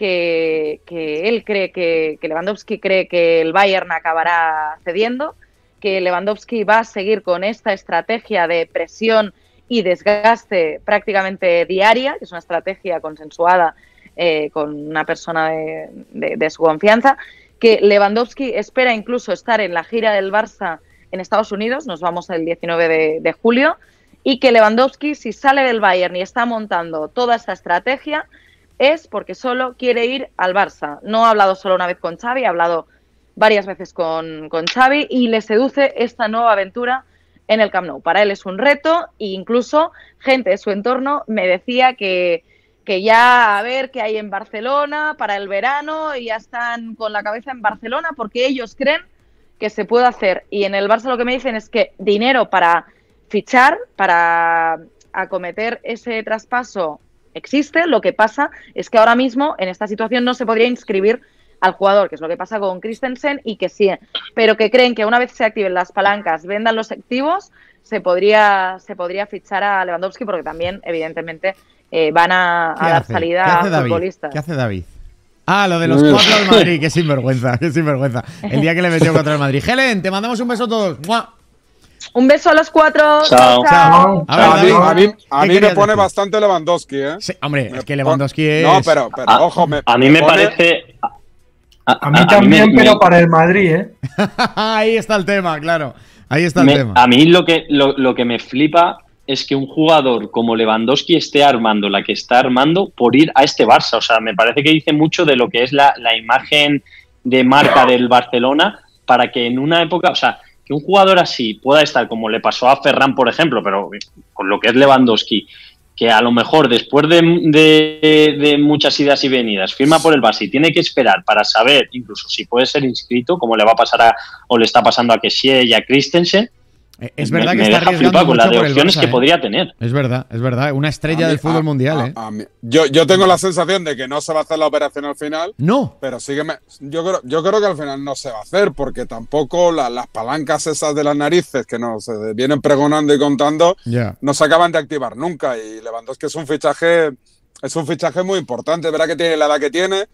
que él cree que Lewandowski cree que el Bayern acabará cediendo, que Lewandowski va a seguir con esta estrategia de presión y desgaste prácticamente diaria, que es una estrategia consensuada con una persona de su confianza, que Lewandowski espera incluso estar en la gira del Barça en Estados Unidos, nos vamos el 19 de julio, y que Lewandowski, si sale del Bayern y está montando toda esta estrategia, es porque solo quiere ir al Barça. No ha hablado solo una vez con Xavi, ha hablado varias veces con Xavi, y le seduce esta nueva aventura en el Camp Nou. Para él es un reto, e incluso gente de su entorno me decía que ya a ver qué hay en Barcelona para el verano, y ya están con la cabeza en Barcelona porque ellos creen que se puede hacer. Y en el Barça lo que me dicen es que dinero para fichar, para acometer ese traspaso existe. Lo que pasa es que ahora mismo en esta situación no se podría inscribir al jugador, que es lo que pasa con Christensen, y que sí, pero que creen que una vez se activen las palancas, vendan los activos, se podría fichar a Lewandowski, porque también evidentemente van a dar salida a futbolistas. ¿Qué hace David? Ah, lo de los 4 al Madrid, qué sinvergüenza, qué sinvergüenza. El día que le metió 4 al Madrid. Helen, te mandamos un beso a todos. ¡Mua! Un beso a los 4. Chao. Chao. A mí me pone decir? bastante Lewandowski, ¿eh? Sí, hombre, es que Lewandowski es... No, pero ojo, a mí me parece... A mí también, pero para el Madrid, ¿eh? Ahí está el tema, claro. Ahí está el tema. A mí lo que me flipa es que un jugador como Lewandowski esté armando la que está armando por ir a este Barça. O sea, me parece que dice mucho de lo que es la imagen de marca del Barcelona, para que en una época, o sea, que un jugador así pueda estar, como le pasó a Ferran, por ejemplo, pero con lo que es Lewandowski, que a lo mejor después de muchas idas y venidas firma por el Barça y tiene que esperar para saber incluso si puede ser inscrito, como le va a pasar o le está pasando a Kessie y a Christensen. Es verdad que me está deja arriesgando flipar con mucho las de por el opciones Barça, que podría tener. Es verdad. Una estrella del fútbol mundial, Yo tengo la sensación de que no se va a hacer la operación al final. No. Pero sí que yo creo que al final no se va a hacer, porque tampoco las palancas esas de las narices que nos vienen pregonando y contando no se acaban de activar nunca. Y Lewandowski es un fichaje muy importante. Es verdad que tiene la edad que tiene,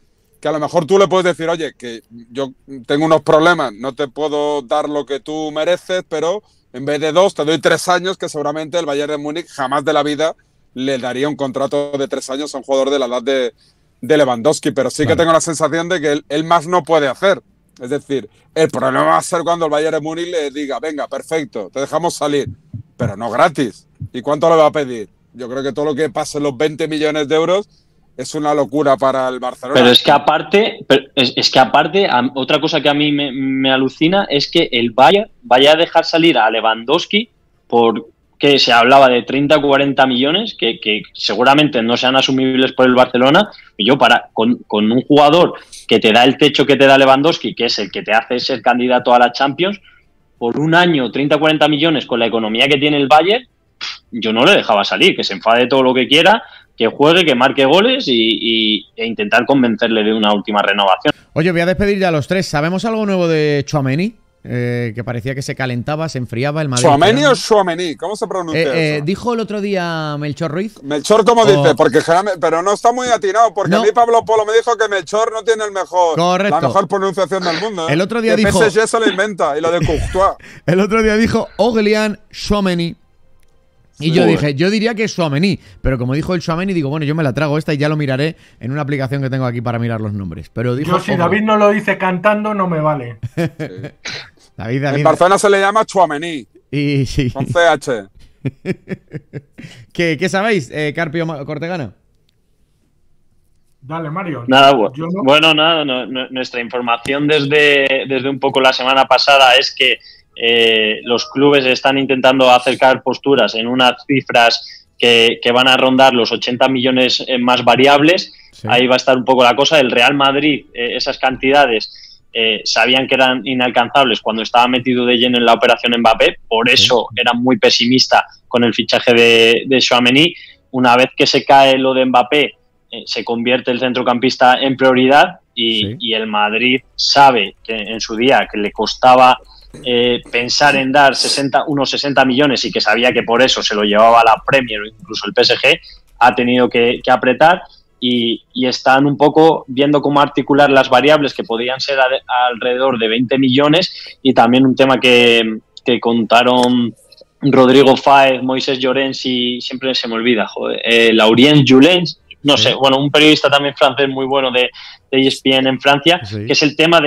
que a lo mejor tú le puedes decir, oye, que yo tengo unos problemas, no te puedo dar lo que tú mereces, pero en vez de 2 te doy 3 años, que seguramente el Bayern de Múnich jamás de la vida le daría un contrato de 3 años a un jugador de la edad de Lewandowski, pero sí que tengo la sensación de que él más no puede hacer. Es decir, el problema va a ser cuando el Bayern de Múnich le diga, venga, perfecto, te dejamos salir, pero no gratis. ¿Y cuánto le va a pedir? Yo creo que todo lo que pase los 20 millones de euros es una locura para el Barcelona. Pero es que aparte, otra cosa que a mí me alucina es que el Bayern vaya a dejar salir a Lewandowski porque se hablaba de 30 o 40 millones que seguramente no sean asumibles por el Barcelona. Y yo, con un jugador que te da el techo que te da Lewandowski, que es el que te hace ser candidato a la Champions, por un año 30 o 40 millones con la economía que tiene el Bayern, yo no le dejaba salir, que se enfade todo lo que quiera, que juegue, que marque goles e intentar convencerle de una última renovación. Oye, voy a despedir ya a los 3. ¿Sabemos algo nuevo de Tchouaméni? Que parecía que se calentaba, se enfriaba el Madrid. ¿Tchouaméni o Tchouaméni? ¿Cómo se pronuncia eso? Dijo el otro día Melchor Ruiz. Melchor, ¿cómo dice? Porque pero no está muy atinado, porque a mí Pablo Polo me dijo que Melchor no tiene la mejor pronunciación del mundo. El otro día dijo... PSG se lo inventa, y lo de Courtois. El otro día dijo Aurélien Tchouaméni. Y yo dije, yo diría que es Tchouaméni, pero como dijo el Tchouaméni, digo, bueno, yo me la trago esta y ya lo miraré en una aplicación que tengo aquí para mirar los nombres. Pero dijo, yo si David no lo dice cantando, no me vale. David. En Barcelona se le llama Tchouaméni. Y sí. Con CH. ¿Qué sabéis, Carpio Cortegana? Dale, Mario. Nada, nuestra información desde un poco la semana pasada es que los clubes están intentando acercar posturas en unas cifras que van a rondar los 80 millones más variables. Sí. Ahí va a estar un poco la cosa. El Real Madrid, esas cantidades sabían que eran inalcanzables cuando estaba metido de lleno en la operación Mbappé, por eso era muy pesimista con el fichaje de Tchouaméni. Una vez que se cae lo de Mbappé, se convierte el centrocampista en prioridad y el Madrid sabe que en su día que le costaba pensar en dar unos 60 millones y que sabía que por eso se lo llevaba la Premier o incluso el PSG, ha tenido que apretar y están un poco viendo cómo articular las variables que podían ser alrededor de 20 millones y también un tema que contaron Rodrigo Fáez, Moisés Llorens y siempre se me olvida, Laurent Julens, no sé, bueno, un periodista también francés muy bueno de ESPN en Francia, que es el tema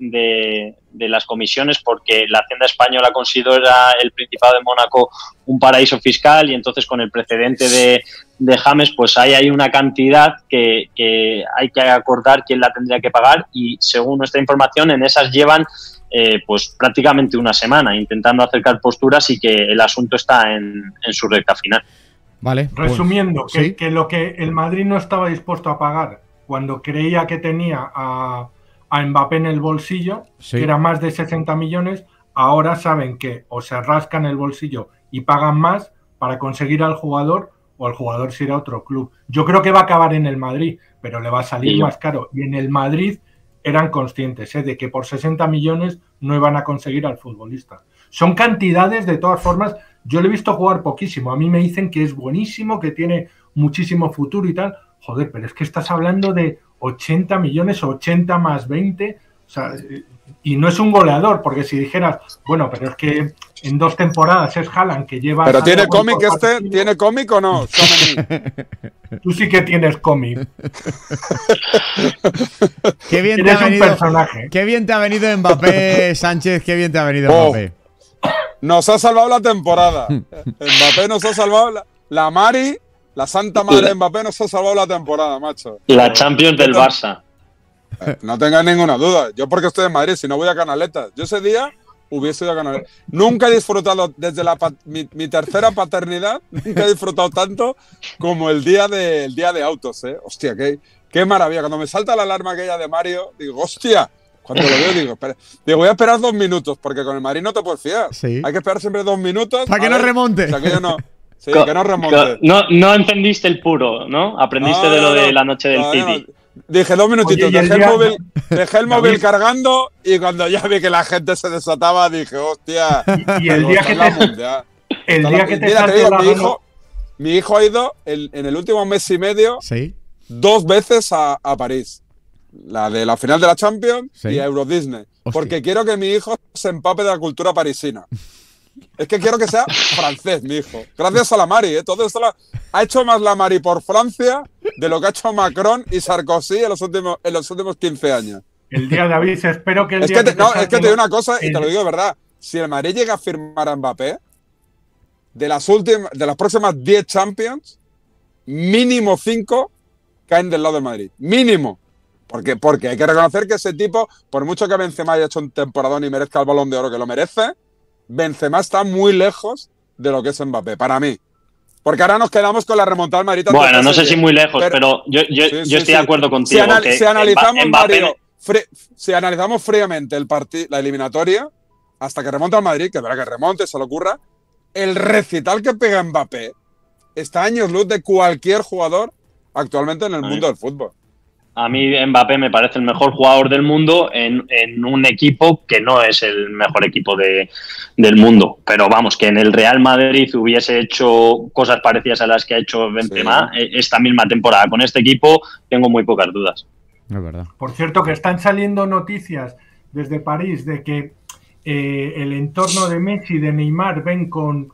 de las comisiones, porque la Hacienda Española considera el Principado de Mónaco un paraíso fiscal y entonces con el precedente de James, pues ahí hay una cantidad que hay que acordar quién la tendría que pagar y según nuestra información en esas llevan pues prácticamente una semana intentando acercar posturas y que el asunto está en su recta final. Vale. Resumiendo, que lo que el Madrid no estaba dispuesto a pagar cuando creía que tenía a Mbappé en el bolsillo, que era más de 60 millones, ahora saben que o se rascan el bolsillo y pagan más para conseguir al jugador o el jugador se irá a otro club. Yo creo que va a acabar en el Madrid, pero le va a salir más caro. Y en el Madrid eran conscientes de que por 60 millones no iban a conseguir al futbolista. Son cantidades, de todas formas. Yo le he visto jugar poquísimo. A mí me dicen que es buenísimo, que tiene muchísimo futuro y tal. Joder, pero es que estás hablando de 80 millones, 80 más 20. O sea, y no es un goleador, porque si dijeras, bueno, pero es que en 2 temporadas es Haaland que lleva... ¿Pero tiene cómic ¿Tiene cómic o no? Tú sí que tienes cómic. Qué bien te ha venido, un personaje. Qué bien te ha venido Mbappé, Sánchez, qué bien te ha venido Mbappé. Nos ha salvado la temporada. Mbappé nos ha salvado la Mari, la Santa Madre de Mbappé nos ha salvado la temporada, macho. La Champions del Barça. No tengas ninguna duda. Yo porque estoy en Madrid, si no voy a Canaletas. Yo ese día hubiese ido a Canaletas. Nunca he disfrutado, desde mi tercera paternidad, nunca he disfrutado tanto como el día de autos, ¿eh? Hostia, qué maravilla. Cuando me salta la alarma aquella de Mario, digo, hostia. Cuando lo veo digo, voy a esperar 2 minutos, porque con el Madrid no te puedes fiar. Sí. Hay que esperar siempre 2 minutos. Para que no remonte. O sea, que yo no... Sí, que no remonte. No encendiste el puro, ¿no? Aprendiste de lo de la noche del City. Dije 2 minutitos, dejé el móvil cargando y cuando ya vi que la gente se desataba dije, hostia. Y el día que te digo, mi hijo ha ido en el último mes y medio 2 veces a París. La de la final de la Champions Sí. y Euro Disney. Hostia. Porque quiero que mi hijo se empape de la cultura parisina. Es que quiero que sea francés, mi hijo. Gracias a la Mari, ¿eh? Todo esto ha hecho más la Mari por Francia de lo que ha hecho Macron y Sarkozy en los últimos 15 años. El día, David, espero que el Es día que te digo una cosa y el- te lo digo de verdad. Si el Madrid llega a firmar a Mbappé, de las próximas 10 Champions, mínimo 5 caen del lado de Madrid. Mínimo. Porque hay que reconocer que ese tipo, por mucho que Benzema haya hecho un temporadón y merezca el Balón de Oro, que lo merece, Benzema está muy lejos de lo que es Mbappé, para mí. Porque ahora nos quedamos con la remontada al Madrid. Bueno, no sé si muy lejos, pero yo estoy de acuerdo contigo. Si analizamos, Mbappé, Mario, si analizamos fríamente la eliminatoria, hasta que remonta al Madrid, que verá que remonte, se le ocurra, el recital que pega Mbappé está a años luz de cualquier jugador actualmente en el mundo del fútbol. a mí Mbappé me parece el mejor jugador del mundo en un equipo que no es el mejor equipo del mundo. Pero vamos, que en el Real Madrid hubiese hecho cosas parecidas a las que ha hecho Benzema esta misma temporada. Con este equipo tengo muy pocas dudas. Es verdad. Por cierto, que están saliendo noticias desde París de que el entorno de Messi y de Neymar ven con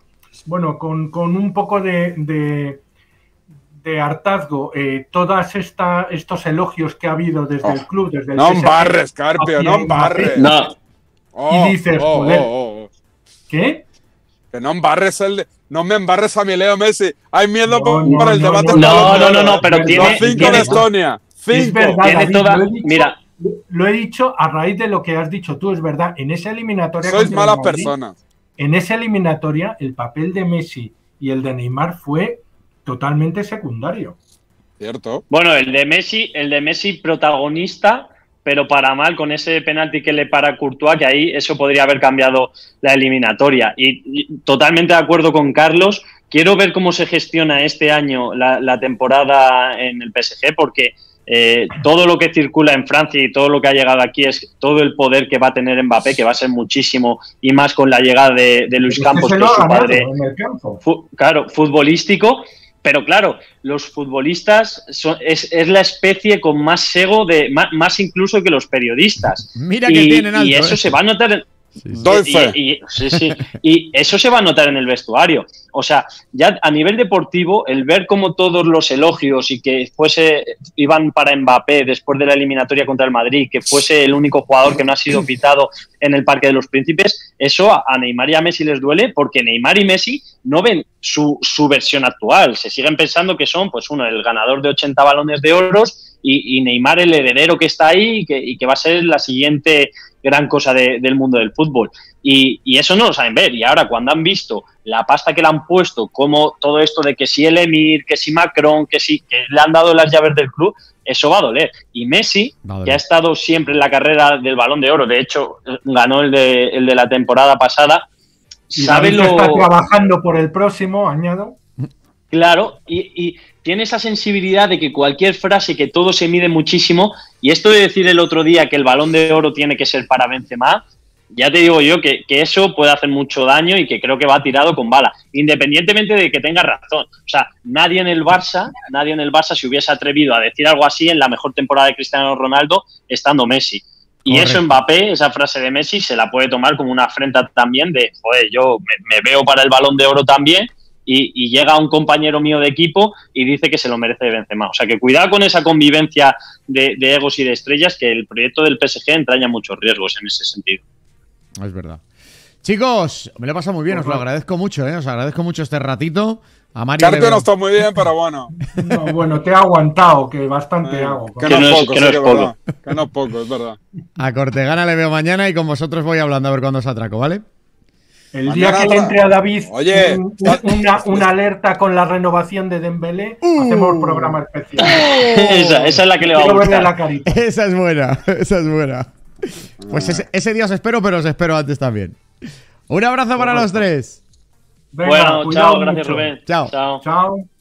un poco de hartazgo todas estos elogios que ha habido desde el club, desde el No PSG, embarres, Carpio, no embarres. No, Y dices, joder. ¿Qué? Que no embarres no me embarres a mi Leo Messi. Hay miedo por el no, debate. no, pero Los tiene 5 de Estonia. Es 5. verdad, tiene David, toda. lo he dicho, Mira, lo he dicho a raíz de lo que has dicho tú, es verdad. En esa eliminatoria Sois contra el malas Madrid, personas. en esa eliminatoria, el papel de Messi y el de Neymar fue totalmente secundario. Cierto. bueno, el de Messi protagonista, pero para mal con ese penalti que le para Courtois, que ahí eso podría haber cambiado la eliminatoria. Y totalmente de acuerdo con Carlos. Quiero ver cómo se gestiona este año la temporada en el PSG, porque todo lo que circula en Francia y todo lo que ha llegado aquí es todo el poder que va a tener Mbappé, que va a ser muchísimo, y más con la llegada de Luis Campos, Se que lo es ha su ganado padre, en el campo. claro, futbolístico. Pero claro, los futbolistas es la especie con más ego, más incluso que los periodistas. Mira que tienen alto, y eso se va a notar Doy fe. y eso se va a notar en el vestuario. O sea, ya a nivel deportivo, el ver cómo todos los elogios y que iban para Mbappé después de la eliminatoria contra el Madrid, que fuese el único jugador que no ha sido pitado en el Parque de los Príncipes, eso a Neymar y a Messi les duele, porque Neymar y Messi no ven su versión actual. Se siguen pensando que son, pues uno, el ganador de 80 balones de oro y Neymar el heredero que está ahí y que va a ser la siguiente gran cosa del mundo del fútbol. Y eso no lo saben ver. Y ahora, cuando han visto la pasta que le han puesto, como todo esto de que si el Emir, que si Macron, que le han dado las llaves del club, eso va a doler. Y Messi, que ha estado siempre en la carrera del Balón de Oro, de hecho, ganó el de la temporada pasada, sabe David está trabajando por el próximo, añado. Claro, y tiene esa sensibilidad de que cualquier frase, que todo se mide muchísimo, y esto de decir el otro día que el Balón de Oro tiene que ser para Benzema, ya te digo yo que eso puede hacer mucho daño y que creo que va tirado con bala, independientemente de que tenga razón. O sea, nadie en el Barça se hubiese atrevido a decir algo así en la mejor temporada de Cristiano Ronaldo estando Messi. Y Correcto. eso Mbappé, esa frase de Messi, se la puede tomar como una afrenta también de, joder, yo me veo para el Balón de Oro también, y llega un compañero mío de equipo y dice que se lo merece Benzema. O sea, que cuidado con esa convivencia de egos y de estrellas, que el proyecto del PSG entraña muchos riesgos en ese sentido. Es verdad. Chicos, me lo he pasado muy bien, os lo agradezco mucho, os agradezco mucho este ratito. A Mario Carpio no está muy bien, pero bueno. No, bueno, te he aguantado, que bastante hago. Que no es poco, que no es poco, es verdad. A Cortegana le veo mañana y con vosotros voy hablando a ver cuándo se atraco, ¿vale? El día que le entre a David Oye, una alerta con la renovación de Dembélé, hacemos programa especial. Esa es la que le va a Quiero verle gustar. la carita. Esa es buena, esa es buena. Pues ese día os espero, pero os espero antes también. Un abrazo para los tres. Venga, Bueno, cuidado chao, gracias mucho. Rubén. Chao. Chao.